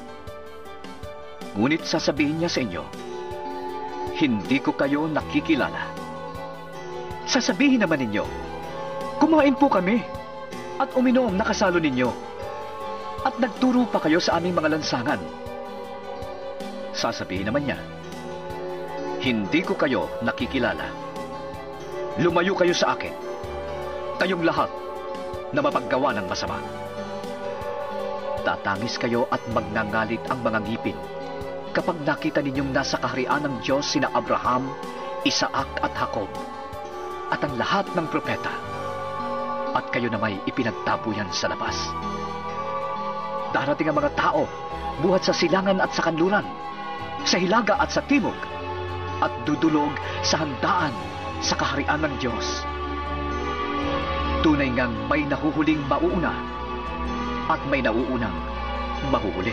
Ngunit sasabihin niya sa inyo, hindi ko kayo nakikilala. Sasabihin naman ninyo, kumain po kami at uminom na kasalo ninyo at nagturo pa kayo sa aming mga lansangan. Sasabihin naman niya, hindi ko kayo nakikilala. Lumayo kayo sa akin, kayong lahat na mapaggawa ng masama. Tatangis kayo at magngangalit ang mga ngipin kapag nakita ninyong nasa kaharian ng Diyos sina Abraham, Isaac at Jacob at ang lahat ng propeta, at kayo na may ipinagtabuyan sa labas. Darating ang mga tao buhat sa silangan at sa kanluran, sa hilaga at sa timog, at dudulog sa handaan sa kaharian ng Diyos. Tunay ngang may nahuhuling mauuna at may nauunang mahuhuli.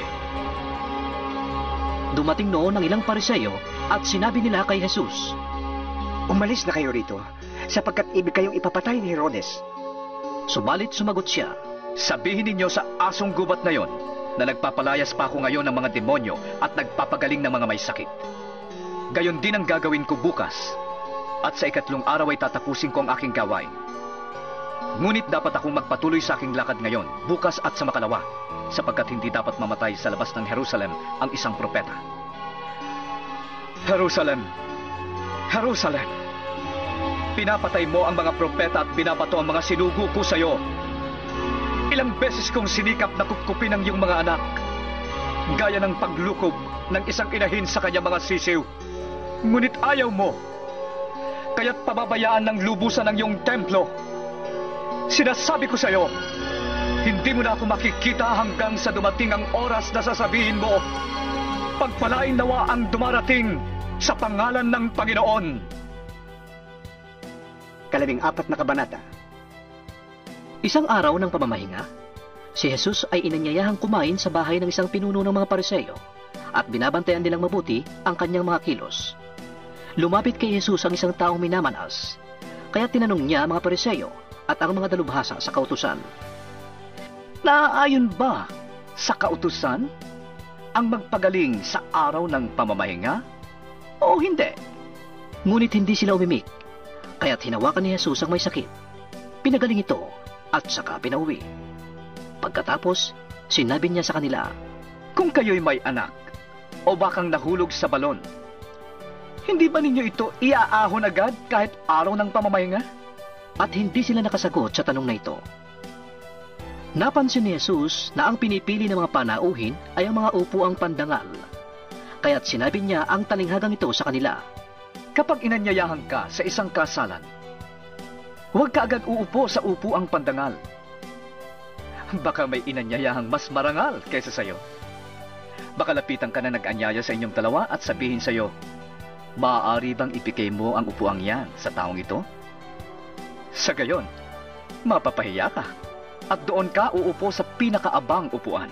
Dumating noon ang ilang Pariseo at sinabi nila kay Jesus, Umalis na kayo rito, sapagkat ibig kayong ipapatay ni Herodes. Subalit sumagot siya, Sabihin ninyo sa asong gubat na yon na nagpapalayas pa ako ngayon ng mga demonyo at nagpapagaling ng mga may sakit. Gayon din ang gagawin ko bukas, at sa 3 araw ay tatapusin ko ang aking gawain. Ngunit dapat akong magpatuloy sa aking lakad ngayon, bukas at sa makalawa, sapagkat hindi dapat mamatay sa labas ng Jerusalem ang isang propeta. Jerusalem! Jerusalem! Pinapatay mo ang mga propeta at binabato ang mga sinugo ko sa iyo. Ilang beses kong sinikap na kupkupin ang iyong mga anak, gaya ng paglukob ng isang inahin sa kanyang mga sisiw. Ngunit ayaw mo, kaya't pababayaan ng lubusan ang iyong templo. Sinasabi ko sa iyo, hindi mo na ako makikita hanggang sa dumating ang oras na sasabihin mo, pagpalain nawa ang dumarating sa pangalan ng Panginoon. 14 na kabanata. Isang araw ng pamamahinga, si Jesus ay inanyayahang kumain sa bahay ng isang pinuno ng mga Pariseo at binabantayan nilang mabuti ang kanyang mga kilos. Lumapit kay Jesus ang isang taong minamanas, kaya tinanong niya ang mga Pariseo at ang mga dalubhasa sa kautusan. Naaayon ba sa kautusan ang magpagaling sa araw ng pamamahinga o hindi? Ngunit hindi sila umimik, kaya't hinawakan ni Jesus ang may sakit. Pinagaling ito at saka pinauwi. Pagkatapos, sinabi niya sa kanila, Kung kayo'y may anak o bakang nahulog sa balon, hindi ba ninyo ito iaahon agad kahit araw ng pamamahinga? At hindi sila nakasagot sa tanong na ito. Napansin ni Jesus na ang pinipili ng mga panauhin ay ang mga upuang pandangal. Kaya't sinabi niya ang talinghagang ito sa kanila. Kapag inanyayahan ka sa isang kasalan, huwag ka agad uupo sa upuang pandangal. Baka may inanyayahang mas marangal kaysa sayo. Baka lapitan ka na nag-anyaya sa inyong dalawa at sabihin sayo, maaari bang ipigay mo ang upuang yan sa taong ito? Sa gayon, mapapahiya ka at doon ka uupo sa pinakaabang upuan.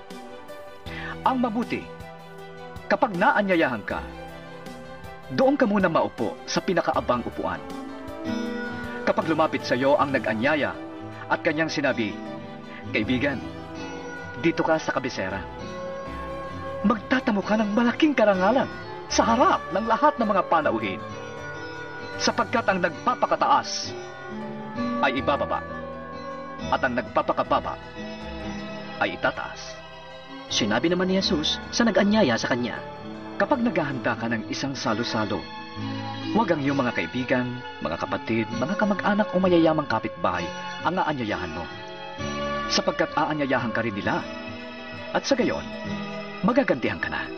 Ang mabuti, kapag naanyayahan ka, doon ka muna maupo sa pinakaabang upuan. Kapag lumapit sa iyo ang nag-anyaya at kanyang sinabi, Kaibigan, dito ka sa kabisera. Magtatamo ka ng malaking karangalan sa harap ng lahat ng mga panauhin, sapagkat ang nagpapakataas ay ibababa at ang nagpapakababa ay itataas. Sinabi naman ni Jesus sa nag-anyaya sa kanya, Kapag naghahanda ka ng isang salo-salo, huwag ang iyong mga kaibigan, mga kapatid, mga kamag-anak o mayayamang kapitbahay ang aanyayahan mo, sapagkat aanyayahan ka rin nila. At sa gayon, magagantihan ka na.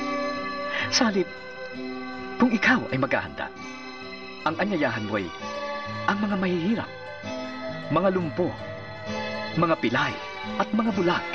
Sa halip, kung ikaw ay maghahanda, ang anyayahan mo ay ang mga mahihirap, mga lumpo, mga pilay, at mga bulag.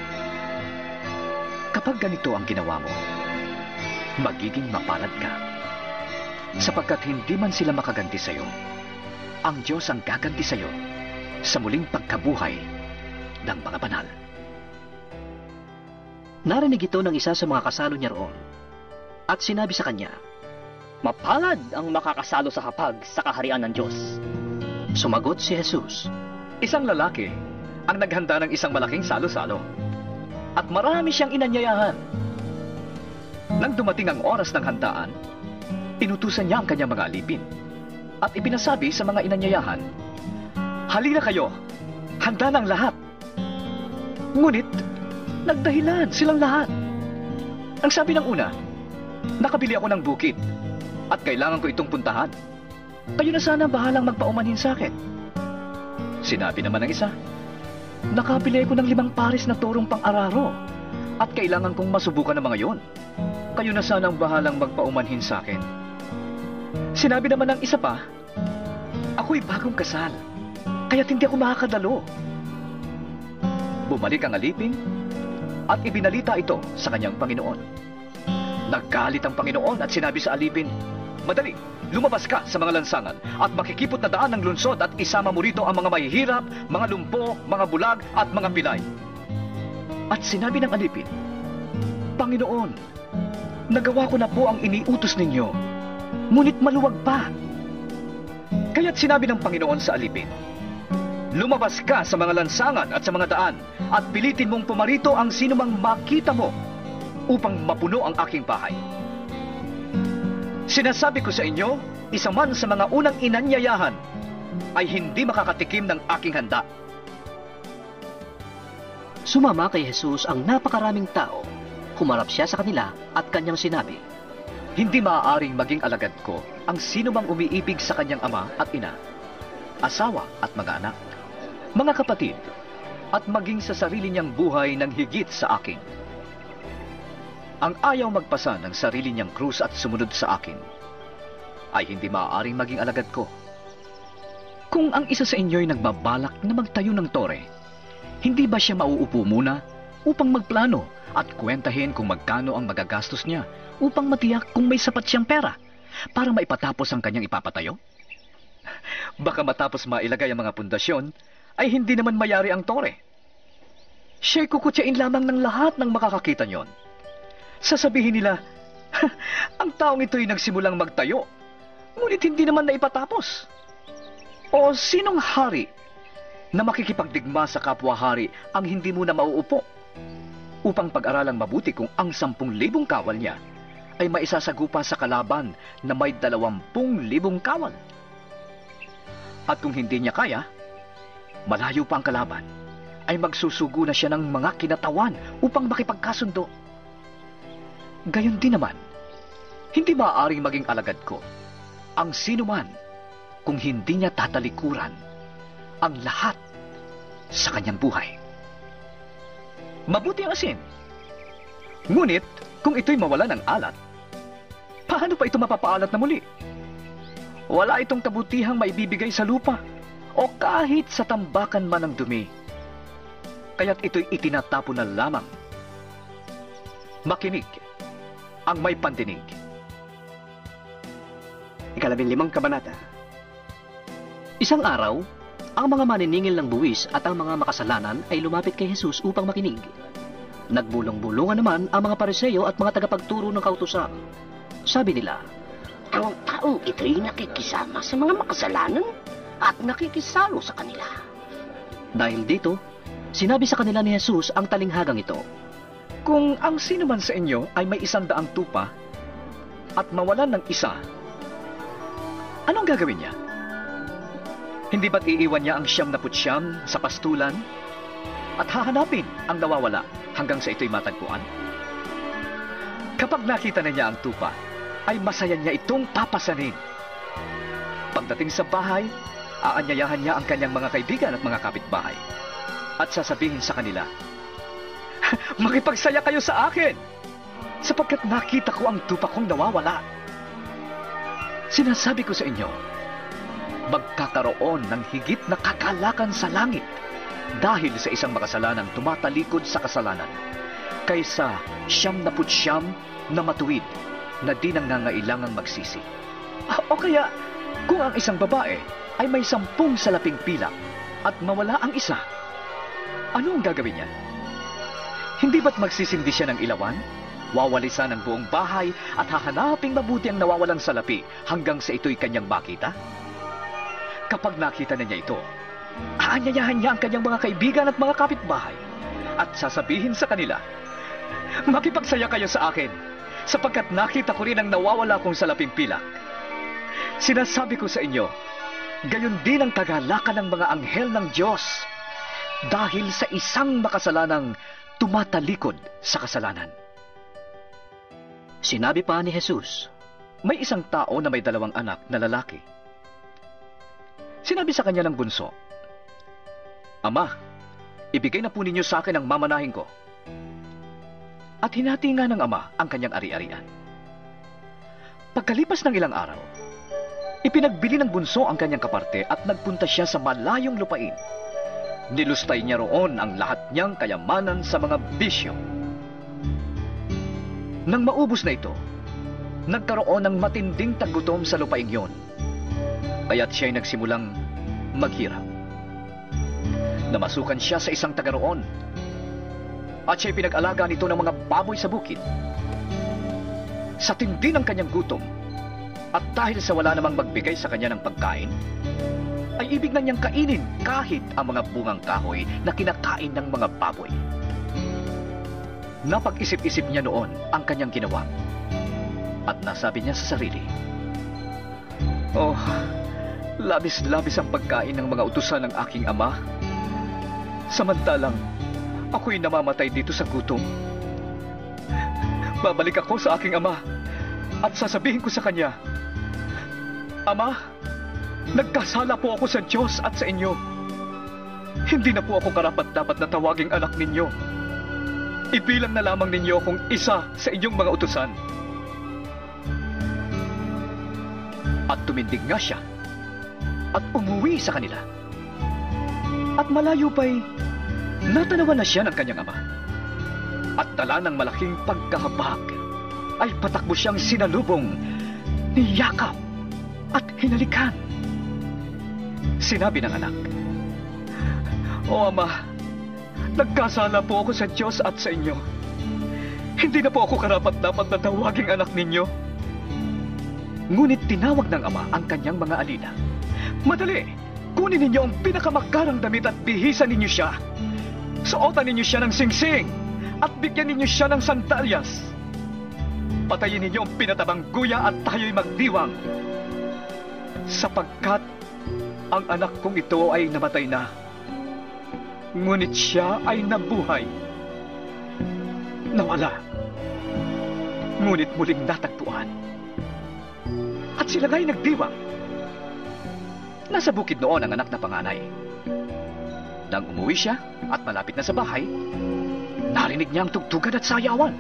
Kapag ganito ang ginawa mo, magiging mapalad ka, sapagkat hindi man sila makaganti sa iyo, ang Diyos ang gaganti sa iyo sa muling pagkabuhay ng mga banal. Narinig ito ng isa sa mga kasalo niya roon. at sinabi sa kanya, Mapalad ang makakasalo sa hapag sa kaharian ng Diyos. Sumagot si Jesus, Isang lalaki ang naghanda ng isang malaking salo-salo at marami siyang inanyayahan. Nang dumating ang oras ng handaan, inutusan niya ang kanyang mga alipin at ipinasabi sa mga inanyayahan, Halina kayo, handa ng lahat. Ngunit, nagdahilan silang lahat. Ang sabi ng una, nakabili ako ng bukid at kailangan ko itong puntahan. Kayo na sana bahalang magpaumanhin sa akin. Sinabi naman ng isa, nakabili ako ng 5 pares na torong pang-araro at kailangan kong masubukan ng mga yon. Kayo na sana ang bahalang magpaumanhin sa akin. Sinabi naman ng isa pa, ako'y bagong kasal, kaya't hindi ako makakadalo. Bumalik ang alipin at ibinalita ito sa kanyang Panginoon. Naggalit ang Panginoon at sinabi sa alipin, Madali, lumabas ka sa mga lansangan at makikipot na daan ng lungsod at isama mo rito ang mga mahihirap, mga lumpo, mga bulag at mga pilay. At sinabi ng alipin, Panginoon, nagawa ko na po ang iniutos ninyo, ngunit maluwag pa. Kaya't sinabi ng Panginoon sa alipin, Lumabas ka sa mga lansangan at sa mga daan at pilitin mong pumarito ang sinumang makita mo upang mapuno ang aking bahay. Sinasabi ko sa inyo, isa man sa mga unang inanyayahan ay hindi makakatikim ng aking handa. Sumama kay Jesus ang napakaraming tao. Humarap siya sa kanila at kanyang sinabi, Hindi maaaring maging alagad ko ang sino mang umiibig sa kanyang ama at ina, asawa at mga anak, mga kapatid, at maging sa sarili niyang buhay ng higit sa akin. Ang ayaw magpasa ng sarili niyang krus at sumunod sa akin, ay hindi maaaring maging alagad ko. Kung ang isa sa inyo'y nagbabalak na magtayo ng tore, hindi ba siya mauupo muna upang magplano at kwentahin kung magkano ang magagastos niya upang matiyak kung may sapat siyang pera para maipatapos ang kanyang ipapatayo? Baka matapos mailagay ang mga pundasyon, ay hindi naman mayari ang tore. Siya'y kukutyain lamang ng lahat ng makakakita niyon. Sasabihin nila, ang taong ito'y nagsimulang magtayo, ngunit hindi naman naipatapos. O sinong hari na makikipagdigma sa kapwa-hari ang hindi muna mauupo upang pag-aralang mabuti kung ang 10,000 kawal niya ay maisasagupa sa kalaban na may 20,000 kawal? At kung hindi niya kaya, malayo pa ang kalaban, ay magsusugo na siya ng mga kinatawan upang makipagkasundo. Gayon din naman, hindi maaaring maging alagad ko ang sino man kung hindi niya tatalikuran ang lahat sa kanyang buhay. Mabuti ang asin. Ngunit, kung ito'y mawala ng alat, paano pa ito mapapaalat na muli? Wala itong kabutihang maibibigay sa lupa o kahit sa tambakan man ng dumi. Kaya't ito'y itinatapon na lamang. Makinig ang may pandinig. 15 kabanata. Isang araw, ang mga maniningil ng buwis at ang mga makasalanan ay lumapit kay Jesus upang makinig. Nagbulong-bulungan naman ang mga Pariseo at mga tagapagturo ng kautusan. Sabi nila, Ang taong ito'y nakikisama sa mga makasalanan at nakikisalo sa kanila. Dahil dito, sinabi sa kanila ni Jesus ang talinghagang ito, Kung ang sino man sa inyo ay may 100 tupa at mawalan ng isa, anong gagawin niya? Hindi ba't iiwan niya ang 99 sa pastulan at hahanapin ang nawawala hanggang sa ito'y matagpuan? Kapag nakita na niya ang tupa, ay masaya niya itong papasanin. Pagdating sa bahay, aanyayahan niya ang kanyang mga kaibigan at mga kapitbahay at sasabihin sa kanila, Makipagsaya kayo sa akin, sapagkat nakita ko ang tupa kong nawawala. Sinasabi ko sa inyo, magkakaroon ng higit na kagalakan sa langit dahil sa isang makasalanang tumatalikod sa kasalanan, kaysa 99 na matuwid na di nangangailangang magsisi. O kaya, kung ang isang babae ay may 10 salaping pilak at mawala ang isa, ano ang gagawin niya? Hindi ba't magsisindi siya ng ilawan Wawalisan ang buong bahay at hahanaping mabuti ang nawawalang salapi hanggang sa ito'y kanyang makita? Kapag nakita na niya ito, aanyayahan niya ang kanyang mga kaibigan at mga kapitbahay at sasabihin sa kanila, "Makipagsaya kayo sa akin, sapagkat nakita ko rin ang nawawala kong salaping pilak." Sinasabi ko sa inyo, gayon din ang kagalakan ng mga anghel ng Diyos dahil sa isang makasalanang tumatalikod sa kasalanan. Sinabi pa ni Jesus, may isang tao na may 2 anak na lalaki. Sinabi sa kanya ng bunso, "Ama, ibigay na po ninyo sa akin ang mamanahin ko." At hinati nga ng ama ang kanyang ari-arian. Pagkalipas ng ilang araw, ipinagbili ng bunso ang kanyang kaparte at nagpunta siya sa malayong lupain. Nilustay niya roon ang lahat niyang kayamanan sa mga bisyo. Nang maubos na ito, nagkaroon ng matinding tagutom sa lupaing yon. Kaya't siya'y nagsimulang maghirap. Namasukan siya sa isang taga roon at siya'y pinag-alaga nito ng mga baboy sa bukid. Sa tindi ng kanyang gutom at dahil sa wala namang magbigay sa kanya ng pagkain, ay ibig na niyang kainin kahit ang mga bungang kahoy na kinakain ng mga baboy. Napag-isip-isip niya noon ang kanyang ginawa at nasabi niya sa sarili, "Oh, labis-labis ang pagkain ng mga utusan ng aking ama. Samantalang ako'y namamatay dito sa gutom. Babalik ako sa aking ama at sasabihin ko sa kanya, 'Ama, nagkasala po ako sa Diyos at sa inyo. Hindi na po ako karapat-dapat na tawaging anak ninyo. Ibilang na lamang ninyo akong isa sa inyong mga utusan.' At tumindig nga siya at umuwi sa kanila. At malayo pa'y natanawan na siya ng kanyang ama. At dala ng malaking pagkahabag ay patakbo siyang sinalubong, niyakap at hinalikan. Sinabi ng anak, "O ama, nagkasala po ako sa Diyos at sa inyo. Hindi na po ako karapat-dapat na tawaging anak ninyo." Ngunit tinawag ng ama ang kanyang mga alila. "Madali, kunin ninyo ang pinakamakarang damit at bihisan ninyo siya. Suotan ninyo siya ng singsing at bigyan ninyo siya ng sandalyas. Patayin ninyo ang pinatabang guya at tayo'y magdiwang. Sapagkat ang anak kong ito ay namatay na, ngunit siya ay nabuhay. Nawala, ngunit muling natagpuan." At sila nga'y nagdiwang. Nasa bukid noon ang anak na panganay. Nang umuwi siya at malapit na sa bahay, narinig niya ang tugtugan at sayawan.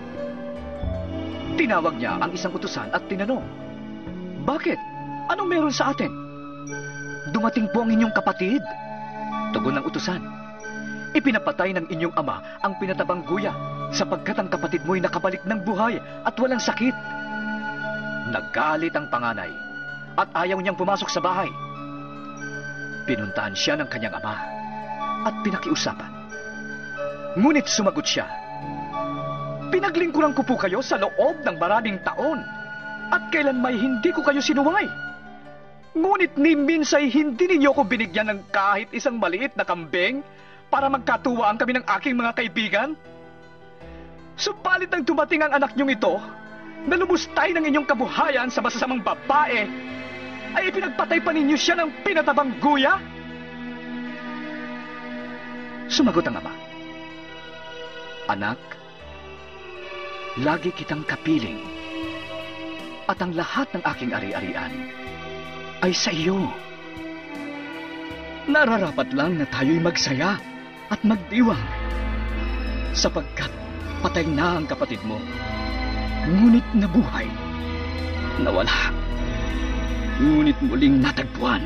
Tinawag niya ang isang utusan at tinanong, "Bakit? Anong meron sa atin?" "Dumating po ang inyong kapatid," tugon ng utusan. "Ipinapatay ng inyong ama ang pinatabang guya sapagkat ang kapatid mo'y nakabalik ng buhay at walang sakit." Nagalit ang panganay at ayaw niyang pumasok sa bahay. Pinuntahan siya ng kanyang ama at pinakiusapan. Ngunit sumagot siya, "Pinaglingkuran ko po kayo sa loob ng maraming taon at kailan may hindi ko kayo sinuway. Ngunit ni minsay hindi ninyo ko binigyan ng kahit isang maliit na kambing para magkatuwaan kami ng aking mga kaibigan. Subalit nang dumating ang anak niyong ito, na lumustay ng inyong kabuhayan sa masasamang babae, ay ipinagpatay pa ninyo siya ng pinatabang guya?" Sumagot ang ama, "Anak, lagi kitang kapiling, at ang lahat ng aking ari-arian ay sa iyo. Nararapat lang na tayo'y magsaya at magdiwang, sapagkat patay na ang kapatid mo, ngunit nabuhay. Nawala, ngunit muling natagpuan."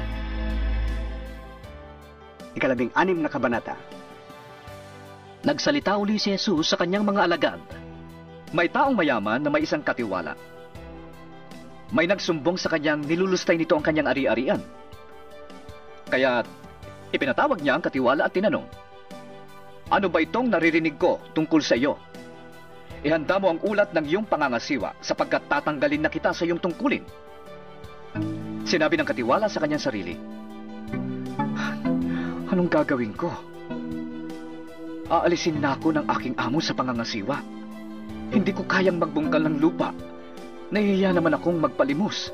16 na kabanata. Nagsalita uli si Jesus sa kanyang mga alagad. May taong mayaman na may isang katiwala. May nagsumbong sa kanyang nilulustay nito ang kanyang ari-arian. Kaya ipinatawag niya ang katiwala at tinanong, "Ano ba itong naririnig ko tungkol sa iyo? ihanda mo ang ulat ng iyong pangangasiwa sapagkat tatanggalin na kita sa iyong tungkulin. Sinabi ng katiwala sa kanyang sarili, anong gagawin ko? Aalisin na ako ng aking amo sa pangangasiwa. Hindi ko kayang magbungkal ng lupa. Nahihiya naman akong magpalimos.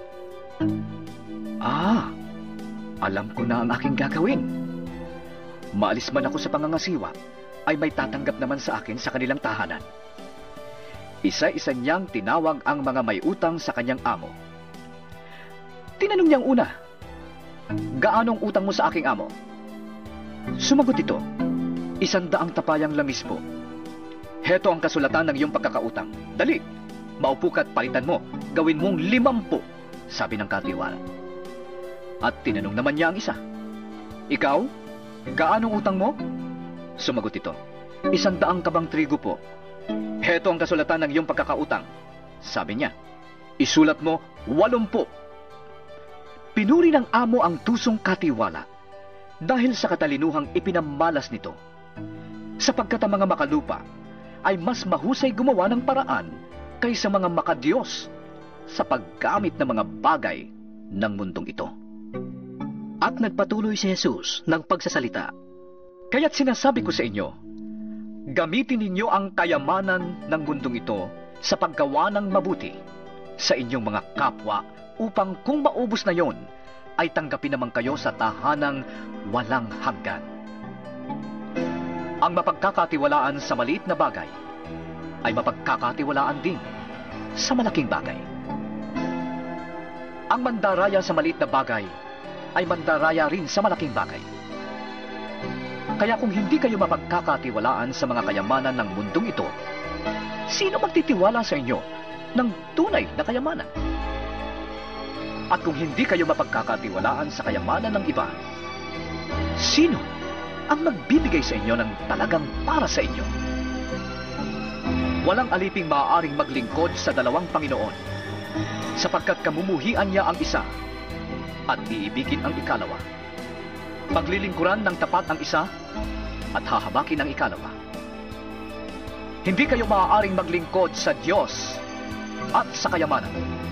Alam ko na ang aking gagawin. Maalis man ako sa pangangasiwa, ay may tatanggap naman sa akin sa kanilang tahanan. Isa-isa niyang tinawag ang mga may utang sa kanyang amo. Tinanong niyang una, gaanong utang mo sa aking amo? Sumagot ito, 100 tapayang langis po. Heto ang kasulatan ng iyong pagkakautang. Dali, maupo ka at palitan mo. Gawin mong 50, sabi ng katiwala. At tinanong naman niya ang isa, ikaw, gaanong utang mo? Sumagot ito, 100 kabang trigo po. Heto ang kasulatan ng iyong pagkakautang. Sabi niya, isulat mo 80. Pinuri ng amo ang tusong katiwala dahil sa katalinuhang ipinamalas nito, sapagkat ang mga makalupa ay mas mahusay gumawa ng paraan kaysa mga makadiyos sa paggamit ng mga bagay ng mundong ito. At nagpatuloy si Jesus ng pagsasalita, kaya't sinasabi ko sa inyo, gamitin ninyo ang kayamanan ng mundong ito sa paggawa ng mabuti sa inyong mga kapwa upang kung maubos na yon, ay tanggapin naman kayo sa tahanang walang hanggan. Ang mapagkakatiwalaan sa maliit na bagay ay mapagkakatiwalaan din sa malaking bagay. Ang mandaraya sa maliit na bagay ay mandaraya rin sa malaking bagay. Kaya kung hindi kayo mapagkakatiwalaan sa mga kayamanan ng mundong ito, sino magtitiwala sa inyo ng tunay na kayamanan? At kung hindi kayo mapagkakatiwalaan sa kayamanan ng iba, sino ang magbibigay sa inyo ng talagang para sa inyo? Walang aliping maaaring maglingkod sa dalawang Panginoon, sapagkat kamumuhian niya ang isa at iibigin ang ikalawa. Paglilingkuran ng tapat ang isa at hahabakin ang ikalawa. Hindi kayo maaaring maglingkod sa Diyos at sa kayamanan.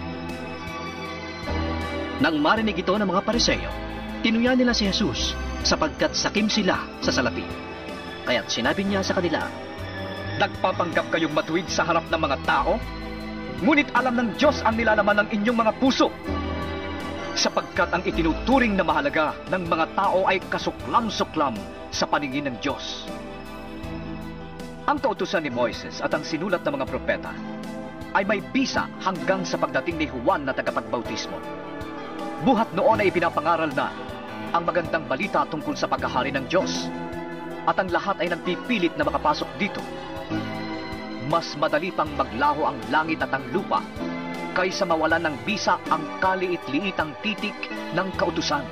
Nang marinig ito ng mga Pariseo, tinuya nila si Jesus sapagkat sakim sila sa salapi. Kaya't sinabi niya sa kanila, nagpapanggap kayong matuwid sa harap ng mga tao, ngunit alam ng Diyos ang nilalaman ng inyong mga puso, sapagkat ang itinuturing na mahalaga ng mga tao ay kasuklam-suklam sa paningin ng Diyos. Ang kautusan ni Moises at ang sinulat ng mga propeta ay may bisa hanggang sa pagdating ni Juan na tagapagbautismo. Buhat noon ay ipinapangaral na ang magandang balita tungkol sa paghahari ng Diyos, at ang lahat ay nagpipilit na makapasok dito. Mas madali pang maglaho ang langit at ang lupa kaysa mawalan ng bisa ang kaliit-liitang titik ng kautusan.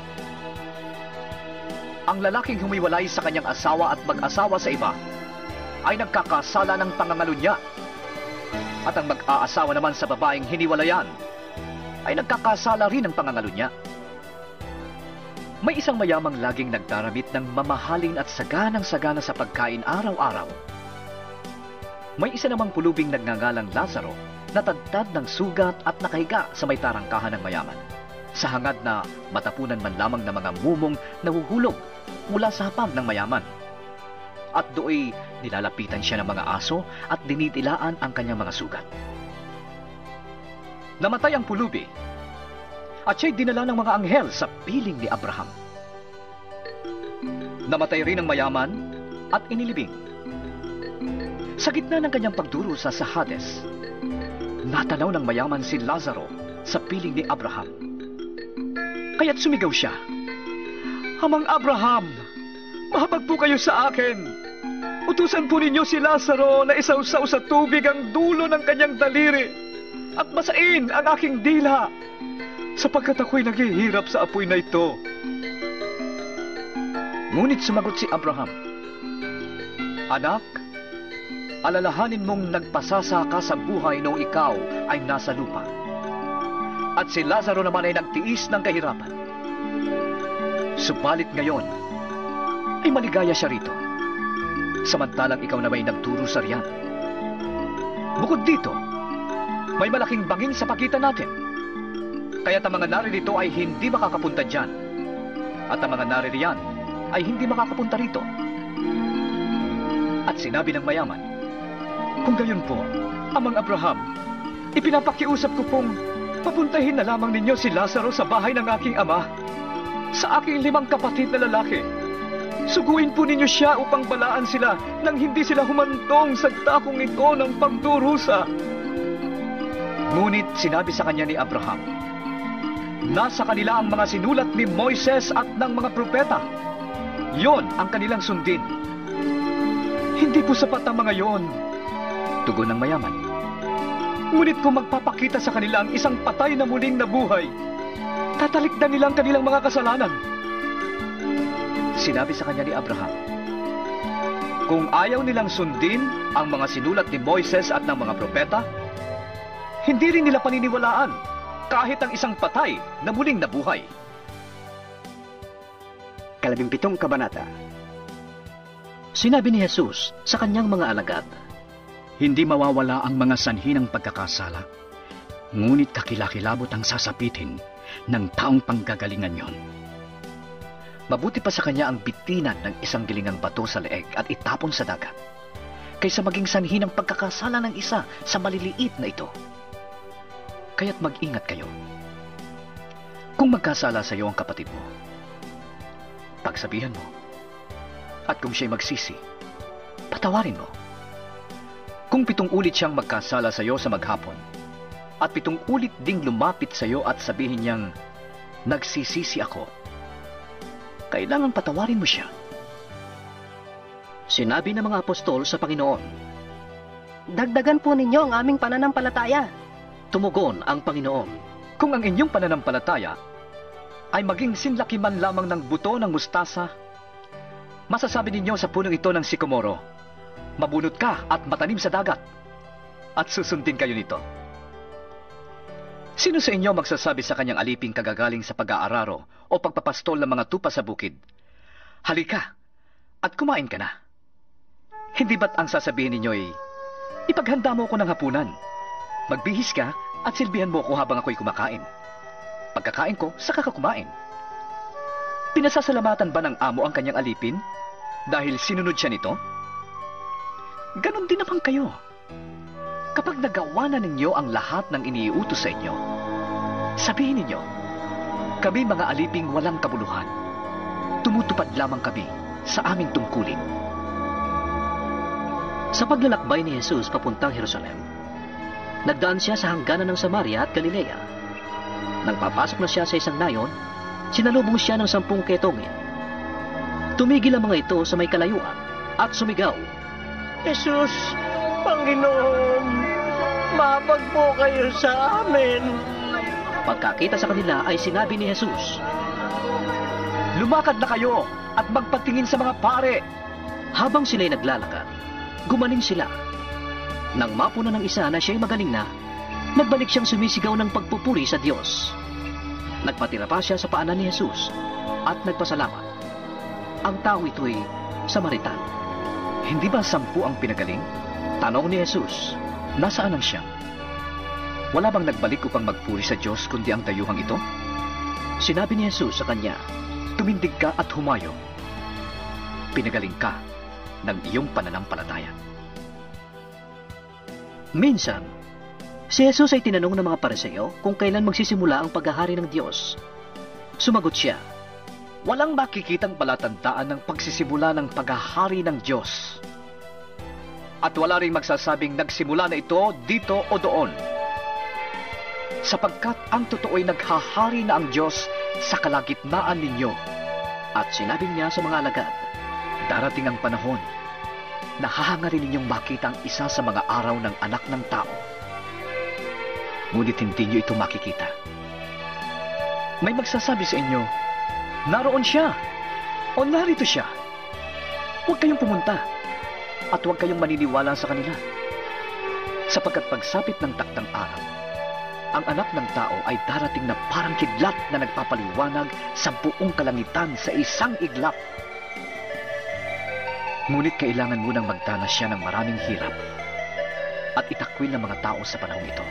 Ang lalaking humiwalay sa kanyang asawa at mag-asawa sa iba ay nagkakasala ng pangangalunya, at ang mag-aasawa naman sa babaeng hiniwalayan ay nagkakasala rin ng pangangalunya. May isang mayamang laging nagdaramit ng mamahalin at saganang-sagana sa pagkain araw-araw. May isa namang pulubing nagngangalang Lazaro na tadtad ng sugat at nakahiga sa may tarangkahan ng mayaman, sa hangad na matapunan man lamang ng mga mumong nahuhulog mula sa hapag ng mayaman. At do'y nilalapitan siya ng mga aso at dinidilaan ang kanyang mga sugat. Namatay ang pulubi at siya'y dinala ng mga anghel sa piling ni Abraham. Namatay rin ang mayaman at inilibing. Sa gitna ng kanyang pagdurusa sa Hades, natanaw ng mayaman si Lazaro sa piling ni Abraham. Kaya't sumigaw siya, Amang Abraham, mahabag po kayo sa akin. Utusan po ninyo si Lazaro na isawsaw sa tubig ang dulo ng kanyang daliri at basain ang aking dila, sapagkat ako'y naghihirap sa apoy na ito. Ngunit sumagot si Abraham, Anak, alalahanin mong nagpasasa ka sa buhay noong ikaw ay nasa lupa, at si Lazaro naman ay nagtiis ng kahirapan. Subalit ngayon ay maligaya siya rito, samantalang ikaw na may nagturo sa riyan. Bukod dito, may malaking bangin sa pagitan natin. Kaya't ang mga naririto ay hindi makakapunta dyan. At ang mga naririyan ay hindi makakapunta rito. At sinabi ng mayaman, kung gayon po, Amang Abraham, ipinapakiusap ko pong papuntahin na lamang ninyo si Lazaro sa bahay ng aking ama, sa aking 5 kapatid na lalaki. Suguin po ninyo siya upang balaan sila nang hindi sila humantong sa takong ito ng pagdurusa. Ngunit sinabi sa kanya ni Abraham, nasa kanila ang mga sinulat ni Moises at ng mga propeta. Yon ang kanilang sundin. Hindi po sapat ang mga yon, tugon ng mayaman. Ngunit kung magpapakita sa kanila ang isang patay na muling nabuhay, tatalikdan nila ang kanilang mga kasalanan. Sinabi sa kanya ni Abraham, kung ayaw nilang sundin ang mga sinulat ni Moises at ng mga propeta, hindi rin nila paniniwalaan kahit ang isang patay na muling nabuhay. 17 kabanata. Sinabi ni Jesus sa kanyang mga alagad, hindi mawawala ang mga sanhi ng pagkakasala, ngunit kakilakilabot ang sasapitin ng taong panggagalingan yon. Mabuti pa sa kanya ang bitinan ng isang gilingang bato sa leeg at itapon sa dagat, kaysa maging sanhi ng pagkakasala ng isa sa maliliit na ito. Kaya't mag-ingat kayo. Kung magkasala sa iyo ang kapatid mo, pagsabihan mo. At kung siya'y magsisi, patawarin mo. Kung 7 ulit siyang magkasala sa iyo sa maghapon, at 7 ulit ding lumapit sa iyo at sabihin niyang, nagsisisi ako, kailangan patawarin mo siya. Sinabi ng mga apostol sa Panginoon, dagdagan po ninyo ang aming pananampalataya. Tumugon ang Panginoon, kung ang inyong pananampalataya ay maging sinlaki man lamang ng buto ng mustasa, masasabi ninyo sa punong ito ng sikomoro, mabunot ka at matanim sa dagat, at susundin kayo nito. Sino sa inyo magsasabi sa kanyang aliping kagagaling sa pag-aararo o pagpapastol ng mga tupa sa bukid, halika at kumain ka na? Hindi ba't ang sasabihin ninyo'y, ipaghanda mo ko ng hapunan, magbihis ka at silbihan mo ko habang ako'y kumakain. Pagkakain ko, saka ka kumain. Pinasasalamatan ba ng amo ang kanyang alipin dahil sinunod siya nito? Ganon din naman kayo. Kapag nagawa na ninyo ang lahat ng iniutos sa inyo, sabihin ninyo, kami mga aliping walang kabuluhan, tumutupad lamang kami sa aming tungkulin. Sa paglalakbay ni Jesus papuntang Jerusalem, nagdaan siya sa hangganan ng Samaria at Galilea. Nang papasok na siya sa isang nayon, sinalubong siya ng 10 ketongin. Tumigil ang mga ito sa may kalayuan at sumigaw, Jesus, Panginoon, mabag po kayo sa amin. Pagkakita sa kanila ay sinabi ni Jesus, lumakad na kayo at magpatingin sa mga pare. Habang sila'y naglalakad, gumaling sila. Nang mapuna ng isa na siya'y magaling na, nagbalik siyang sumisigaw ng pagpupuri sa Diyos. Nagpatira pa siya sa paanan ni Jesus at nagpasalamat. Ang tao ito'y Samaritan. Hindi ba 10 ang pinagaling? Tanong ni Jesus, nasaan ang siyam? Wala bang nagbalik upang magpuri sa Diyos kundi ang dayuhang ito? Sinabi ni Jesus sa kanya, tumindig ka at humayo. Pinagaling ka ng iyong pananampalataya. Minsan, si Jesus ay tinanong ng mga Pariseo kung kailan magsisimula ang paghahari ng Diyos. Sumagot siya, walang makikitang palatandaan ng pagsisimula ng paghahari ng Diyos. At wala ring magsasabing nagsimula na ito dito o doon. Sapagkat ang totoo'y naghahari na ang Diyos sa kalagitnaan ninyo. At sinabi niya sa mga alagad, darating ang panahon na hahangarin ninyong makita ang isa sa mga araw ng anak ng tao. Ngunit hindi niyo ito makikita. May magsasabi sa inyo, naroon siya o narito siya. Huwag kayong pumunta at huwag kayong maniniwala sa kanila. Sapagkat pagsapit ng taktang araw, ang anak ng tao ay darating na parang kidlat na nagpapaliwanag sa buong kalangitan sa isang iglap. Ngunit kailangan munang magdanas siya ng maraming hirap at itakwil ng mga tao sa panahong ito.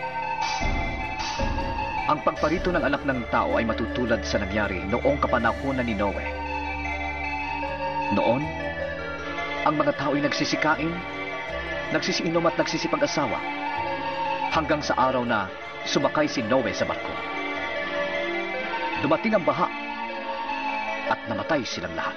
Ang pagparito ng anak ng tao ay matutulad sa nangyari noong kapanahunan ni Noe. Noon, ang mga tao ay nagsisikain, nagsisiinom at nagsisipag-asawa hanggang sa araw na sumakay si Noe sa barko. Dumating ang baha at namatay silang lahat.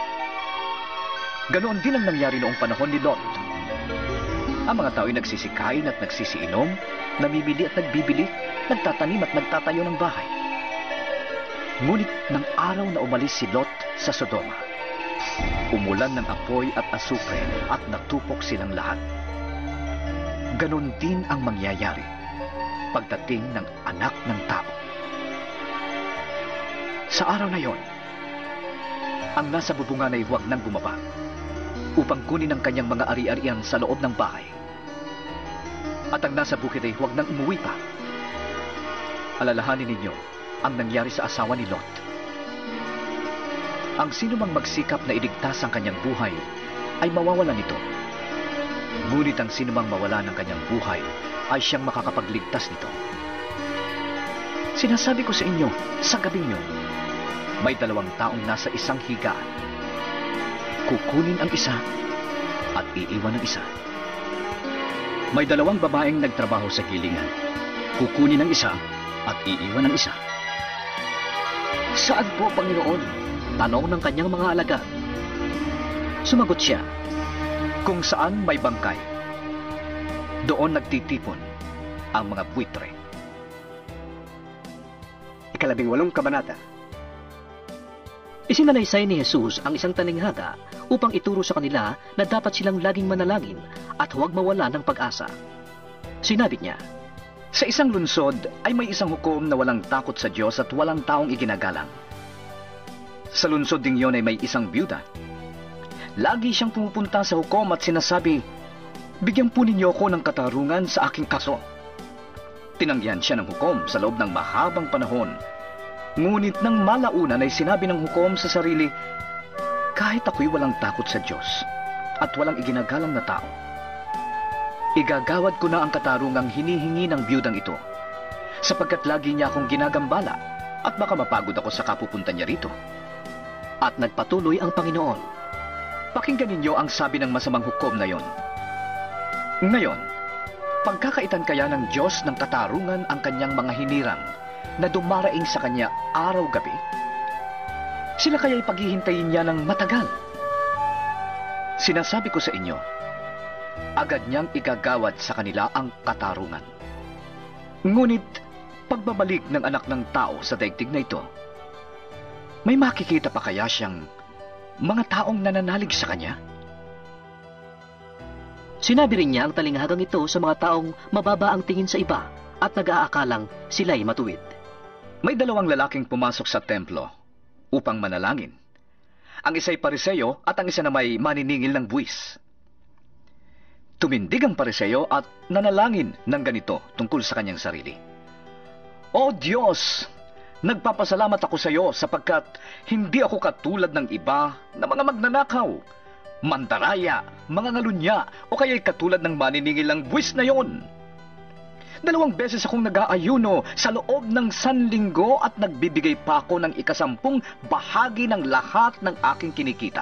Ganoon din ang nangyari noong panahon ni Lot. Ang mga tao ay nagsisikain at nagsisiinom, namimili at nagbibili, nagtatanim at nagtatayo ng bahay. Ngunit ng araw na umalis si Lot sa Sodoma, umulan ng apoy at asupre at natupok silang lahat. Ganon din ang mangyayari pagdating ng anak ng tao. Sa araw na yon, ang nasa bubungan ay huwag nang bumaba upang kunin ang kanyang mga ari-arian sa loob ng bahay. At ang nasa bukid ay huwag nang umuwi pa. Alalahanin ninyo ang nangyari sa asawa ni Lot. Ang sino mang magsikap na iligtas ang kanyang buhay ay mawawala nito. Ngunit ang sino mang mawala ng kanyang buhay ay siyang makakapagligtas nito. Sinasabi ko sa inyo, sa gabing yun, may 2 taong nasa isang higaan. Kukunin ang isa at iiwan ang isa. May 2 babaeng nagtrabaho sa gilingan. Kukunin ang isa at iiwan ang isa. Saan po, Panginoon? Tanong ng kanyang mga alagad. Sumagot siya, kung saan may bangkay, doon nagtitipon ang mga buitre. 18 kabanata. Isinalaysay ni Jesus ang isang talinghaga upang ituro sa kanila na dapat silang laging manalangin at huwag mawala ng pag-asa. Sinabi niya, sa isang lungsod ay may isang hukom na walang takot sa Diyos at walang taong iginagalang. Sa lungsod ding yon ay may isang byuda. Lagi siyang pumupunta sa hukom at sinasabi, bigyan po ninyo ako ng katarungan sa aking kaso. Tinanggihan siya ng hukom sa loob ng mahabang panahon. Ngunit nang malaunan ay sinabi ng hukom sa sarili, kahit ako'y walang takot sa Diyos at walang iginagalang na tao, igagawad ko na ang katarungang hinihingi ng byudang ito, sapagkat lagi niya akong ginagambala at baka mapagod ako sa kapupunta niya rito. At nagpatuloy ang Panginoon, pakinggan ninyo ang sabi ng masamang hukom na yon. Ngayon, pagkakaitan kaya ng Diyos ng katarungan ang kanyang mga hinirang na dumaraing sa kanya araw-gabi? Sila kaya'y paghihintayin niya ng matagal? Sinasabi ko sa inyo, agad niyang igagawad sa kanila ang katarungan. Ngunit, pagbabalik ng anak ng tao sa daigdig na ito, may makikita pa kaya siyang mga taong nananalig sa kanya? Sinabi rin niya ang talinghagang ito sa mga taong mababa ang tingin sa iba at nag-aakalang sila'y matuwid. May 2 lalaking pumasok sa templo upang manalangin. Ang isa'y Pariseo at ang isa na may maniningil ng buwis. Tumindig ang Pariseo at nanalangin ng ganito tungkol sa kanyang sarili. O Diyos, nagpapasalamat ako sa iyo sapagkat hindi ako katulad ng iba na mga magnanakaw, mandaraya, mga ngalunya, o kaya'y katulad ng maniningil ng buwis na yon. 2 beses akong nag-aayuno sa loob ng 1 linggo at nagbibigay pa ako ng 10 bahagi ng lahat ng aking kinikita.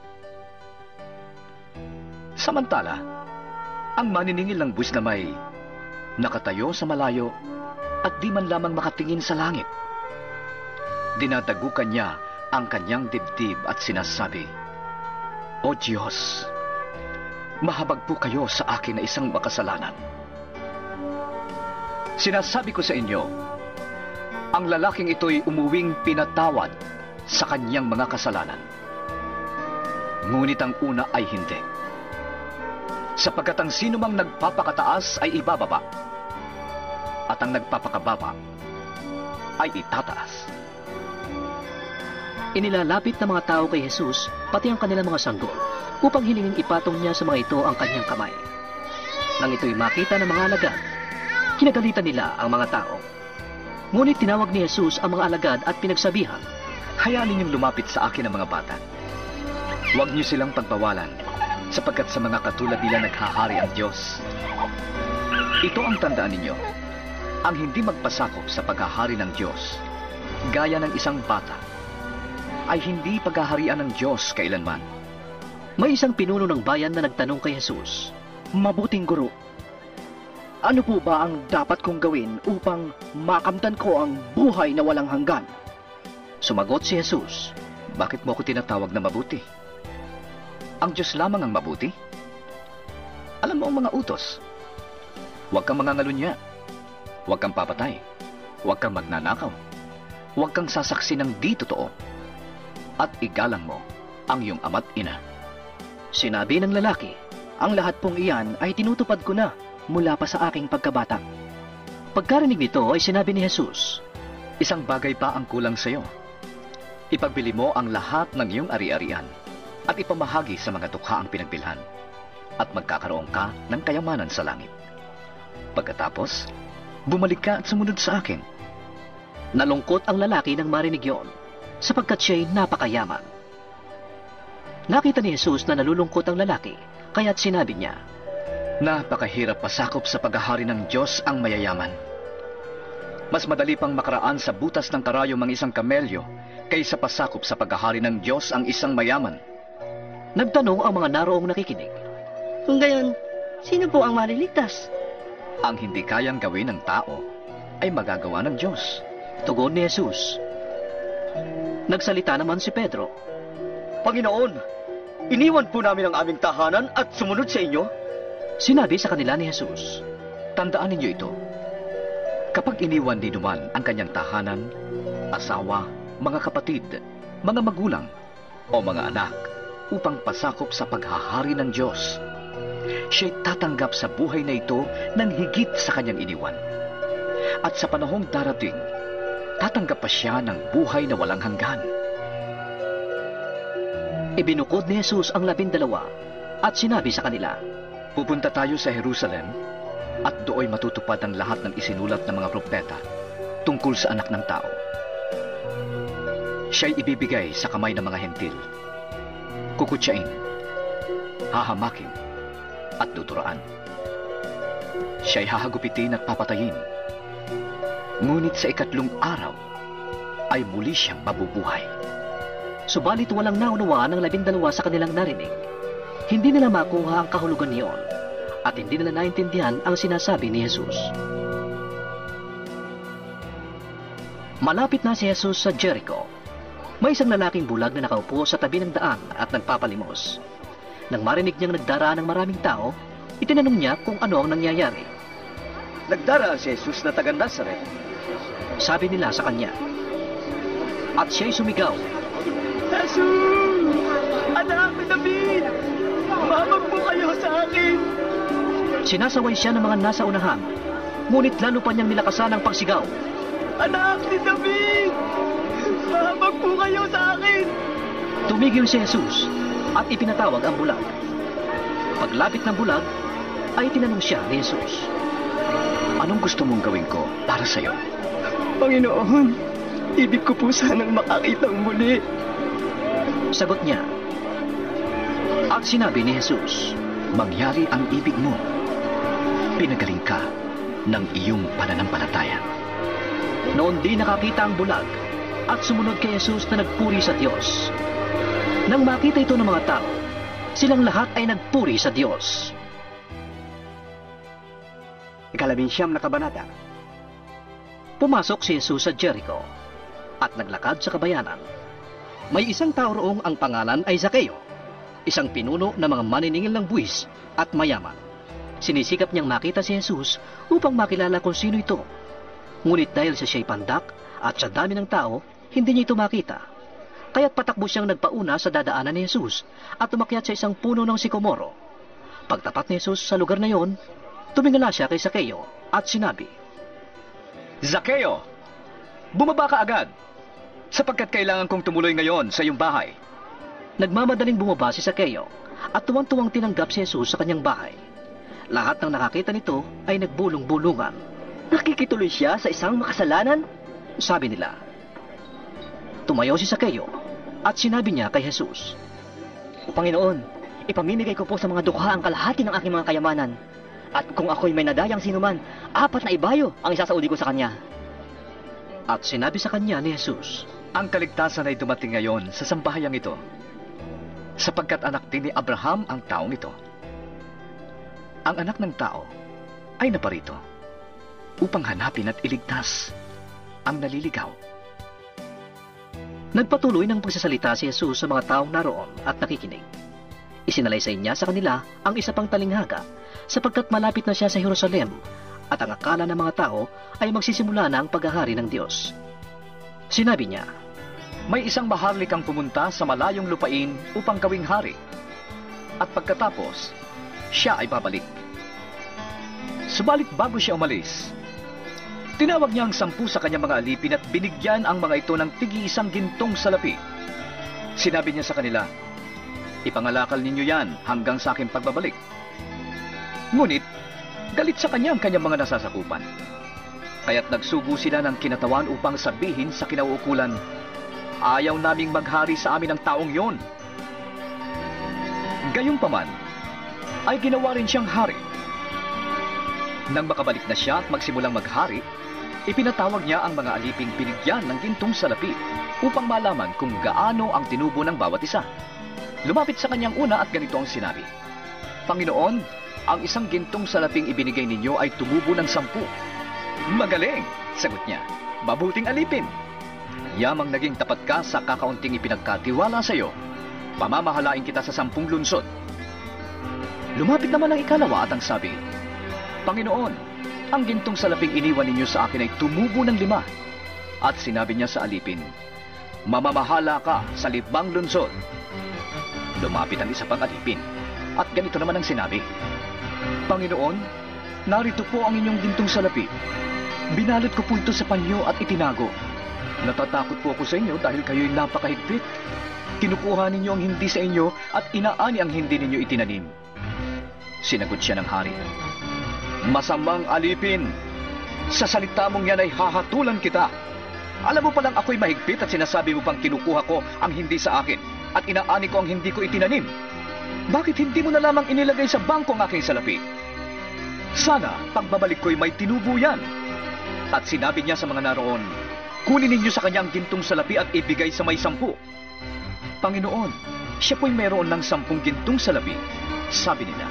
Samantala, ang maniningil ng buwis na may nakatayo sa malayo at di man lamang makatingin sa langit. Dinadagukan niya ang kanyang dibdib at sinasabi, O Diyos, mahabag po kayo sa akin na isang makasalanan. Sinasabi ko sa inyo, ang lalaking ito'y umuwing pinatawad sa kanyang mga kasalanan. Ngunit ang una ay hindi. Sapagkat ang sino mang nagpapakataas ay ibababa, at ang nagpapakababa ay itataas. Inilalapit ng mga tao kay Jesus, pati ang kanilang mga sanggol, upang hilingin ipatong niya sa mga ito ang kanyang kamay. Nang ito'y makita ng mga alagad, kinagalitan nila ang mga tao. Ngunit tinawag ni Jesus ang mga alagad at pinagsabihan, hayaan ninyong lumapit sa akin ang mga bata. Huwag niyo silang pagbawalan, sapagkat sa mga katulad nila naghahari ang Diyos. Ito ang tandaan ninyo, ang hindi magpasakop sa paghahari ng Diyos, gaya ng isang bata, ay hindi paghaharian ng Diyos kailanman. May isang pinuno ng bayan na nagtanong kay Jesus, Mabuting guro, ano po ba ang dapat kong gawin upang makamtan ko ang buhay na walang hanggan? Sumagot si Jesus, Bakit mo ako tinatawag na mabuti? Ang Diyos lamang ang mabuti. Alam mo ang mga utos. Huwag kang mangangalunya. Huwag kang papatay. Huwag kang magnanakaw. Huwag kang sasaksi ng di totoo. At igalang mo ang iyong ama't ina. Sinabi ng lalaki, Ang lahat pong iyan ay tinutupad ko na mula pa sa aking pagkabata. Pagkarinig nito ay sinabi ni Jesus, Isang bagay pa ang kulang sa iyo. Ipagbili mo ang lahat ng iyong ari-arian at ipamahagi sa mga dukha ang pinagbilhan at magkakaroon ka ng kayamanan sa langit. Pagkatapos, bumalik ka at sumunod sa akin. Nalungkot ang lalaki nang marinig yon, sapagkat siya'y napakayaman. Nakita ni Jesus na nalulungkot ang lalaki, kaya't sinabi niya, Napakahirap pasakop sa paghahari ng Diyos ang mayayaman. Mas madali pang makaraan sa butas ng karayom ang isang kamelyo kaysa pasakop sa paghahari ng Diyos ang isang mayaman. Nagtanong ang mga naroong nakikinig, Kung gayon, sino po ang mariligtas? Ang hindi kayang gawin ng tao ay magagawa ng Diyos. Tugon ni Jesus. Nagsalita naman si Pedro, Panginoon, iniwan po namin ang aming tahanan at sumunod sa inyo. Sinabi sa kanila ni Jesus, Tandaan ninyo ito. Kapag iniwan ni Numan ang kanyang tahanan, asawa, mga kapatid, mga magulang, o mga anak, upang pasakop sa paghahari ng Diyos, siya'y tatanggap sa buhay na ito ng higit sa kanyang iniwan. At sa panahong darating, tatanggap pa siya ng buhay na walang hanggan. Ibinukod ni Jesus ang 12 at sinabi sa kanila, Pupunta tayo sa Jerusalem at dooy matutupad ang lahat ng isinulat ng mga propeta tungkol sa anak ng tao. Siya'y ibibigay sa kamay ng mga hentil, kukutsain, hahamakin, at tuturaan. Siya'y hahagupitin at papatayin. Ngunit sa 3 araw ay muli siyang mabubuhay. Subalit walang naunawaan ng 12 sa kanilang narinig. Hindi nila makuha ang kahulugan niyon at hindi nila naintindihan ang sinasabi ni Jesus. Malapit na si Jesus sa Jericho. May isang lalaking bulag na nakaupo sa tabi ng daan at nagpapalimos. Nang marinig niyang nagdaraan ng maraming tao, itinanong niya kung ano ang nangyayari. Nagdaraan si Jesus na taga Nazaret. Sabi nila sa kanya. At siya'y sumigaw, Jesus! Anak ni David! Mamag po kayo sa akin! Sinasaway siya ng mga nasa unahan, ngunit lalo pa niyang nilakasan ang pagsigaw. Anak ni David! Mamag po kayo sa akin! Tumigil si Jesus at ipinatawag ang bulag. Paglapit ng bulag, ay tinanong siya ni Jesus, Anong gusto mong gawin ko para sa iyo? Panginoon, ibig ko po sanang makakitang muli. Sagot niya. At sinabi ni Jesus, Mangyari ang ibig mo. Pinagaling ka ng iyong pananampalataya. Noon di nakakita ang bulag at sumunod kay Jesus na nagpuri sa Diyos. Nang makita ito ng mga tao, silang lahat ay nagpuri sa Diyos. 19 na kabanata. Pumasok si Jesus sa Jericho at naglakad sa kabayanan. May isang tao roong ang pangalan ay Zakeo, isang pinuno ng mga maniningil ng buwis at mayaman. Sinisikap niyang makita si Jesus upang makilala kung sino ito. Ngunit dahil sa siya'y pandak at sa dami ng tao, hindi niya ito makita. Kaya't patakbo siyang nagpauna sa dadaanan ni Jesus at umakyat sa isang puno ng sikomoro. Pagtapat ni Jesus sa lugar na yon, tumingala siya kay Zakeo at sinabi, Zakeo, bumaba ka agad, sapagkat kailangan kong tumuloy ngayon sa iyong bahay. Nagmamadaling bumaba si Zakeo at tuwang-tuwang tinanggap si Jesus sa kanyang bahay. Lahat ng nakakita nito ay nagbulong-bulungan. Nakikituloy siya sa isang makasalanan? Sabi nila. Tumayo si Zakeo at sinabi niya kay Jesus, Panginoon, ipamimigay ko po sa mga dukha ang kalahati ng aking mga kayamanan. At kung ako'y may nadayang sinuman, 4 na ibayo ang isasaudi ko sa kanya. At sinabi sa kanya ni Jesus, ang kaligtasan ay dumating ngayon sa sambahayang ito, sapagkat anak din ni Abraham ang taong ito. Ang anak ng tao ay naparito upang hanapin at iligtas ang naliligaw. Nagpatuloy ng pagsasalita si Jesus sa mga taong naroon at nakikinig. Isinalaysay niya sa kanila ang isa pang talinghaga sapagkat malapit na siya sa Jerusalem at ang akala ng mga tao ay magsisimula na ang paghahari ng Diyos. Sinabi niya, may isang maharlik ang pumunta sa malayong lupain upang gawing hari, at pagkatapos, siya ay babalik. Subalit bago siya umalis, tinawag niya ang 10 sa kanyang mga alipin at binigyan ang mga ito ng tig-1 gintong salapi. Sinabi niya sa kanila, ipangalakal ninyo yan hanggang sa aking pagbabalik. Ngunit, galit sa kanya ang kanyang mga nasasakupan. Kaya't nagsugo sila ng kinatawan upang sabihin sa kinauukulan, ayaw naming maghari sa amin ang taong yon. Gayunpaman, ay ginawa rin siyang hari. Nang makabalik na siya at magsimulang maghari, ipinatawag niya ang mga aliping binigyan ng gintong salapi upang malaman kung gaano ang tinubo ng bawat isa. Lumapit sa kanyang una at ganito ang sinabi, Panginoon, ang 1 gintong salaping ibinigay ninyo ay tumubo ng 10. Magaling, sagot niya, mabuting alipin. Yamang naging tapat ka sa kakaunting ipinagkatiwala sa iyo, pamamahalain kita sa 10 lunsod. Lumapit naman ang ikalawa at ang sabi, Panginoon, ang gintong salaping iniwan ninyo sa akin ay tumubo ng 5. At sinabi niya sa alipin, mamamahala ka sa 5 lunsod. Lumapit ang isa pang alipin, at ganito naman ang sinabi, Panginoon, narito po ang inyong gintong salapi. Binalot ko po ito sa panyo at itinago. Natatakot po ako sa inyo dahil kayo'y napakahigpit. Kinukuha ninyo ang hindi sa inyo at inaani ang hindi ninyo itinanim. Sinagot siya ng hari, masamang alipin, sa salita mong yan ay hahatulan kita. Alam mo palang ako'y mahigpit at sinasabi mo pang kinukuha ko ang hindi sa akin at inaani ko ang hindi ko itinanim. Bakit hindi mo na lamang inilagay sa bangko ang aking salapi? Sana pagbabalik ko'y may tinubo yan. At sinabi niya sa mga naroon, kunin ninyo sa kanyang gintong salapi at ibigay sa may 10. Panginoon, siya po'y meron ng 10 gintong salapi. Sabi nila,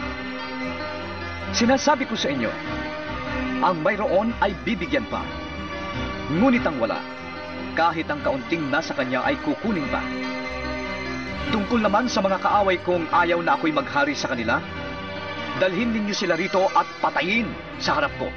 sinasabi ko sa inyo, ang mayroon ay bibigyan pa. Ngunit ang wala, kahit ang kaunting nasa kanya ay kukunin pa. Tungkol naman sa mga kaaway kong ayaw na ako'y maghari sa kanila, dalhin ninyo sila rito at patayin sa harap ko.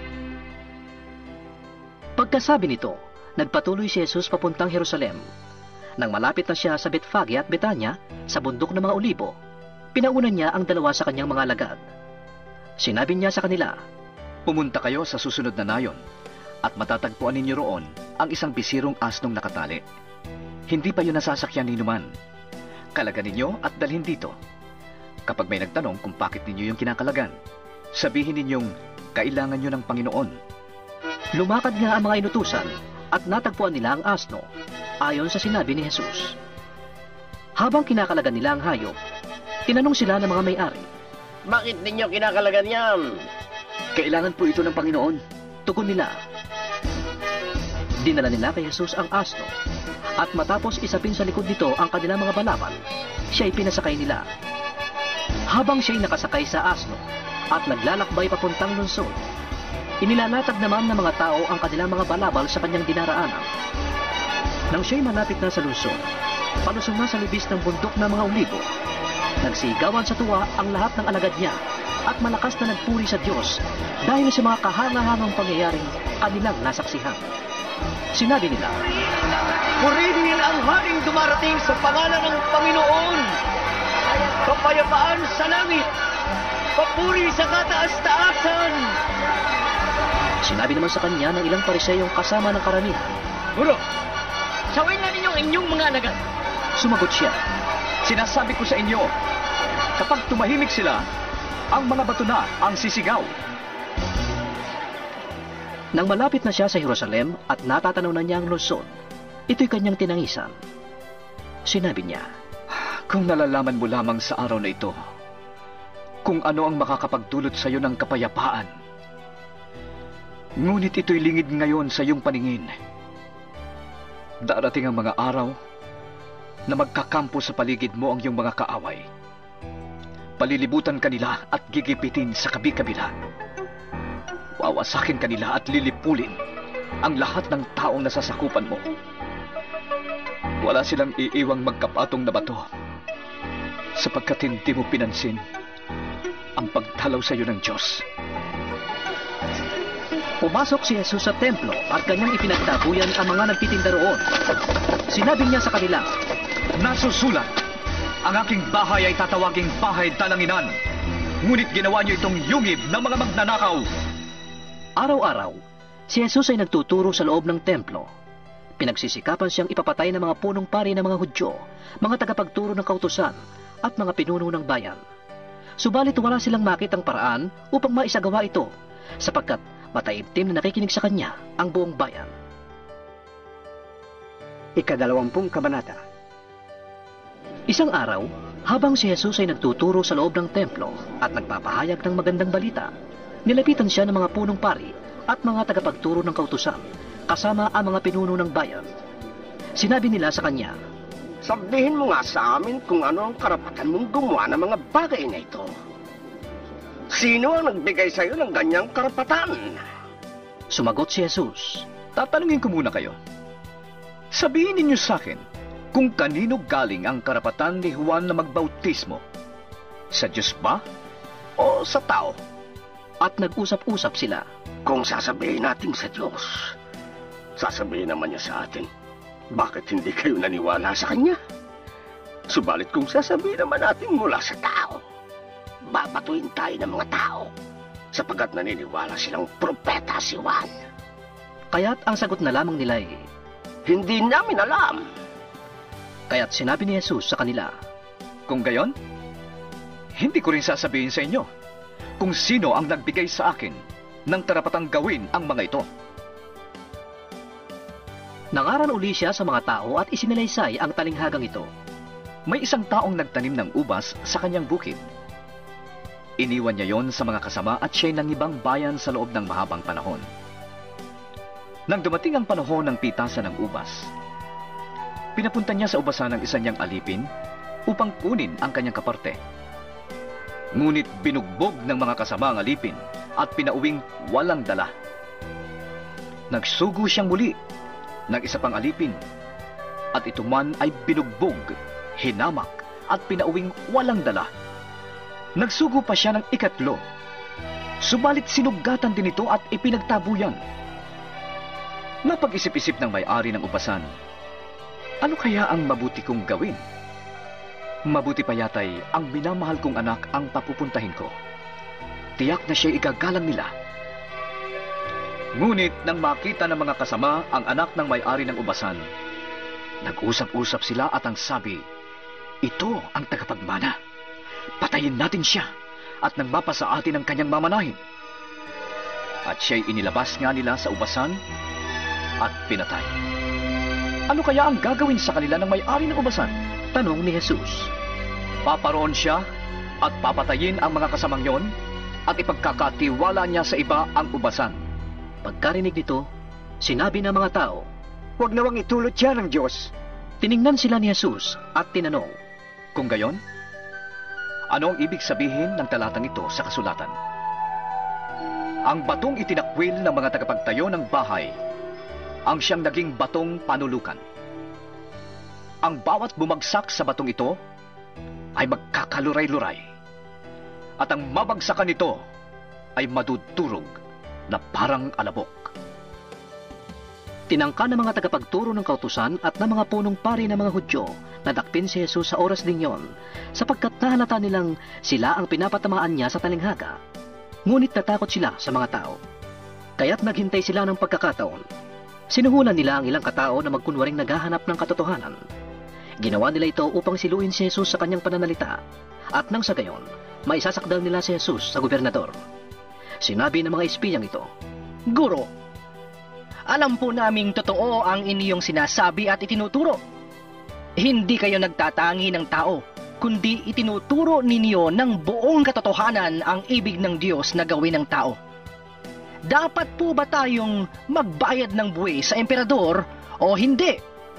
Pagkasabi nito, nagpatuloy si Jesus papuntang Jerusalem. Nang malapit na siya sa Betfage at Betania, sa bundok ng mga Olibo, pinaunan niya ang 2 sa kanyang mga alagad. Sinabi niya sa kanila, pumunta kayo sa susunod na nayon, at matatagpuan ninyo roon ang isang bisirong asnong nakatali. Hindi pa yun nasasakyan ni numan. Kalagan ninyo at dalhin dito. Kapag may nagtanong kung bakit ninyo yung kinakalagan, sabihin ninyong kailangan nyo ng Panginoon. Lumakad nga ang mga inutusan at natagpuan nila ang asno, ayon sa sinabi ni Jesus. Habang kinakalagan nila ang hayop, tinanong sila ng mga may-ari, bakit ninyo kinakalagan yan? Kailangan po ito ng Panginoon. Tugon nila. Dinala nila kay Jesus ang asno, at matapos isapin sa likod nito ang kanilang mga balabal, siya'y pinasakay nila. Habang siya'y nakasakay sa asno at naglalakbay papuntang lungsod, inilalatag naman ng mga tao ang kanilang mga balabal sa kanyang dinaraanan. Nang siya'y malapit na sa lungsod, palusong na sa libis ng bundok ng mga Olibo, nagsigawan sa tuwa ang lahat ng alagad niya at malakas na nagpuri sa Diyos dahil sa mga kahangahangang pangyayaring kanilang nasaksihan. Sinabi nila, purihin ang haring dumarating sa pangalan ng Panginoon. Kapayapaan sa langit, papuri sa kataas-taasan. Sinabi naman sa kanya ng ilang pariseyong kasama ng karamihan, Guro, sawin na ninyo ang inyong mga alagad. Sumagot siya, sinasabi ko sa inyo, kapag tumahimik sila, ang mga bato na ang sisigaw. Nang malapit na siya sa Jerusalem at natatanaw na niya ang lungsod, ito'y kanyang tinangisan. Sinabi niya, Kung nalalaman mo lamang sa araw na ito, kung ano ang makakapagdulot sa iyo ng kapayapaan. Ngunit ito'y lingid ngayon sa iyong paningin. Darating ang mga araw na magkakampo sa paligid mo ang iyong mga kaaway. Palilibutan kanila at gigipitin sa kabi-kabila. Wawasakin kanila at lilipulin ang lahat ng taong nasasakupan mo. Wala silang iiwang magkapatong na bato sapagkat hindi mo pinansin ang pagdalaw sa iyo ng Diyos. Pumasok si Jesus sa templo at kanyang ipinagtabuyan ang mga nagtitinda roon. Sinabi niya sa kanila, "Nasusulat, ang aking bahay ay tatawaging bahay dalanginan, ngunit ginawa niyo itong yungib ng mga magnanakaw." Araw-araw, si Jesus ay nagtuturo sa loob ng templo. Pinagsisikapan siyang ipapatay ng mga punong pari ng mga Hudyo, mga tagapagturo ng kautusan, at mga pinuno ng bayan. Subalit wala silang makitang paraan upang maisagawa ito, sapagkat mataimtim na nakikinig sa kanya ang buong bayan. 20 kabanata. Isang araw, habang si Jesus ay nagtuturo sa loob ng templo at nagpapahayag ng magandang balita, nilapitan siya ng mga punong pari at mga tagapagturo ng kautusan, kasama ang mga pinuno ng bayan. Sinabi nila sa kanya, "Sabihin mo nga sa amin kung ano ang karapatan mong gumawa ng mga bagay na ito. Sino ang nagbigay sa iyo ng ganyang karapatan?" Sumagot si Jesus, "Tatanungin ko muna kayo. Sabihin ninyo sa akin kung kanino galing ang karapatan ni Juan na magbautismo. Sa Diyos ba o sa tao?" At nag-usap-usap sila. "Kung sasabihin natin sa Diyos, sasabihin naman niya sa atin, bakit hindi kayo naniwala sa Kanya? Subalit kung sasabihin naman natin mula sa tao, babatuin tayo ng mga tao, sapagkat naniniwala silang propeta si Juan." Kaya't ang sagot na lamang nila ay, "Hindi namin alam." Kaya't sinabi ni Jesus sa kanila, "Kung gayon, hindi ko rin sasabihin sa inyo kung sino ang nagbigay sa akin ng karapatang gawin ang mga ito." Nangaral uli siya sa mga tao at isinilaysay ang talinghagang ito. May isang taong nagtanim ng ubas sa kanyang bukid. Iniwan niya yon sa mga kasama at siya'y nangibang bayan sa loob ng mahabang panahon. Nang dumating ang panahon ng pitasan ng ubas, pinapunta niya sa ubasan ng isa niyang alipin upang kunin ang kanyang kaparte. Ngunit binugbog ng mga kasama ang alipin at pinauwing walang dala. Nagsugo siyang muli ng isa pang alipin at ito man ay binugbog, hinamak at pinauwing walang dala. Nagsugo pa siya ng ikatlo, subalit sinugatan din ito at ipinagtabuyan. Napag-isip-isip ng may-ari ng ubasan, ano kaya ang mabuti kong gawin? Mabuti pa yata'y ang minamahal kong anak ang papupuntahin ko. Tiyak na siya'y igagalang nila. Ngunit nang makita ng mga kasama ang anak ng may-ari ng ubasan, nag-usap-usap sila at ang sabi, "Ito ang tagapagmana. Patayin natin siya at nang mapasa atin ang kanyang mamanahin." At siya'y inilabas nga nila sa ubasan at pinatay. Ano kaya ang gagawin sa kanila ng may-ari ng ubasan? Tanong ni Jesus. Paparoon siya at papatayin ang mga kasamang yon at ipagkakatiwala niya sa iba ang ubasan. Pagkarinig nito, sinabi ng mga tao, "Huwag nawang itulot siya ng Diyos." Tiningnan sila ni Jesus at tinanong, "Kung gayon, ano ang ibig sabihin ng talatang ito sa kasulatan? Ang batong itinakwil ng mga tagapagtayo ng bahay ang siyang naging batong panulukan. Ang bawat bumagsak sa batong ito ay magkakaluray-luray, at ang mabagsakan nito ay madudurog na parang alabok." Tinangka ng mga tagapagturo ng kautusan at ng mga punong pari ng mga Hudyo na dakpin si Jesus sa oras din yon, sapagkat nahalata nilang sila ang pinapatamaan niya sa talinghaga. Ngunit natakot sila sa mga tao. Kaya't naghintay sila ng pagkakataon. Sinuhulan nila ang ilang katao na magkunwaring naghahanap ng katotohanan. Ginawa nila ito upang siluin si Jesus sa kanyang pananalita, at nang sa gayon, maisasakdal nila si Jesus sa gobernador. Sinabi ng mga espiyang ito, "Guro, alam po naming totoo ang inyong sinasabi at itinuturo. Hindi kayo nagtatangi ng tao, kundi itinuturo ninyo ng buong katotohanan ang ibig ng Diyos na gawin ng tao. Dapat po ba tayong magbayad ng buwis sa emperador o hindi?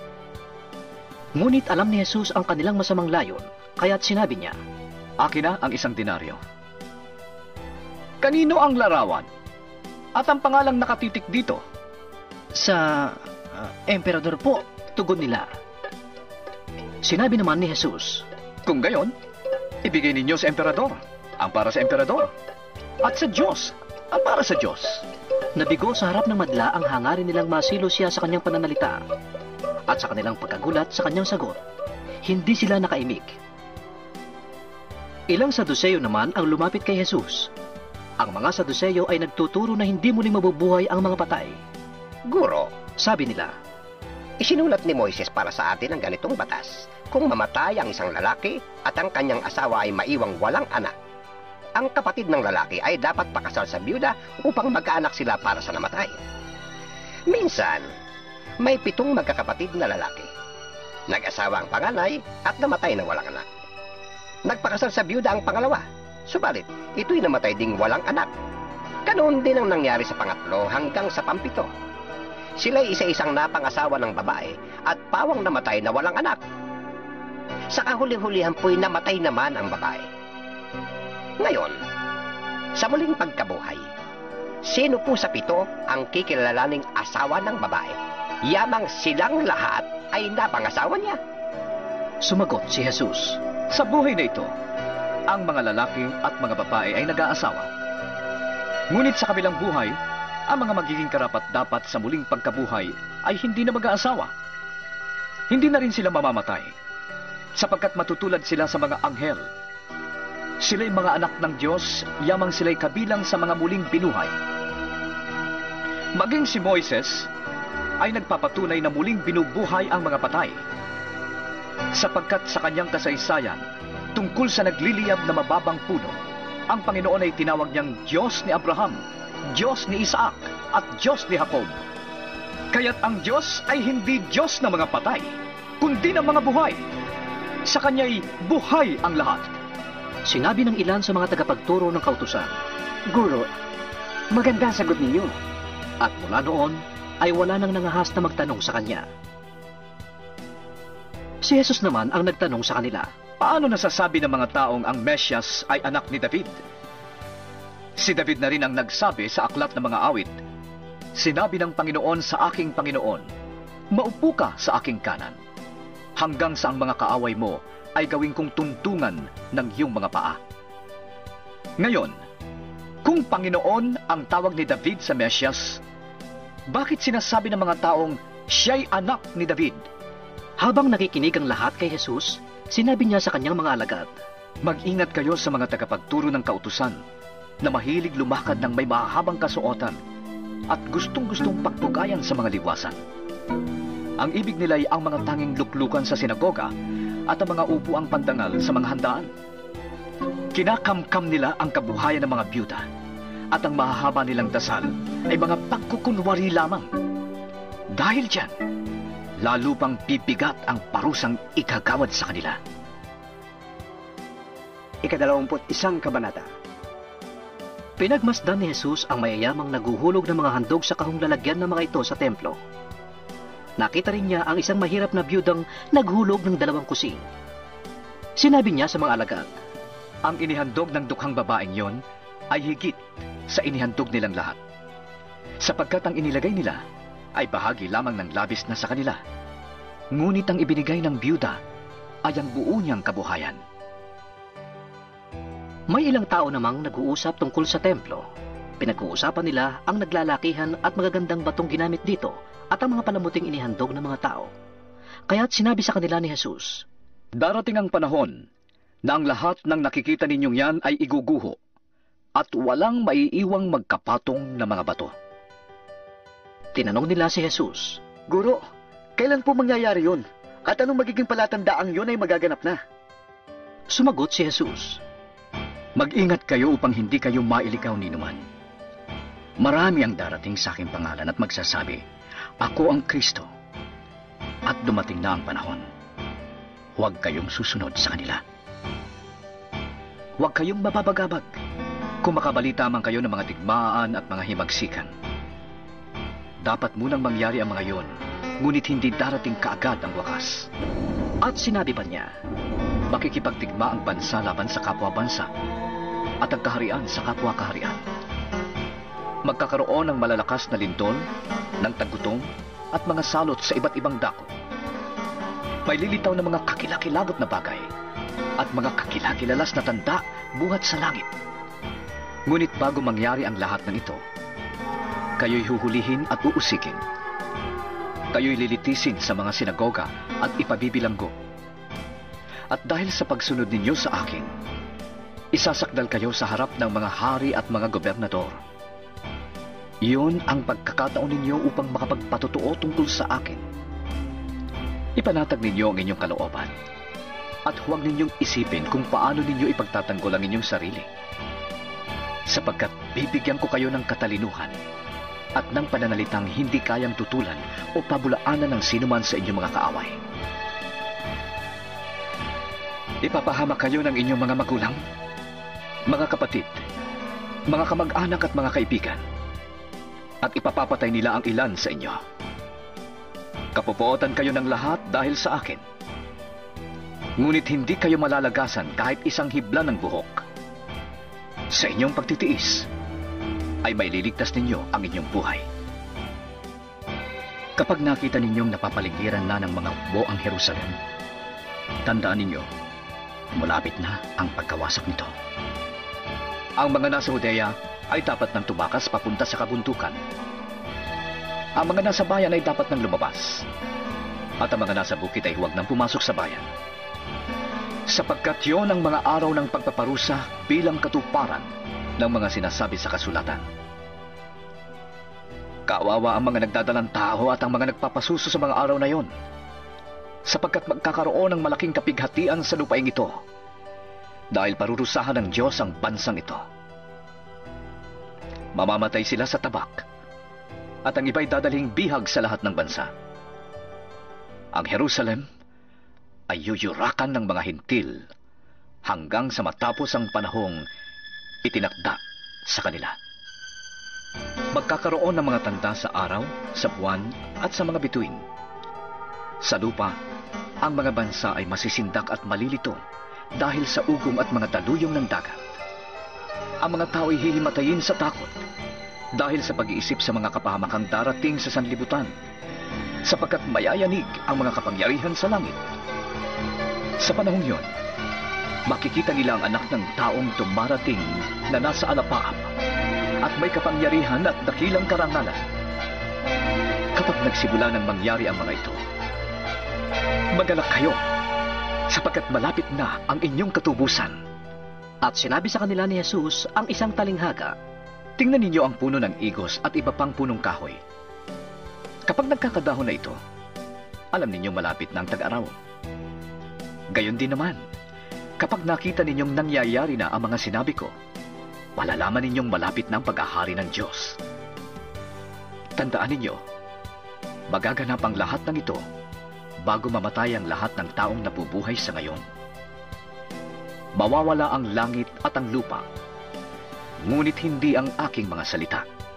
Ngunit alam ni Jesus ang kanilang masamang layon, kaya't sinabi niya, Akin na ang 1 denaryo. Kanino ang larawan? At ang pangalang nakatitik dito? Sa emperador po, tugon nila. Sinabi naman ni Jesus, Kung gayon, ibigay ninyo sa emperador, ang para sa emperador, at sa Diyos, ang para sa Diyos. Nabigo sa harap ng madla ang hangarin nilang masilo siya sa kanyang pananalita, at sa kanilang pagkagulat sa kanyang sagot, hindi sila nakaimik. Ilang Saduseyo naman ang lumapit kay Jesus. Ang mga Saduseyo ay nagtuturo na hindi muling mabubuhay ang mga patay. Guro, sabi nila, isinulat ni Moises para sa atin ang ganitong batas. Kung mamatay ang isang lalaki at ang kanyang asawa ay maiwang walang anak, ang kapatid ng lalaki ay dapat pakasal sa biyuda upang magkaanak sila para sa namatay. Minsan, may 7 magkakapatid na lalaki. Nag-asawa ang panganay at namatay na walang anak. Nagpakasal sa biyuda ang pangalawa, subalit ito'y namatay ding walang anak. Ganoon din ang nangyari sa pangatlo hanggang sa pampito. Sila'y isa-isang napangasawa ng babae at pawang namatay na walang anak. Sa kahuli-hulihan po'y namatay naman ang babae. Ngayon, sa muling pagkabuhay, sino po sa 7 ang kikilalaning asawa ng babae? Yamang silang lahat ay napangasawa niya. Sumagot si Jesus, Sa buhay na ito, ang mga lalaki at mga babae ay nag-aasawa. Ngunit sa kabilang buhay, ang mga magiging karapat-dapat sa muling pagkabuhay ay hindi na mag-aasawa. Hindi na rin sila mamamatay, sapagkat matutulad sila sa mga anghel. Sila'y mga anak ng Diyos, yamang sila'y kabilang sa mga muling binuhay. Maging si Moises ay nagpapatunay na muling binubuhay ang mga patay, sapagkat sa kanyang kasaysayan, tungkol sa nagliliyab na mababang puno, ang Panginoon ay tinawag niyang Diyos ni Abraham, Diyos ni Isaac, at Diyos ni Jacob. Kaya't ang Diyos ay hindi Diyos ng mga patay, kundi ng mga buhay. Sa Kanya'y buhay ang lahat. Sinabi ng ilan sa mga tagapagturo ng kautusan, Guro, maganda ang sagot ninyo. At mula noon, ay wala nang nangahas na magtanong sa kanya. Si Jesus naman ang nagtanong sa kanila, Paano nasasabi ng mga taong ang Mesyas ay anak ni David? Si David na rin ang nagsabi sa aklat ng mga awit, Sinabi ng Panginoon sa aking Panginoon, Maupo ka sa aking kanan, hanggang sa ang mga kaaway mo ay gawin kong tuntungan ng iyong mga paa. Ngayon, kung Panginoon ang tawag ni David sa Mesyas, bakit sinasabi ng mga taong siya'y anak ni David? Habang nakikinig ang lahat kay Jesus, sinabi niya sa kanyang mga alagad, Mag-ingat kayo sa mga tagapagturo ng kautusan na mahilig lumakad ng may mahahabang kasuotan at gustong-gustong pagpugayan sa mga liwasan. Ang ibig nila ay ang mga tanging luklukan sa sinagoga at ang mga upuang pandangal sa mga handaan. Kinakamkam nila ang kabuhayan ng mga byuda at ang mahahaba nilang dasal ay mga pagkukunwari lamang. Dahil diyan, lalo pang bibigat ang parusang ikagawad sa kanila. 21 kabanata. Pinagmasdan ni Jesus ang mayayamang naguhulog ng mga handog sa kahong lalagyan ng mga ito sa templo. Nakita rin niya ang isang mahirap na byudang naghulog ng 2 kusing. Sinabi niya sa mga alagad, Ang inihandog ng dukhang babaeng yon ay higit sa inihandog nilang lahat, sapagkat ang inilagay nila ay bahagi lamang ng labis na sa kanila. Ngunit ang ibinigay ng byuda ay ang buo niyang kabuhayan. May ilang tao namang nag-uusap tungkol sa templo. Pinag-uusapan nila ang naglalakihan at magagandang batong ginamit dito at ang mga palamuting inihandog ng mga tao. Kaya't sinabi sa kanila ni Jesus, Darating ang panahon na ang lahat ng nakikita ninyong yan ay iguguho at walang maiiwang magkapatong na mga bato. Tinanong nila si Jesus, Guro, kailan po mangyayari yun? At anong magiging palatandaang yun ay magaganap na? Sumagot si Jesus, Mag-ingat kayo upang hindi kayo mailikaw ni numan. Marami ang darating sa aking pangalan at magsasabi, Ako ang Kristo, at dumating na ang panahon. Huwag kayong susunod sa kanila. huwag kayong mababagabag. Kung makabalita man kayo ng mga digmaan at mga himagsikan. Dapat munang mangyari ang mga yon, ngunit hindi darating kaagad ang wakas. At sinabi pa niya, makikipagdigma ang bansa laban sa kapwa-bansa at ang kaharian sa kapwa-kaharian. Magkakaroon ng malalakas na lindol, ng tagutom at mga salot sa iba't ibang dako. May lilitaw na mga kakilakilabot na bagay at mga kakilakilalas na tanda buhat sa langit. Ngunit bago mangyari ang lahat ng ito, kayo'y huhulihin at uusikin. Kayo'y lilitisin sa mga sinagoga at ipabibilanggo. At dahil sa pagsunod ninyo sa akin, isasakdal kayo sa harap ng mga hari at mga gobernador. Iyon ang pagkakataon ninyo upang makapagpatotoo tungkol sa akin. Ipanatag ninyo ang inyong kalooban at huwag ninyong isipin kung paano ninyo ipagtatanggol ang inyong sarili. Sapagkat bibigyan ko kayo ng katalinuhan at ng pananalitang hindi kayang tutulan o pabulaanan ng sinuman sa inyong mga kaaway. Ipapahamak kayo ng inyong mga magulang, mga kapatid, mga kamag-anak at mga kaibigan, at ipapapatay nila ang ilan sa inyo. Kapupuotan kayo ng lahat dahil sa akin. Ngunit hindi kayo malalagasan kahit isang hibla ng buhok. Sa inyong pagtitiis, ay may liligtas ninyo ang inyong buhay. Kapag nakita ninyong napapaligiran na ng mga hukbo ang Jerusalem, tandaan ninyo, malapit na ang pagkawasak nito. Ang mga nasa Judea ay dapat nang tumakas papunta sa kabundukan. Ang mga nasa bayan ay dapat nang lumabas. At ang mga nasa bukid ay huwag nang pumasok sa bayan. Sapagkat yon ang mga araw ng pagpaparusa bilang katuparan ng mga sinasabi sa kasulatan. Kawawa ang mga nagdadalang tao at ang mga nagpapasuso sa mga araw na yon, sapagkat magkakaroon ng malaking kapighatian sa lupaing ito, dahil parurusahan ng Diyos ang bansang ito. Mamamatay sila sa tabak, at ang iba'y dadalhing bihag sa lahat ng bansa. Ang Jerusalem ay yuyurakan ng mga hintil hanggang sa matapos ang panahong itinakda sa kanila. Magkakaroon ng mga tanda sa araw, sa buwan, at sa mga bituin. Sa lupa, ang mga bansa ay masisindak at malilito dahil sa ugong at mga daluyong ng dagat. Ang mga tao ay hihimatayin sa takot dahil sa pag-iisip sa mga kapahamakang darating sa sanlibutan, sapagkat mayayanig ang mga kapangyarihan sa langit. Sa panahong yon, makikita nila ang anak ng taong dumarating na nasa alapaap at may kapangyarihan at dakilang karangalan. Kapag nagsimula ng mangyari ang mga ito, magalak kayo, sapagkat malapit na ang inyong katubusan. At sinabi sa kanila ni Jesus ang isang talinghaga, tingnan ninyo ang puno ng igos at iba pang punong kahoy. Kapag nagkakadahon na ito, alam ninyo malapit na ang tag-araw. Gayon din naman, kapag nakita ninyong nangyayari na ang mga sinabi ko, malalaman ninyong malapit na ang pag-ahari ng Diyos. Tandaan ninyo, magaganap ang lahat ng ito bago mamatay ang lahat ng taong nabubuhay sa ngayon. Mawawala ang langit at ang lupa, ngunit hindi ang aking mga salita.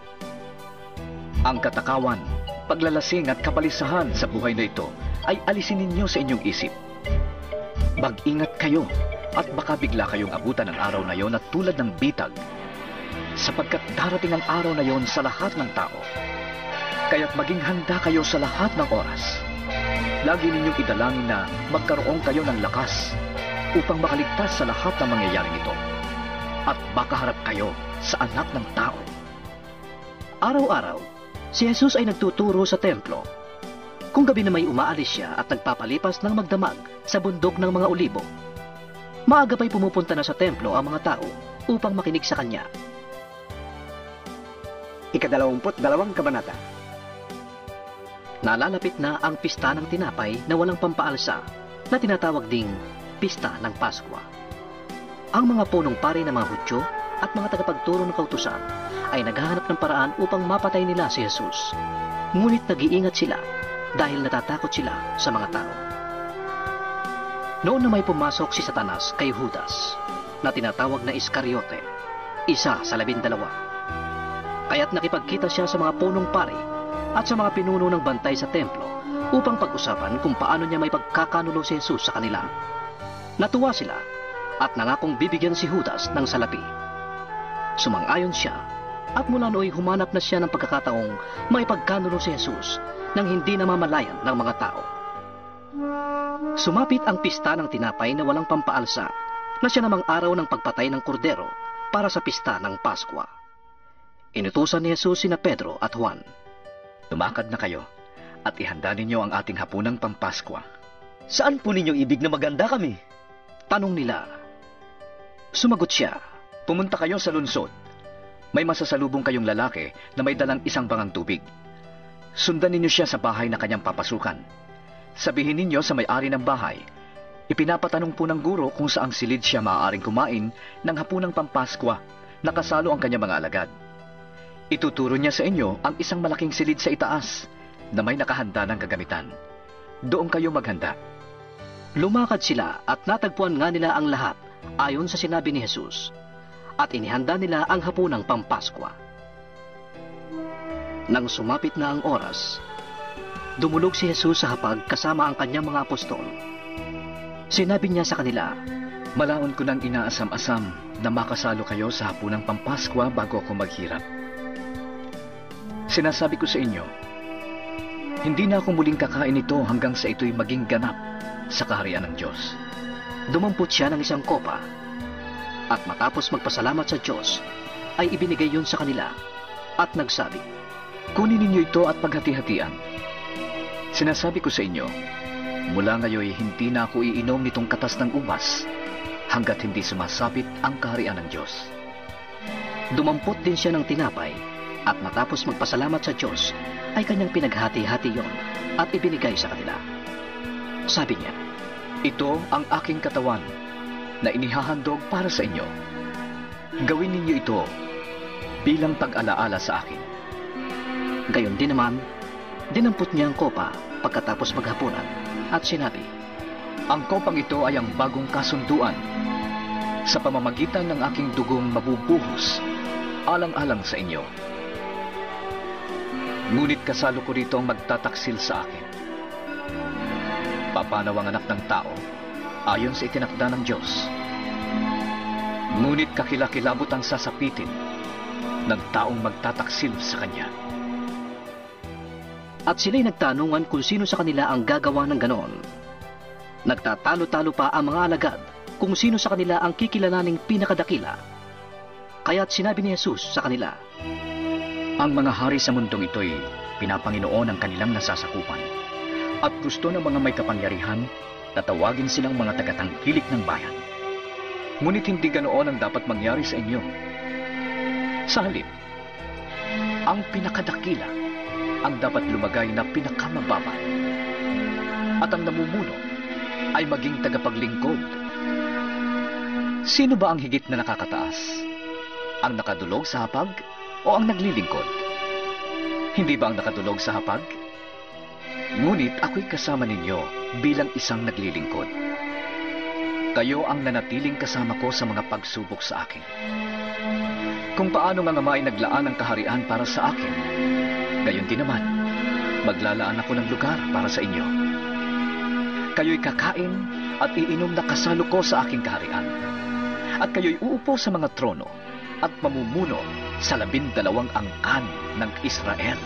Ang katakawan, paglalasing at kabalisahan sa buhay na ito ay alisin ninyo sa inyong isip. Mag-ingat kayo at baka bigla kayong abutan ng araw na yon at tulad ng bitag, sapagkat darating ang araw na yon sa lahat ng tao. Kaya't maging handa kayo sa lahat ng oras. Lagi ninyong idalangin na magkaroon kayo ng lakas upang makaligtas sa lahat ng mangyayaring ito at makaharap kayo sa anak ng tao. Araw-araw, si Jesus ay nagtuturo sa templo. Kung gabi na may umaalis siya at nagpapalipas ng magdamag sa bundok ng mga olibo, maaga pa'y pumupunta na sa templo ang mga tao upang makinig sa kanya. 22 kabanata. Nalalapit na ang pista ng tinapay na walang pampaalsa na tinatawag ding pista ng Paskwa. Ang mga punong pari ng mga Hudyo at mga tagapagturo ng kautusan ay naghahanap ng paraan upang mapatay nila si Jesus. Ngunit nag-iingat sila dahil natatakot sila sa mga tao. Noon na may pumasok si Satanas kay Judas, na tinatawag na Iscariote, isa sa 12. Kaya't nakipagkita siya sa mga punong pari at sa mga pinuno ng bantay sa templo upang pag-usapan kung paano niya may pagkakanulo si Jesus sa kanila. Natuwa sila at nangakong bibigyan si Judas ng salapi. Sumang-ayon siya at mula nooy humanap na siya ng pagkakataong may pagkanulo si Jesus nang hindi namamalayan ng mga tao. Sumapit ang pista ng tinapay na walang pampaalsa na siya namang araw ng pagpatay ng kordero para sa pista ng Paskwa. Inutusan ni Jesus sina Pedro at Juan. Tumakad na kayo at ihanda ninyo ang ating hapunang Pampaskwa. Saan po ninyong ibig na maganda kami? Tanong nila. Sumagot siya. Pumunta kayo sa lunsod. May masasalubong kayong lalaki na may dalang isang bangang tubig. Sundan ninyo siya sa bahay na kanyang papasukan. Sabihin ninyo sa may-ari ng bahay, ipinapatanong po ng guro kung saang silid siya maaaring kumain ng hapunang Pampaskwa na kasalo ang kanyang mga alagad. Ituturo niya sa inyo ang isang malaking silid sa itaas na may nakahanda ng kagamitan. Doon kayo maghanda. Lumakad sila at natagpuan nga nila ang lahat ayon sa sinabi ni Jesus. At inihanda nila ang hapunang Pampaskwa. Nang sumapit na ang oras, dumulog si Jesus sa hapag kasama ang kanyang mga apostol. Sinabi niya sa kanila, Malaon ko nang inaasam-asam na makasalo kayo sa hapunang Pampaskwa bago ako maghirap. Sinasabi ko sa inyo, hindi na ako muling kakain ito hanggang sa ito'y maging ganap sa kaharian ng Diyos. Dumampot siya ng isang kopa at matapos magpasalamat sa Diyos ay ibinigay yun sa kanila at nagsabi, Kunin ninyo ito at paghati-hatian. Sinasabi ko sa inyo, mula ngayon hindi na ako iinom nitong katas ng ubas hanggat hindi sumasapit ang kaharian ng Diyos. Dumampot din siya ng tinapay at matapos magpasalamat sa Diyos ay kanyang pinaghati-hati yon at ibinigay sa kanila. Sabi niya, Ito ang aking katawan na inihahandog para sa inyo. Gawin ninyo ito bilang pag-alaala sa akin. Gayon din naman, dinampot niya ang kopa pagkatapos maghapunan at sinabi, Ang kopang ito ay ang bagong kasunduan sa pamamagitan ng aking dugong mabubuhos alang-alang sa inyo. Ngunit kasalo ko rito ang magtataksil sa akin. Papanaw ang anak ng tao ayon sa itinakda ng Diyos. Ngunit kakilakilabot ang sasapitin ng taong magtataksil sa kanya. At sila'y nagtanungan kung sino sa kanila ang gagawa ng ganon. Nagtatalo-talo pa ang mga alagad kung sino sa kanila ang kikilalaning pinakadakila. Kaya't sinabi ni Jesus sa kanila, Ang mga hari sa mundong ito'y pinapanginoon ang kanilang nasasakupan. At gusto ng mga may kapangyarihan na tawagin silang mga tagatangkilik ng bayan. Ngunit hindi ganoon ang dapat mangyari sa inyo. Sa halip, ang pinakadakila ang dapat lumagay na pinakamababa. At ang namumuno ay maging tagapaglingkod. Sino ba ang higit na nakakataas? Ang nakadulog sa hapag o ang naglilingkod? Hindi ba ang nakadulog sa hapag? Ngunit ako'y kasama ninyo bilang isang naglilingkod. Kayo ang nanatiling kasama ko sa mga pagsubok sa akin. Kung paano ang Ama ay naglaan ng kaharian para sa akin, gayon din naman, maglalaan ako ng lugar para sa inyo. Kayo'y kakain at iinom na kasalo ko sa aking kaharian. At kayo'y uupo sa mga trono at mamumuno sa 12 angkan ng Israel.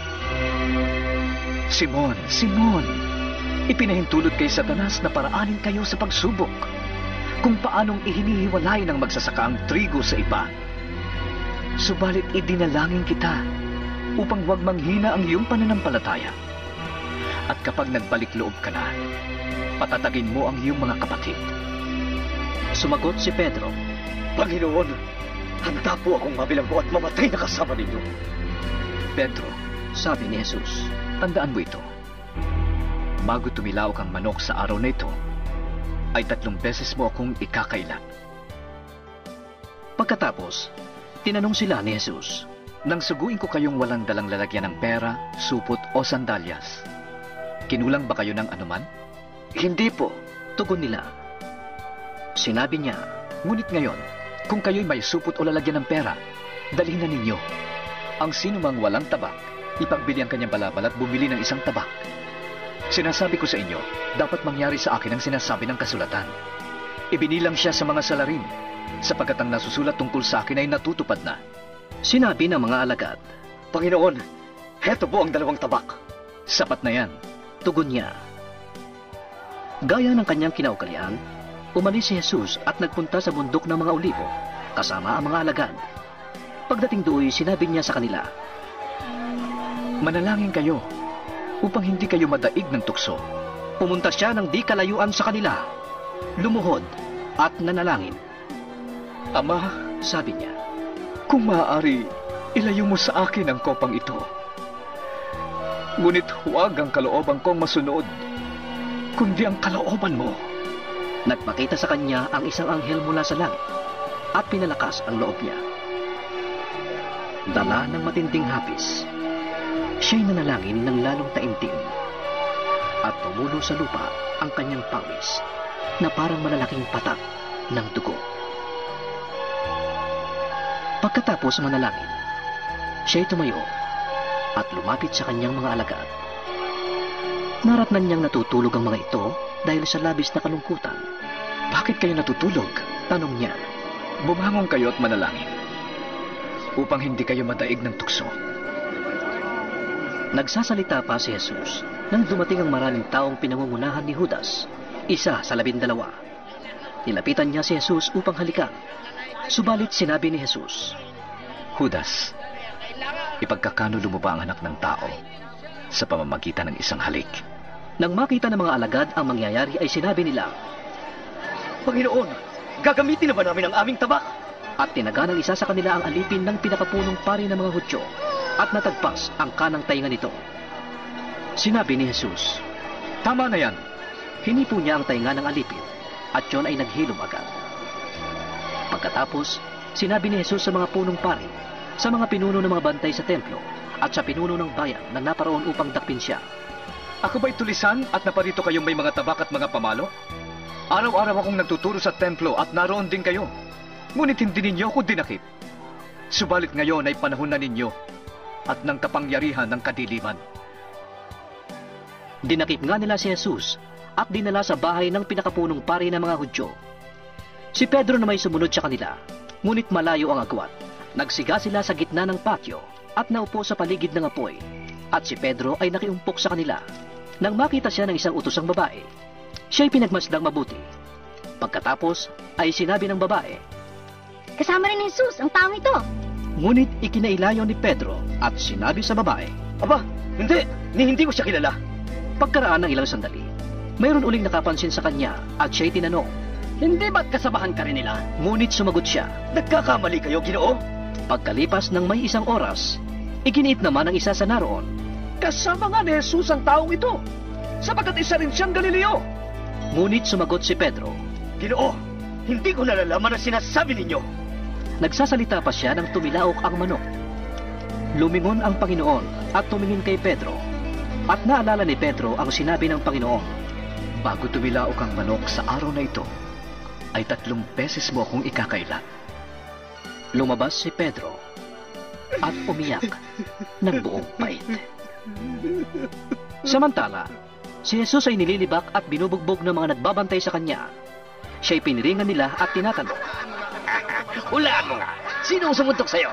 Simon, Simon, ipinahintulot kay Satanas na paraanin kayo sa pagsubok kung paanong ihinihiwalay ng magsasaka ang trigo sa iba. Subalit idinalangin kita upang huwag manghina ang iyong pananampalataya. At kapag nagbalik loob ka na, patatagin mo ang iyong mga kapatid. Sumagot si Pedro, Panginoon, handa po akong mabilanggo at mamatay na kasama ninyo. Pedro, sabi ni Jesus, tandaan mo ito. Bago tumilaok ang manok sa araw na ito, ay 3 beses mo akong ikakailan. Pagkatapos, tinanong sila ni Jesus, Nang suguin ko kayong walang dalang lalagyan ng pera, supot o sandalyas, kinulang ba kayo ng anuman? Hindi po, tugon nila. Sinabi niya, Ngunit ngayon, kung kayo'y may supot o lalagyan ng pera, dalhin na ninyo. Ang sinumang walang tabak, ipagbili ang kanyang balabal at bumili ng isang tabak. Sinasabi ko sa inyo, dapat mangyari sa akin ang sinasabi ng kasulatan. Ibinilang siya sa mga salarin, sapagkat ang nasusulat tungkol sa akin ay natutupad na. Sinabi ng mga alagad, Panginoon, heto po ang 2 tabak. Sapat na yan. Tugon niya. Gaya ng kanyang kinaugalian, umalis si Jesus at nagpunta sa bundok ng mga Olivo, kasama ang mga alagad. Pagdating doon, sinabi niya sa kanila, Manalangin kayo, upang hindi kayo madaig ng tukso. Pumunta siya ng di kalayuan sa kanila, lumuhod at nanalangin. Ama, sabi niya, kung maaari, ilayo mo sa akin ang kopang ito. Ngunit huwag ang kalooban kong masunod, kundi ang kalooban mo. Nagpakita sa kanya ang isang anghel mula sa langit at pinalakas ang loob niya. Dala ng matinding hapis, siya'y nanalangin ng lalong taimtim at tumulo sa lupa ang kanyang pawis na parang malalaking patak ng dugo. Pagkatapos manalangin, siya'y tumayo at lumapit sa kanyang mga alagad. Naratnan niyang natutulog ang mga ito dahil sa labis na kalungkutan. Bakit kayo natutulog? Tanong niya. Bumangon kayo at manalangin, upang hindi kayo madaig ng tukso. Nagsasalita pa si Jesus nang dumating ang maraming taong pinangungunahan ni Judas, isa sa 12. Nilapitan niya si Jesus upang halikan. Subalit sinabi ni Jesus, Judas, ipagkakanulo mo ba ang anak ng tao sa pamamagitan ng isang halik? Nang makita ng mga alagad ang mangyayari ay sinabi nila, Panginoon, gagamitin na ba namin ang aming tabak? At tinaga ng isa sa kanila ang alipin ng pinakapunong pari ng mga Hudyo at natagpas ang kanang tainga nito. Sinabi ni Jesus, Tama na yan. Hinipo niya ang tainga ng alipin at yon ay naghilom agad. Pagkatapos, sinabi ni Jesus sa mga punong pari, sa mga pinuno ng mga bantay sa templo at sa pinuno ng bayan na naparoon upang dakpin siya, Ako ba'y tulisan at naparito kayong may mga tabak at mga pamalo? Araw-araw akong nagtuturo sa templo at naroon din kayo. Ngunit hindi ninyo ako dinakip. Subalit ngayon ay panahon na ninyo at ng kapangyarihan ng kadiliman. Dinakip nga nila si Jesus at dinala sa bahay ng pinakapunong pari ng mga Hudyo. Si Pedro na may sumunod sa kanila, ngunit malayo ang agwat. Nagsiga sila sa gitna ng patio at naupo sa paligid ng apoy, at si Pedro ay nakiumpok sa kanila. Nang makita siya ng isang utosang babae, siya'y pinagmasdang mabuti. Pagkatapos ay sinabi ng babae, Kasama rin ni Jesus ang taong ito. Ngunit ikinailayo ni Pedro at sinabi sa babae, Aba, hindi ko siya kilala. Pagkaraan ng ilang sandali, mayroon uling nakapansin sa kanya at siya'y tinanong, Hindi ba't kasabahan ka rin nila? Ngunit sumagot siya, Nagkakamali kayo, Ginoo? Pagkalipas ng may isang oras, iginiit naman ang isa sa naroon, Kasama nga ni Jesus ang taong ito, sapagkat isa rin siyang Galileo. Ngunit sumagot si Pedro, Ginoo, hindi ko nalalaman ang sinasabi ninyo. Nagsasalita pa siya nang tumilaok ang manok. Lumingon ang Panginoon at tumingin kay Pedro, at naalala ni Pedro ang sinabi ng Panginoon, Bago tumilaok ang manok sa araw na ito, ay 3 beses mo akong ikakailan. Lumabas si Pedro at umiyak ng buong pait. Samantala, si Jesus ay nililibak at binubugbog ng mga nagbabantay sa kanya. Siya'y piniringan nila at tinatanong, Hulaan mo nga, sino ang sumuntok sa'yo?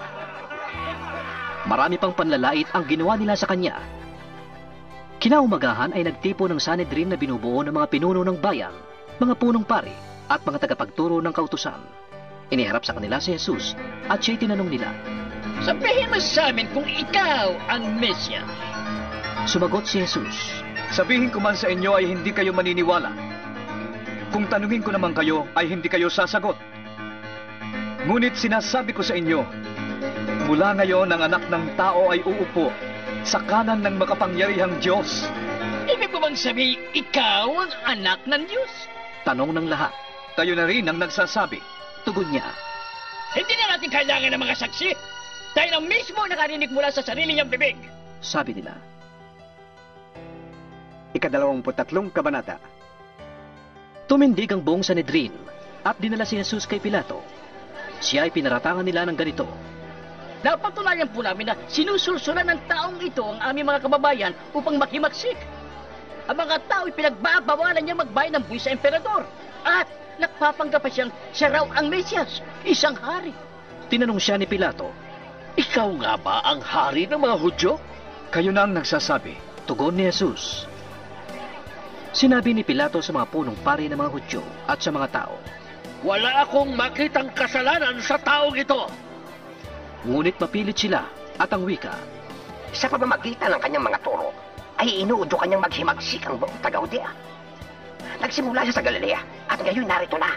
Marami pang panlalait ang ginawa nila sa kanya. Kinaumagahan ay nagtipo ng Sanhedrin na binubuo ng mga pinuno ng bayan, mga punong pari at mga tagapagturo ng kautusan. Iniharap sa kanila si Jesus at siya'y tinanong nila, Sabihin mo sa amin kung ikaw ang Mesya. Sumagot si Jesus, Sabihin ko man sa inyo ay hindi kayo maniniwala. Kung tanungin ko naman kayo ay hindi kayo sasagot. Ngunit sinasabi ko sa inyo, mula ngayon ang anak ng tao ay uupo sa kanan ng makapangyarihang Diyos. Ibig mo bang sabi, ikaw ang anak ng Diyos? Tanong ng lahat. Kayo na rin ang nagsasabi. Tugon niya, Hindi na natin kailangan ng mga saksi. Dahil ang mismo nakarinig mula sa sarili niyang bibig. Sabi nila. 23 kabanata. Tumindig ang buong Sanhedrin at dinala si Jesus kay Pilato. Siya ay pinaratangan nila ng ganito. Napatunayan po namin na sinusulsulan ng taong ito ang aming mga kababayan upang makimagsik. Ang mga tao ay pinagbabawalan niya magbayad ng buwis sa emperador. At nagpapanggap pa siyang siya raw ang Mesyas, isang hari. Tinanong siya ni Pilato, Ikaw nga ba ang hari ng mga Hudyo? Kayo na ang nagsasabi. Tugon ni Jesus. Sinabi ni Pilato sa mga punong pari ng mga Hudyo at sa mga tao, Wala akong makitang kasalanan sa taong ito. Ngunit mapilit sila at ang wika. Sa pamamagitan ng kanyang mga turo, ay inuudyo kanyang maghimagsik ang buong taga-Judea. Nagsimula siya sa Galilea at ngayon narito na.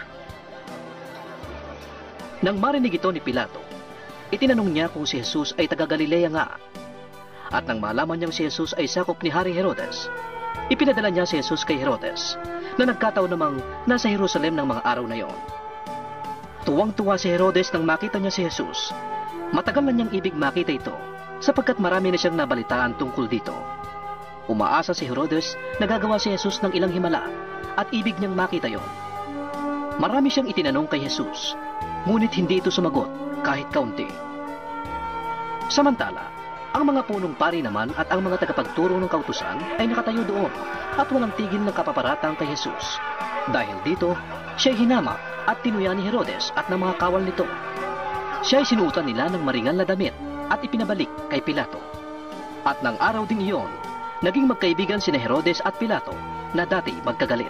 Nang marinig ito ni Pilato, itinanong niya kung si Jesus ay taga-Galilea nga. At nang malaman niyang si Jesus ay sakop ni Haring Herodes, ipinadala niya si Jesus kay Herodes, na nagkataon namang nasa Jerusalem ng mga araw na iyon. Tuwang-tuwa si Herodes nang makita niya si Jesus. Matagal na niyang ibig makita ito, sapagkat marami na siyang nabalitaan tungkol dito. Umaasa si Herodes na gagawa si Jesus ng ilang himala, at ibig niyang makita yon. Marami siyang itinanong kay Jesus, ngunit hindi ito sumagot kahit kaunti. Samantala, ang mga punong pari naman at ang mga tagapagturo ng kautusan ay nakatayo doon at walang tigil ng kapaparatang kay Jesus. Dahil dito, siya'y hinamak at tinuya ni Herodes at ng mga kawal nito. Siya'y sinuutan nila ng maringal na damit at ipinabalik kay Pilato. At ng araw ding iyon, naging magkaibigan sina Herodes at Pilato na dati magkagalit.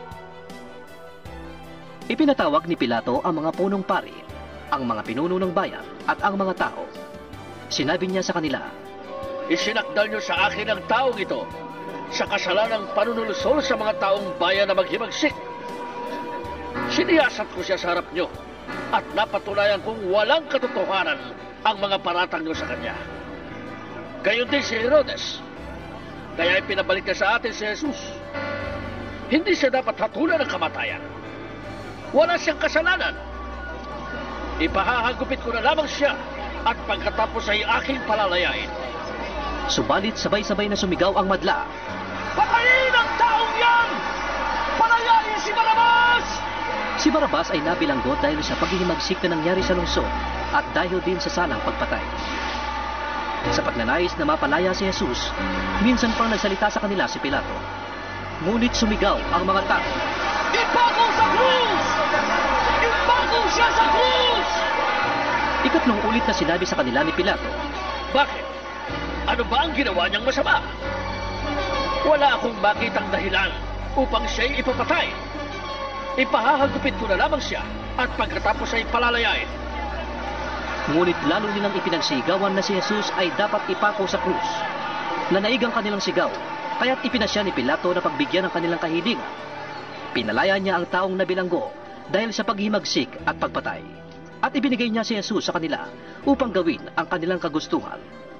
Ipinatawag ni Pilato ang mga punong pari, ang mga pinuno ng bayan at ang mga tao. Sinabi niya sa kanila, Isinakdal niyo sa akin ang taong ito sa kasalanang panunulusol sa mga taong bayan na maghimagsik. Siniyasat ko siya sa harap niyo at napatunayan kong walang katotohanan ang mga paratang niyo sa kanya. Gayon din si Herodes. Kaya ipinabalik niya sa atin si Jesus. Hindi siya dapat hatulan ng kamatayan. Wala siyang kasalanan. Ipahahagupit ko na lamang siya at pagkatapos ay aking palalayain. Subalit sabay-sabay na sumigaw ang madla. Patayin ang taong yan! Palayain si Barabas! Si Barabas ay nabilanggo dahil sa paghihimagsik na nangyari sa lungsod at dahil din sa salang pagpatay. Sa pagnanais na mapalaya si Jesus, minsan pang nagsalita sa kanila si Pilato. Ngunit sumigaw ang mga tao. Ipako sa krus! Ipako siya sa krus! Ikatlong ulit na sinabi sa kanila ni Pilato. Bakit? Ano ba ang ginawa niyang masama? Wala akong makitang dahilan upang siya'y ipapatay. Ipahahagupit ko na lamang siya at pagkatapos ay palalayain. Ngunit lalo nilang ipinagsigawan na si Jesus ay dapat ipako sa krus. Nanaig ang kanilang sigaw, kaya't ipinasya ni Pilato na pagbigyan ng kanilang kahilingan. Pinalaya niya ang taong nabilanggo dahil sa paghimagsik at pagpatay. At ibinigay niya si Jesus sa kanila upang gawin ang kanilang kagustuhan.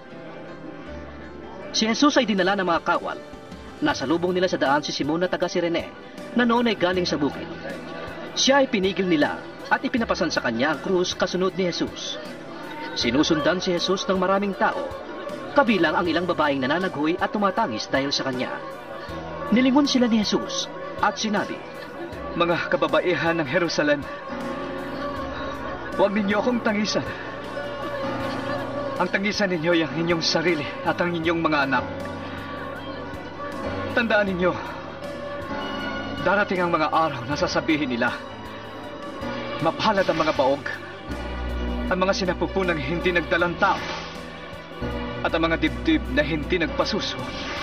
Si Jesus ay dinala ng mga kawal. Nasa lubong nila sa daan si Simon na taga Sirene, na noon ay galing sa bukid. Siya ay pinigil nila at ipinapasan sa kanya ang krus kasunod ni Jesus. Sinusundan si Jesus ng maraming tao, kabilang ang ilang babaeng nananaghoy at tumatangis dahil sa kanya. Nilingon sila ni Jesus at sinabi, Mga kababaihan ng Jerusalem, huwag ninyo akong tangisan. Ang tangisan ninyo ay ang inyong sarili at ang inyong mga anak. Tandaan ninyo, darating ang mga araw na sasabihin nila, mapalad ang mga baog, ang mga sinapupunang hindi nagdalang tao, at ang mga dibdib na hindi nagpasuso.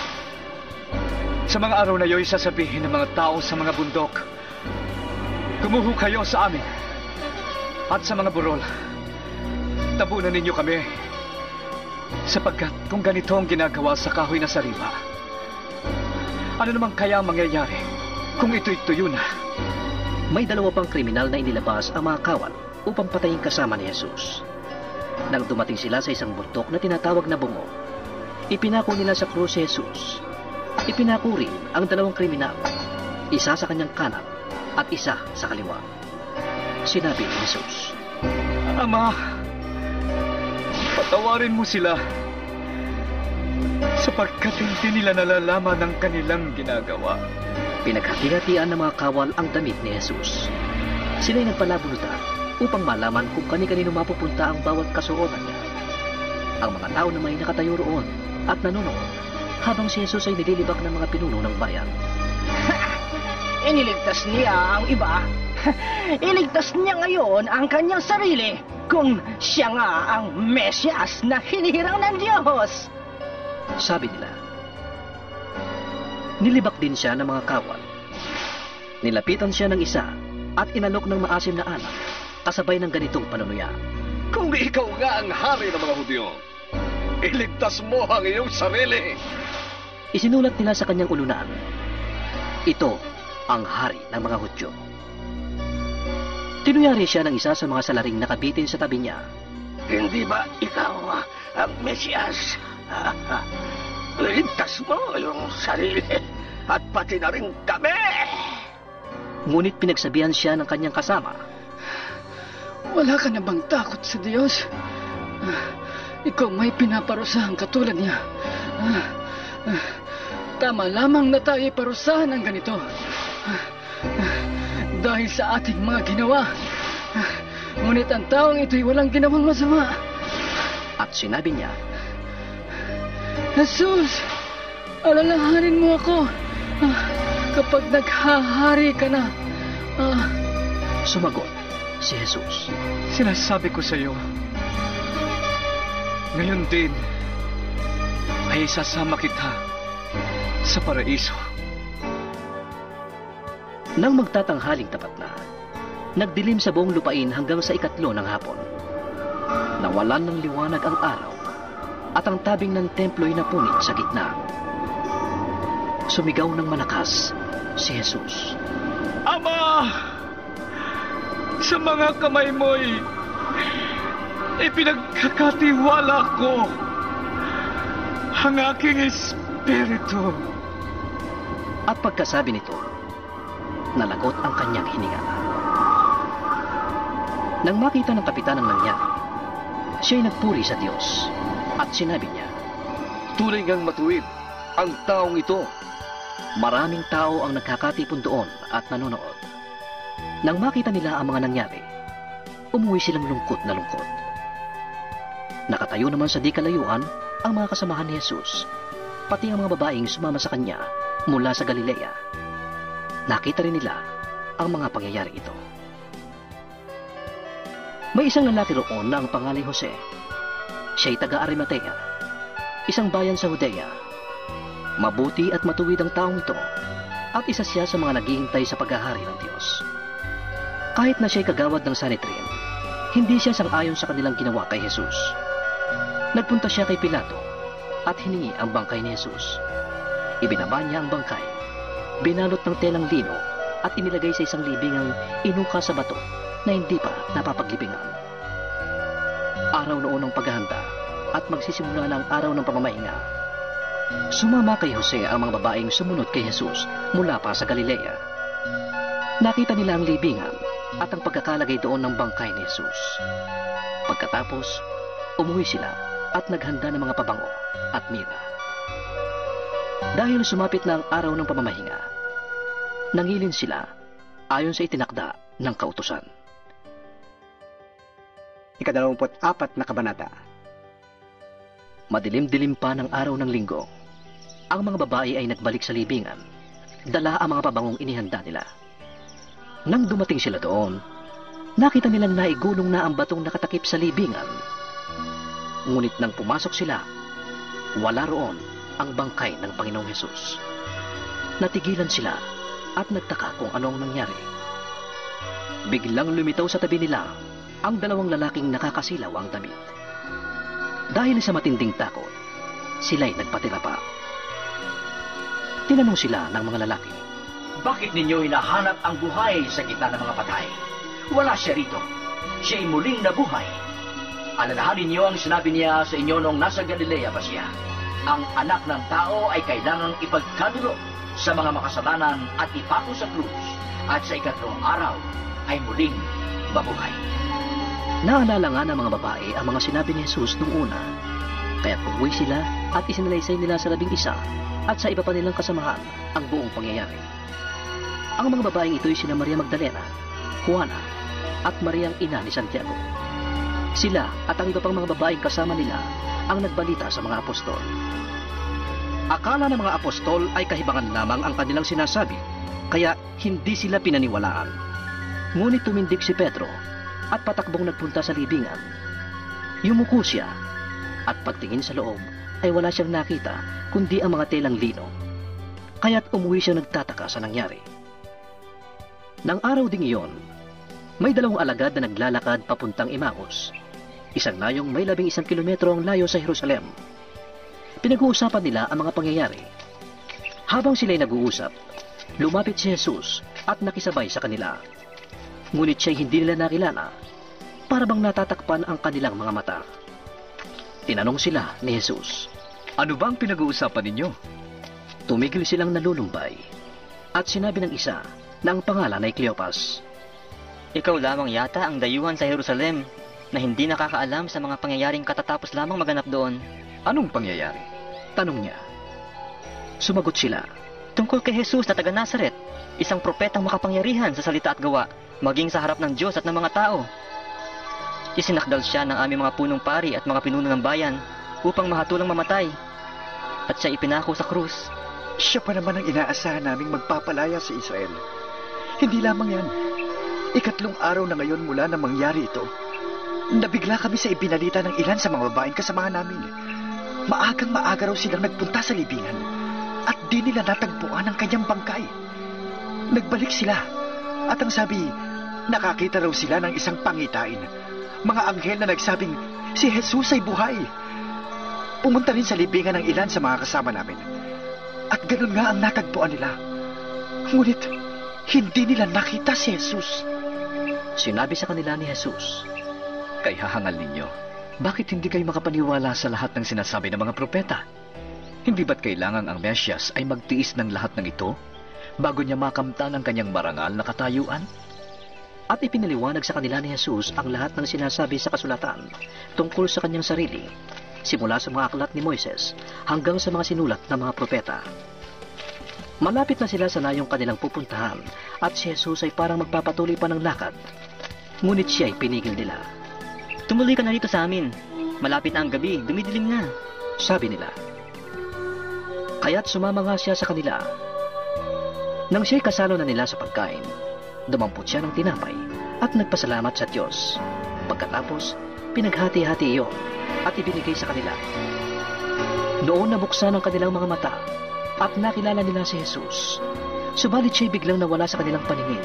Sa mga araw na iyo'y sasabihin ng mga tao sa mga bundok, kumuho kayo sa amin, at sa mga burol, tabunan ninyo kami, sapagkat kung ganito ang ginagawa sa kahoy na sariwa, ano naman kaya ang mangyayari kung ito'y tuyo na? May dalawa pang kriminal na inilabas ang mga kawal upang patayin kasama ni Jesus. Nang dumating sila sa isang bundok na tinatawag na bungo, ipinako nila sa krus si Jesus. Ipinako rin ang dalawang kriminal, isa sa kanyang kanan at isa sa kaliwa. Sinabi ni Jesus, Ama, patawarin mo sila sapagkat hindi nila nalalaman ang kanilang ginagawa. Pinaghati-hatian ng mga kawal ang damit ni Jesus. Sila'y nagpalabunutan upang malaman kung kani-kanino mapupunta ang bawat kasuotan niya. Ang mga tao naman ay nakatayo roon at nanonood habang si Jesus ay nililibak ng mga pinuno ng bayan. Iniligtas niya ang iba. Iligtas niya ngayon ang kanyang sarili kung siya nga ang Mesyas na hinihirang ng Diyos. Sabi nila. Nilibak din siya ng mga kawal. Nilapitan siya ng isa at inalok ng maasim na alak kasabay ng ganitong panunuya. Kung ikaw nga ang hari ng mga Hudyo, iligtas mo ang iyong sarili. Isinulat nila sa kanyang ulunan, ito ang hari ng mga Hudyo. Tinuyari siya ng isa sa mga salaring nakabitin sa tabi niya. Hindi ba ikaw ang Mesyas? Iligtas mo yung sarili at pati na rin kami. Ngunit pinagsabihan siya ng kanyang kasama. Wala ka na bang takot sa Diyos? Ikaw may pinaparusahan katulad niya. Tama lamang na tayo parusahan ng ganito. Dahil sa ating mga ginawa. Ngunit ang taong ito'y walang ginawang masama. At sinabi niya, Jesus, alalahanin mo ako kapag naghahari ka na. Sumagot si Jesus. Sinasabi ko sa iyo, ngayon din ay isasama kita sa paraiso. Nang magtatanghaling tapat na, nagdilim sa buong lupain hanggang sa 3 ng hapon. Nawalan ng liwanag ang araw at ang tabing ng templo'y napunit sa gitna. Sumigaw ng malakas si Jesus. Ama! Sa mga kamay mo'y ipinagkakatiwala ko ang aking espiritu. At pagkasabi nito, nalagot ang kanyang hininga. Nang makita ng kapitan ang nangyari, siya'y nagpuri sa Diyos at sinabi niya, tunay ngang matuwid ang taong ito. Maraming tao ang nagkakatipon doon at nanonood. Nang makita nila ang mga nangyari, umuwi silang lungkot na lungkot. Nakatayo naman sa di kalayuan ang mga kasamahan ni Jesus, pati ang mga babaeng sumama sa kanya mula sa Galilea. Nakita rin nila ang mga pangyayari ito. May isang lalaki roon na ang pangalan Jose. Siya'y taga-Arimatea, isang bayan sa Judea. Mabuti at matuwid ang taong ito at isa siya sa mga naghihintay sa paghahari ng Diyos. Kahit na siya'y kagawad ng Sanhedrin, hindi siya sang-ayon sa kanilang ginawa kay Jesus. Nagpunta siya kay Pilato at hiningi ang bangkay ni Jesus. Ibinaba niya ang bangkay, binalot ng telang lino at inilagay sa isang libingang inuka sa bato na hindi pa napapaglibingan. Araw noon ng paghahanda at magsisimula na ang araw ng pamamahinga. Sumama kay Jose ang mga babaeng sumunod kay Jesus mula pa sa Galilea. Nakita nila ang libingan at ang pagkakalagay doon ng bangkay ni Jesus. Pagkatapos, umuwi sila at naghanda ng mga pabango at mira. Dahil sumapit na ang araw ng pamamahinga, nangilin sila ayon sa itinakda ng kautusan. 24 na kabanata. Madilim-dilim pa ng araw ng linggo, ang mga babae ay nagbalik sa libingan, dala ang mga pabangong inihanda nila. Nang dumating sila doon, nakita nilang naigulong na ang batong nakatakip sa libingan. Ngunit nang pumasok sila, wala roon ang bangkay ng Panginoong Hesus. Natigilan sila at nagtaka kung ano ang nangyari. Biglang lumitaw sa tabi nila ang 2 lalaking nakakasilaw ang damit. Dahil sa matinding takot, sila'y nagpatira pa. Tinanong sila ng mga lalaki, bakit ninyo hinahanap ang buhay sa gitna ng mga patay? Wala siya rito. Siya'y muling nabuhay. Alalahanin niyo ang sinabi niya sa inyo noong nasa Galilea pa siya. Ang anak ng tao ay kailangang ipagkadulo sa mga makasalanan at ipako sa krus, at sa 3 araw ay muling mabuhay. Naalala nga ng mga babae ang mga sinabi ni Jesus noong una, kaya umuwi sila at isinalaysay nila sa 11 at sa iba pa nilang kasamahan ang buong pangyayari. Ang mga babaeng ito'y sina Maria Magdalena, Juana, at Mariang ina ni Santiago. Sila at ang iba pang mga babaeng kasama nila ang nagbalita sa mga apostol. Akala ng mga apostol ay kahibangan lamang ang kanilang sinasabi, kaya hindi sila pinaniwalaan. Ngunit tumindig si Pedro at patakbong nagpunta sa libingan. Yumuko siya at pagtingin sa loob ay wala siyang nakita kundi ang mga telang lino. Kaya't umuwi siya nagtataka sa nangyari. Nang araw ding iyon, may 2 alagad na naglalakad papuntang Emmaus. Isang layong may 11 kilometro ang layo sa Jerusalem. Pinag-uusapan nila ang mga pangyayari. Habang sila'y nag-uusap, lumapit si Jesus at nakisabay sa kanila. Ngunit siya'y hindi nila nakilala, para bang natatakpan ang kanilang mga mata. Tinanong sila ni Jesus, "Ano bang pinag-uusapan ninyo?" Tumigil silang nalulumbay at sinabi ng isa na ang pangalan ay Cleopas, "Ikaw lamang yata ang dayuhan sa Jerusalem na hindi nakakaalam sa mga pangyayaring katatapos lamang maganap doon." "Anong pangyayari?" tanong niya. Sumagot sila, "Tungkol kay Jesus na taga Nazaret, isang propetang makapangyarihan sa salita at gawa, maging sa harap ng Diyos at ng mga tao. Isinakdal siya ng aming mga punong pari at mga pinuno ng bayan upang mahatulang mamatay, at siya ipinako sa krus." Siya pa naman ang inaasahan naming magpapalaya sa Israel. Hindi lamang yan. 3 araw na ngayon mula na mangyari ito, nabigla kami sa ibinalita ng ilan sa mga babaeng kasamahan namin. Maagang-maaga raw silang nagpunta sa libingan at di nila natagpuan ang kanyang bangkay. Nagbalik sila at ang sabi, nakakita raw sila ng isang pangitain. Mga anghel na nagsabing si Jesus ay buhay. Pumunta rin sa libingan ng ilan sa mga kasama namin. At ganun nga ang natagpuan nila. Ngunit hindi nila nakita si Jesus. Sinabi sa kanila ni Jesus, "Kay hahangal ninyo, bakit hindi kayo makapaniwala sa lahat ng sinasabi ng mga propeta? Hindi ba't kailangan ang Mesyas ay magtiis ng lahat ng ito bago niya makamtan ang kanyang marangal na katayuan?" At ipinaliwanag sa kanila ni Jesus ang lahat ng sinasabi sa kasulatan tungkol sa kanyang sarili, simula sa mga aklat ni Moises hanggang sa mga sinulat ng mga propeta. Malapit na sila sa layong kanilang pupuntahan at si Jesus ay parang magpapatuloy pa ng lakad. Ngunit siya ay pinigil nila. "Tumuloy ka na rito sa amin. Malapit na ang gabi, dumidilim na," sabi nila. Kaya't sumama nga siya sa kanila. Nang siya'y kasalo na nila sa pagkain, dumampot siya ng tinapay at nagpasalamat sa Diyos. Pagkatapos, pinaghati-hati iyon at ibinigay sa kanila. Noon nabuksan ang kanilang mga mata at nakilala nila si Jesus. Subalit siya'y biglang nawala sa kanilang paningin.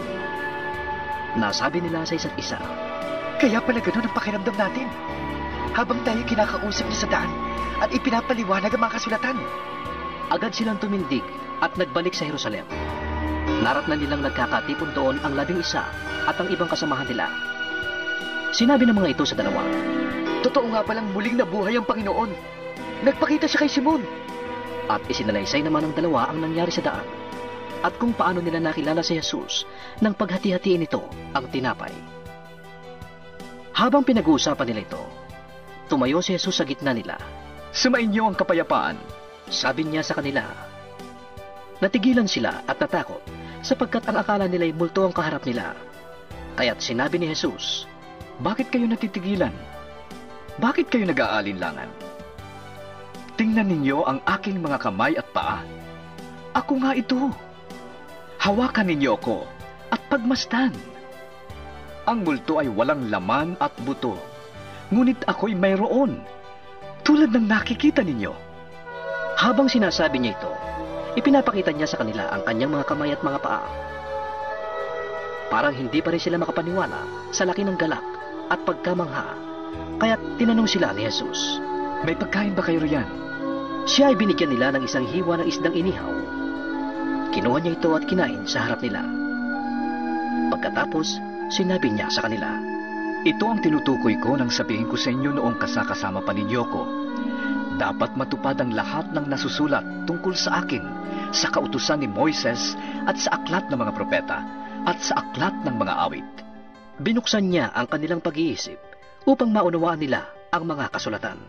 Nasabi nila sa isa't isa, "Kaya pala ganun ang pakiramdam natin habang tayo kinakausap niya sa daan at ipinapaliwanag ang mga kasulatan." Agad silang tumindig at nagbalik sa Jerusalem. Naratnan nilang nagkakatipon doon ang 11 at ang ibang kasamahan nila. Sinabi ng mga ito sa dalawa, "Totoo nga palang muling nabuhay ang Panginoon. Nagpakita siya kay Simon." At isinalaysay naman ng dalawa ang nangyari sa daan at kung paano nila nakilala si Jesus nang paghati-hatiin nito ang tinapay. Habang pinag-uusapan nila ito, tumayo si Jesus sa gitna nila. "Sumainyo ang kapayapaan," sabi niya sa kanila. Natigilan sila at natakot sapagkat ang akala nila'y multo ang kaharap nila. Kaya't sinabi ni Jesus, "Bakit kayo natitigilan? Bakit kayo nag-aalinlangan? Tingnan ninyo ang aking mga kamay at paa. Ako nga ito. Hawakan ninyo ako at pagmasdan. Ang multo ay walang laman at buto, ngunit ako'y mayroon, tulad ng nakikita ninyo." Habang sinasabi niya ito, ipinapakita niya sa kanila ang kanyang mga kamay at mga paa. Parang hindi pa rin sila makapaniwala sa laki ng galak at pagkamangha, kaya't tinanong sila ni Jesus, "May pagkain ba kayo riyan?" Siya ay binigyan nila ng isang hiwa ng isdang inihaw. Kinuha niya ito at kinain sa harap nila. Pagkatapos, sinabi niya sa kanila, "Ito ang tinutukoy ko nang sabihin ko sa inyo noong kasama pa ninyo ko. Dapat matupad ang lahat ng nasusulat tungkol sa akin sa kautusan ni Moises at sa aklat ng mga propeta at sa aklat ng mga awit." Binuksan niya ang kanilang pag-iisip upang maunawaan nila ang mga kasulatan.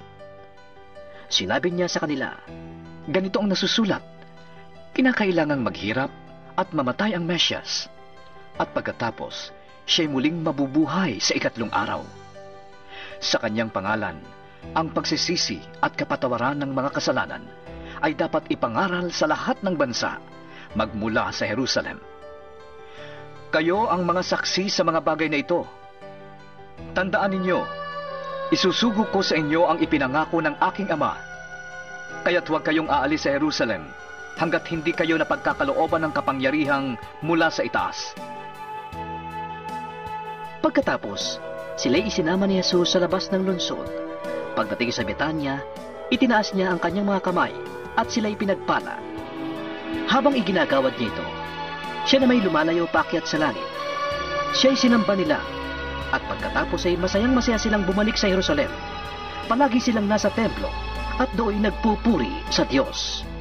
Sinabi niya sa kanila, "Ganito ang nasusulat. Kinakailangang maghirap at mamatay ang Mesyas. At pagkatapos, siya'y muling mabubuhay sa ikatlong araw. Sa kanyang pangalan, ang pagsisisi at kapatawaran ng mga kasalanan ay dapat ipangaral sa lahat ng bansa, magmula sa Jerusalem. Kayo ang mga saksi sa mga bagay na ito. Tandaan ninyo, isusugo ko sa inyo ang ipinangako ng aking Ama. Kaya't huwag kayong aalis sa Jerusalem hanggat hindi kayo napagkakalooban ng kapangyarihang mula sa itaas. Pagkatapos, sila'y isinama ni Jesus sa labas ng lungsod. Pagdating sa Betanya, itinaas niya ang kanyang mga kamay at sila'y pinagpala. Habang iginagawad niya ito, siya na may lumalayo paakyat sa langit. Siya'y sinamba nila, at pagkatapos ay masayang-masaya silang bumalik sa Jerusalem. Palagi silang nasa templo at doon nagpupuri sa Diyos.